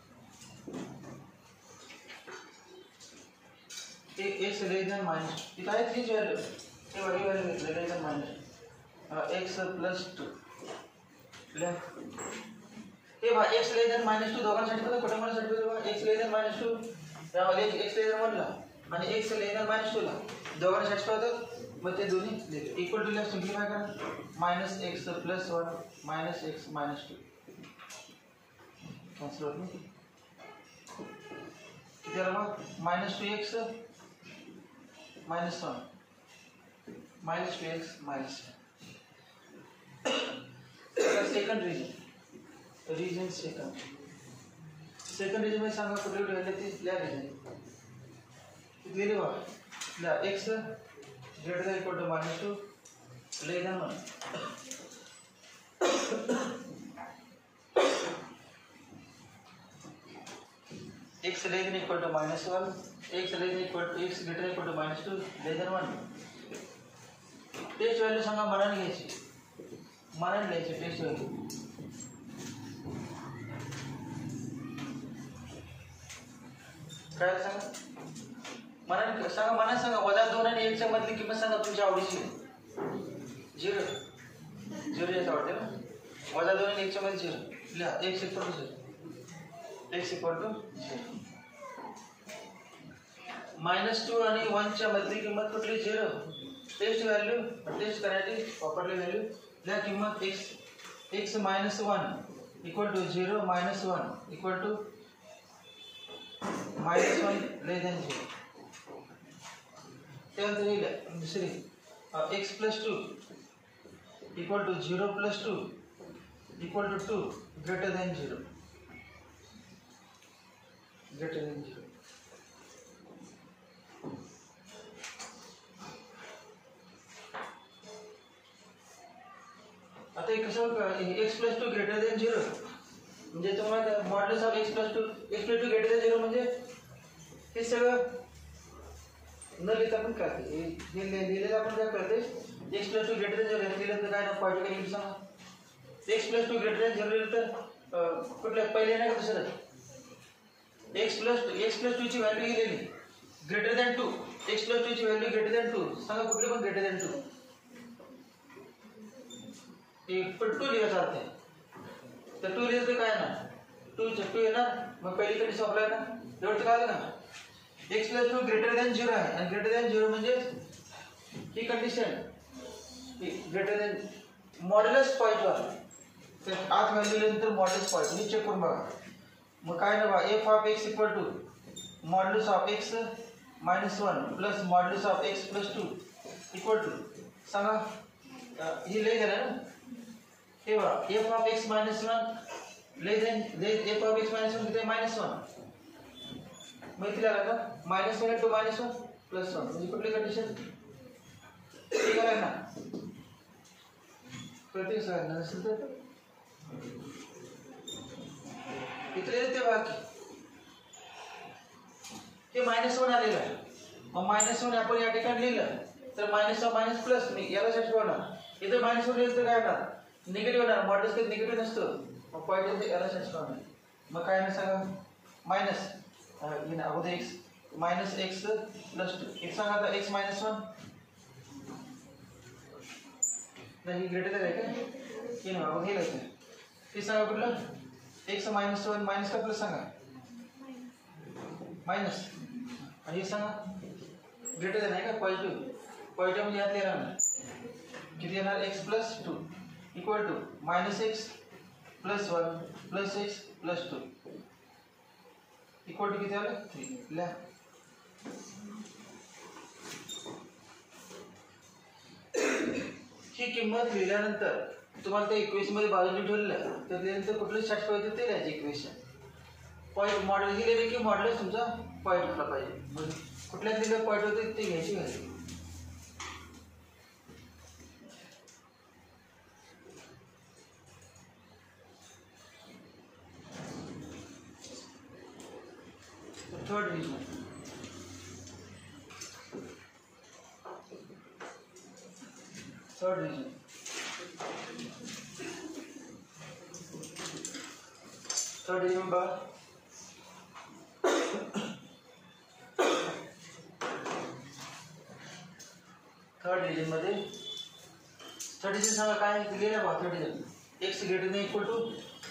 एक्स लेस दॅन मायनस इथं आहे तीच व्हॅल्यू हे वही व्हॅल्यू घेतलं less than minus x plus 2 हे बा एक्स लेस दॅन -2 दोघांसाठी बघा कुठे साठी बघा एक्स लेस दॅन -2 त्यामध्ये एक्स लेस दॅन 1 ला आणि एक्स लेस दॅन -2 ला दोघांना सॅटिस्फाय होतात. मग ते दोन्ही इक्वल टू ला सिम्प्लिफाय करा minus x plus 1 minus x minus 2 cancel होत नाही किती आला मग -2x -1 -2x minus second region second region मध्ये सांगा कुठे कुठे आले ते लिहा रीजन किती लिहिले बघा लिहा x greater than equal to -2 less than 1. X less than equal to -1, x less than equal to x greater than equal to -2 less than 1. Test value सांगा मनाने घ्यायची मनाने लिहायची टेस्ट व्हॅल्यू काय सांगा मनाने सांगा मनाने सांगा -2 आणि 1 च्या मधली किंमत सांगा तुमच्या आवडीची 0 याचं आवडते ना -2 आणि 1 च्या मध्ये 0 लिहा x equal to 0 x equal to 0 -2 आणि 1 च्या मधली किंमत कुठली 0 टेस्ट व्हॅल्यू टेस्ट करायची वापरली व्हॅल्यू लिहा किंमत x -1 equal to 0 -1 equal to -1 less than 0. त्यानंतर लिहिलं दुसरी x plus 2 equal to 0 plus 2 equal to 2 greater than 0 आता हे कसं x प्लस 2 ग्रेटर दॅन 0 म्हणजे तुम्हाला modulus of x plus 2 greater than 0 म्हणजे हे सगळं न लिहिता पण करते हे लिहिलेलं आपण काय करते x प्लस 2 ग्रेटर दॅन 0 लिहिलं तर काय ना पॉईंट काय लिहिलं सांगा x प्लस 2 ग्रेटर दॅन 0 लिहिलं तर कुठलं पहिले नाही का दुसरं x प्लस 2 ची व्हॅल्यू लिहिलेली ग्रेटर दॅन 2 x प्लस 2 ची व्हॅल्यू ग्रेटर दॅन 2 सांगा कुठले पण ग्रेटर दॅन 2 पण 2 लिहायचा अर्थ आहे तर 2 लिहिलं तर काय ना 2 येणार मग पहिली कंडिशन अप्लाय ना एवढं काय आलं ना x प्लस 2 ग्रेटर दॅन 0 आहे आणि ग्रेटर दॅन 0 म्हणजे ही कंडिशन ग्रेटर दॅन मॉड्युलस पॉईंटवर तर आत व्हॅल्यू नंतर मॉड्युलस पॉईंट मी चेक करून बघा मग काय ना बघा f of x equal to modulus of x -1 plus modulus of x plus 2 equal to सांगा ही लय झालं ना हे बघा f of x -1 less than f of x -1 किती -1 मग इथे आला का -1 टू -1 प्लस 1 म्हणजे कुठली कंडिशन ठीक आहे ना प्रत्येक सगळ्यांना नसेल तर इथे येते बाकी हे -1 आलेलं आहे मग -1 आपण या ठिकाणी लिहिलं तर मायनस प्लस मी याला सॅटिस्फाय होणार इथे -1 लिहिलं तर काय होणार निगेटिव्ह होणार मॉड्युलस कधी निगेटिव्ह नसतं मग पॉईंट येते याला सॅटिस्फाय होणार मग काय ना सांगा मायनस अगोदर x -x प्लस 2 एक सांगा आता x -1 नाही ग्रेटर आहे का की नाही अगोदर हे लिहायचं ते सांगा कुठलं x -1 मायनस का प्लस सांगा मायनस आणि हे सांगा ग्रेटर आहे का पॉझिटिव्ह म्हणजे यात लिहिणार किती येणार x plus 2 equal to -x plus 1 plus x plus 2 equal to किती आलं 3 लिहा ही किंमत लिहिल्यानंतर तुम्हाला त्या इक्वेशन मध्ये बाजूला ठेवलं तर त्यानंतर कुठलं सॅटिस्फाय होतं ते लिहायचं इक्वेशन पॉईंट मॉडेल ही लिहिली की मॉडेल तुमचा पॉईंट आला पाहिजे. म्हणजे कुठल्यातली काय पॉईंट होते ते घ्यायची व्हॅल्यू. थर्ड डिव्हिजन बघा. थर्ड डिव्हिजन मध्ये थर्ड डिव्हिजन सांगा काय दिलेलं बघा. Third division x greater than equal to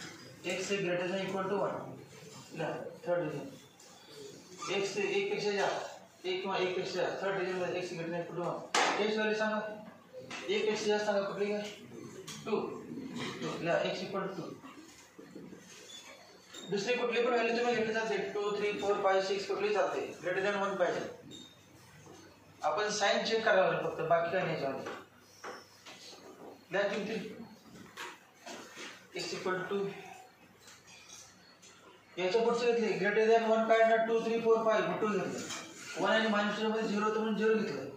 1. Third division x 1 पेक्षा जास्त 1 किंवा 1 पेक्षा जास्त. थर्ड डिव्हिजन मध्ये x greater than equal to 1. x value सांगा. 1 पेक्षा जास्त सांगा कुठली काय 2. x equal to 2. दुसरी कुठली पण व्हॅल्यू तुम्ही घेतली जाते 2 3 4 5 6 कुठली चालते. ग्रेटर दॅन 1 पाहिजे. आपण साइन चेक करायला फक्त, बाकी काही नाही याच्यामध्ये. त्या किमती x इक्वल टू याच्या पुढचे घेतले ग्रेटर दॅन 1 काढणार 2 3 4 5 2 घेतलं. 1 आणि मायनस मध्ये 0 होतं म्हणून 0 घेतलं.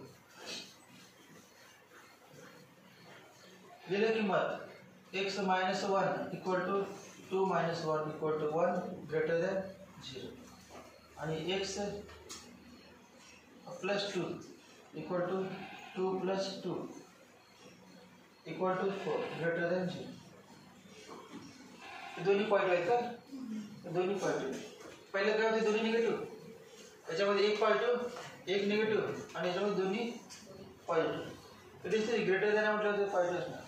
दिली किंमत x minus 1 equal to 2 minus 1 equal to 1 greater than 0 आणि x plus 2 equal to 2 plus 2 equal to 4 greater than 0. दोन्ही पॉईंट आहेत का? दोन्ही पॉईंट. पहिलं काय होते दोन्ही निगेटिव्ह. त्याच्यामध्ये एक पॉझिटिव्ह एक निगेटिव्ह आणि याच्यामध्ये दोन्ही पॉझिटिव्ह. तर दिसते ग्रेटर दॅन म्हटलं तर पॉझिटिव्ह असणार.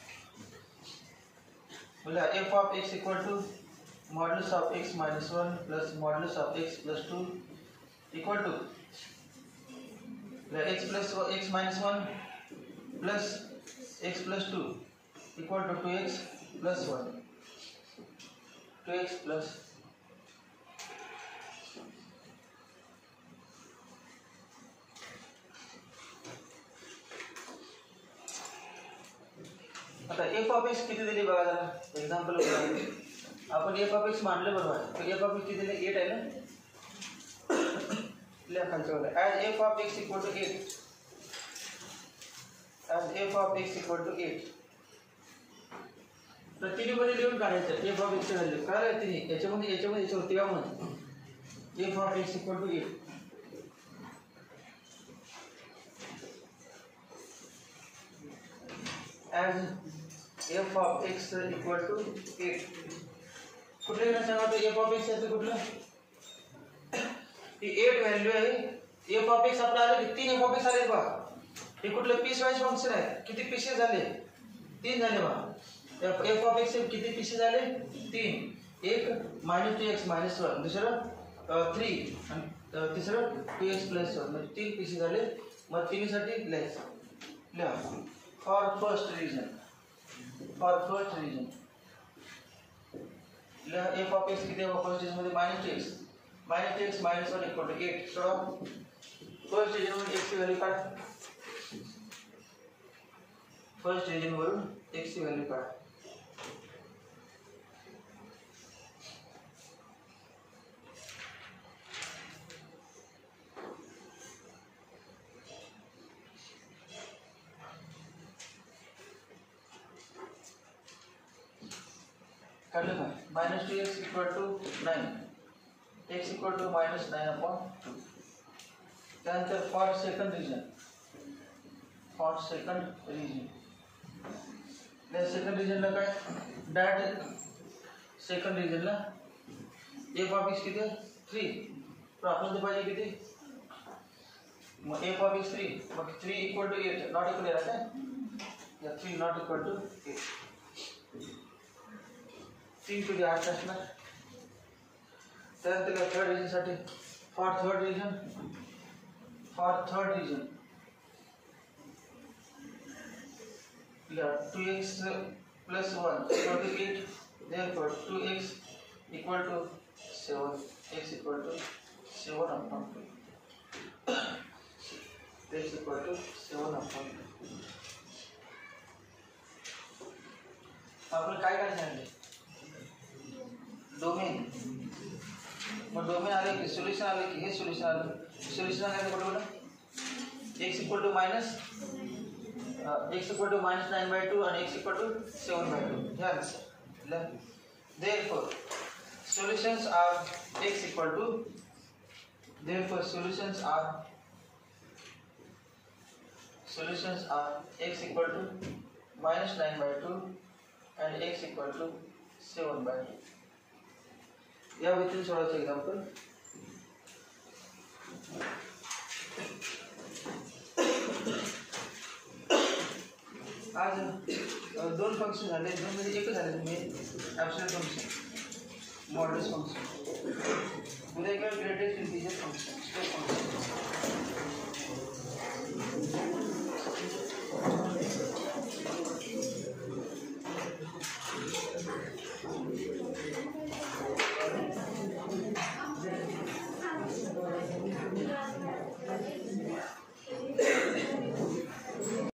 बोला f of x equal to modulus of x minus 1 plus modulus of x plus 2 equal to x plus x minus 1 plus x plus 2 equal to 2x plus 1 2x plus आता f of x किती दिली बघा जरा example आपण f of x मानले बरोबर आहे. तर f ऑफ x किती दिले 8 आहे ना. लिहा खालच्या वर as f of x equal to 8 as f of x equal to 8 तर तिन्हीमध्ये लिहून काढायचं f of x ची व्हॅल्यू काय आहे. तिन्ही याच्यामध्ये याच्यावरती का म्हणून f of x equal to 8 as f of x equal to 8 कुठले घेणं सांगा तो f of x याचं कुठलं ही 8 व्हॅल्यू आहे. f of x आपला आले की 3 f of x आले बघा. हे कुठलं पीस वाइज फंक्शन आहे. किती पीसेस झाले 3 झाले बघा. f of x किती पीसेस झाले 3. एक -2x मायनस 1 दुसरं 3 आणि तिसरं 2x प्लस 1 म्हणजे 3 पीसेस झाले. मग तिन्हीसाठी लिहायचं लिहा फॉर फर्स्ट रिजन लिहा f of x किती आहे फर्स्ट रिजन मध्ये -2x minus 1 equal to 8. so first region मध्ये x ची व्हॅल्यू काढ. फर्स्ट रिजन वरून x ची व्हॅल्यू काढ. काढलं का -2x equal to 9 x equal to -9/2. त्यानंतर फॉर सेकंड रिजन सेकंड रिजनला काय डायरेक्ट सेकंड रिजनला f ऑफ x किती 3 तर आपण ते पाहिजे किती मग f ऑफ x 3 मग 3 इक्वल टू 8 नॉट इक्वल आहे काय या 3 not equal to 8 3 to the 8 असणार. त्यानंतर थर्ड रिजन साठी फॉर थर्ड रिजन या 2x plus 1 equal to 8. Therefore 2x equal to 7. x equal to 7/2. x equal to 7/2. आपण काय काय सांगितले डोमेन मग डोमेन आले की सोल्युशन आले की हे सोल्युशन आलं. सोल्युशन आलं कुठं कुठं x equal to minus -9/2 and x equal to 7/2. हे answer. Therefore solutions are x equal to x equal to -9/2 and x equal to 7/2. या व्यतिरिक्त सोडायचं एक्झाम्पल. आज दोन फंक्शन झाले, दोन मध्ये एकच झाले. तुम्ही ॲब्सोल्यूट फंक्शन, मॉड्युलस फंक्शन, उद्या किंवा greatest integer function, step function.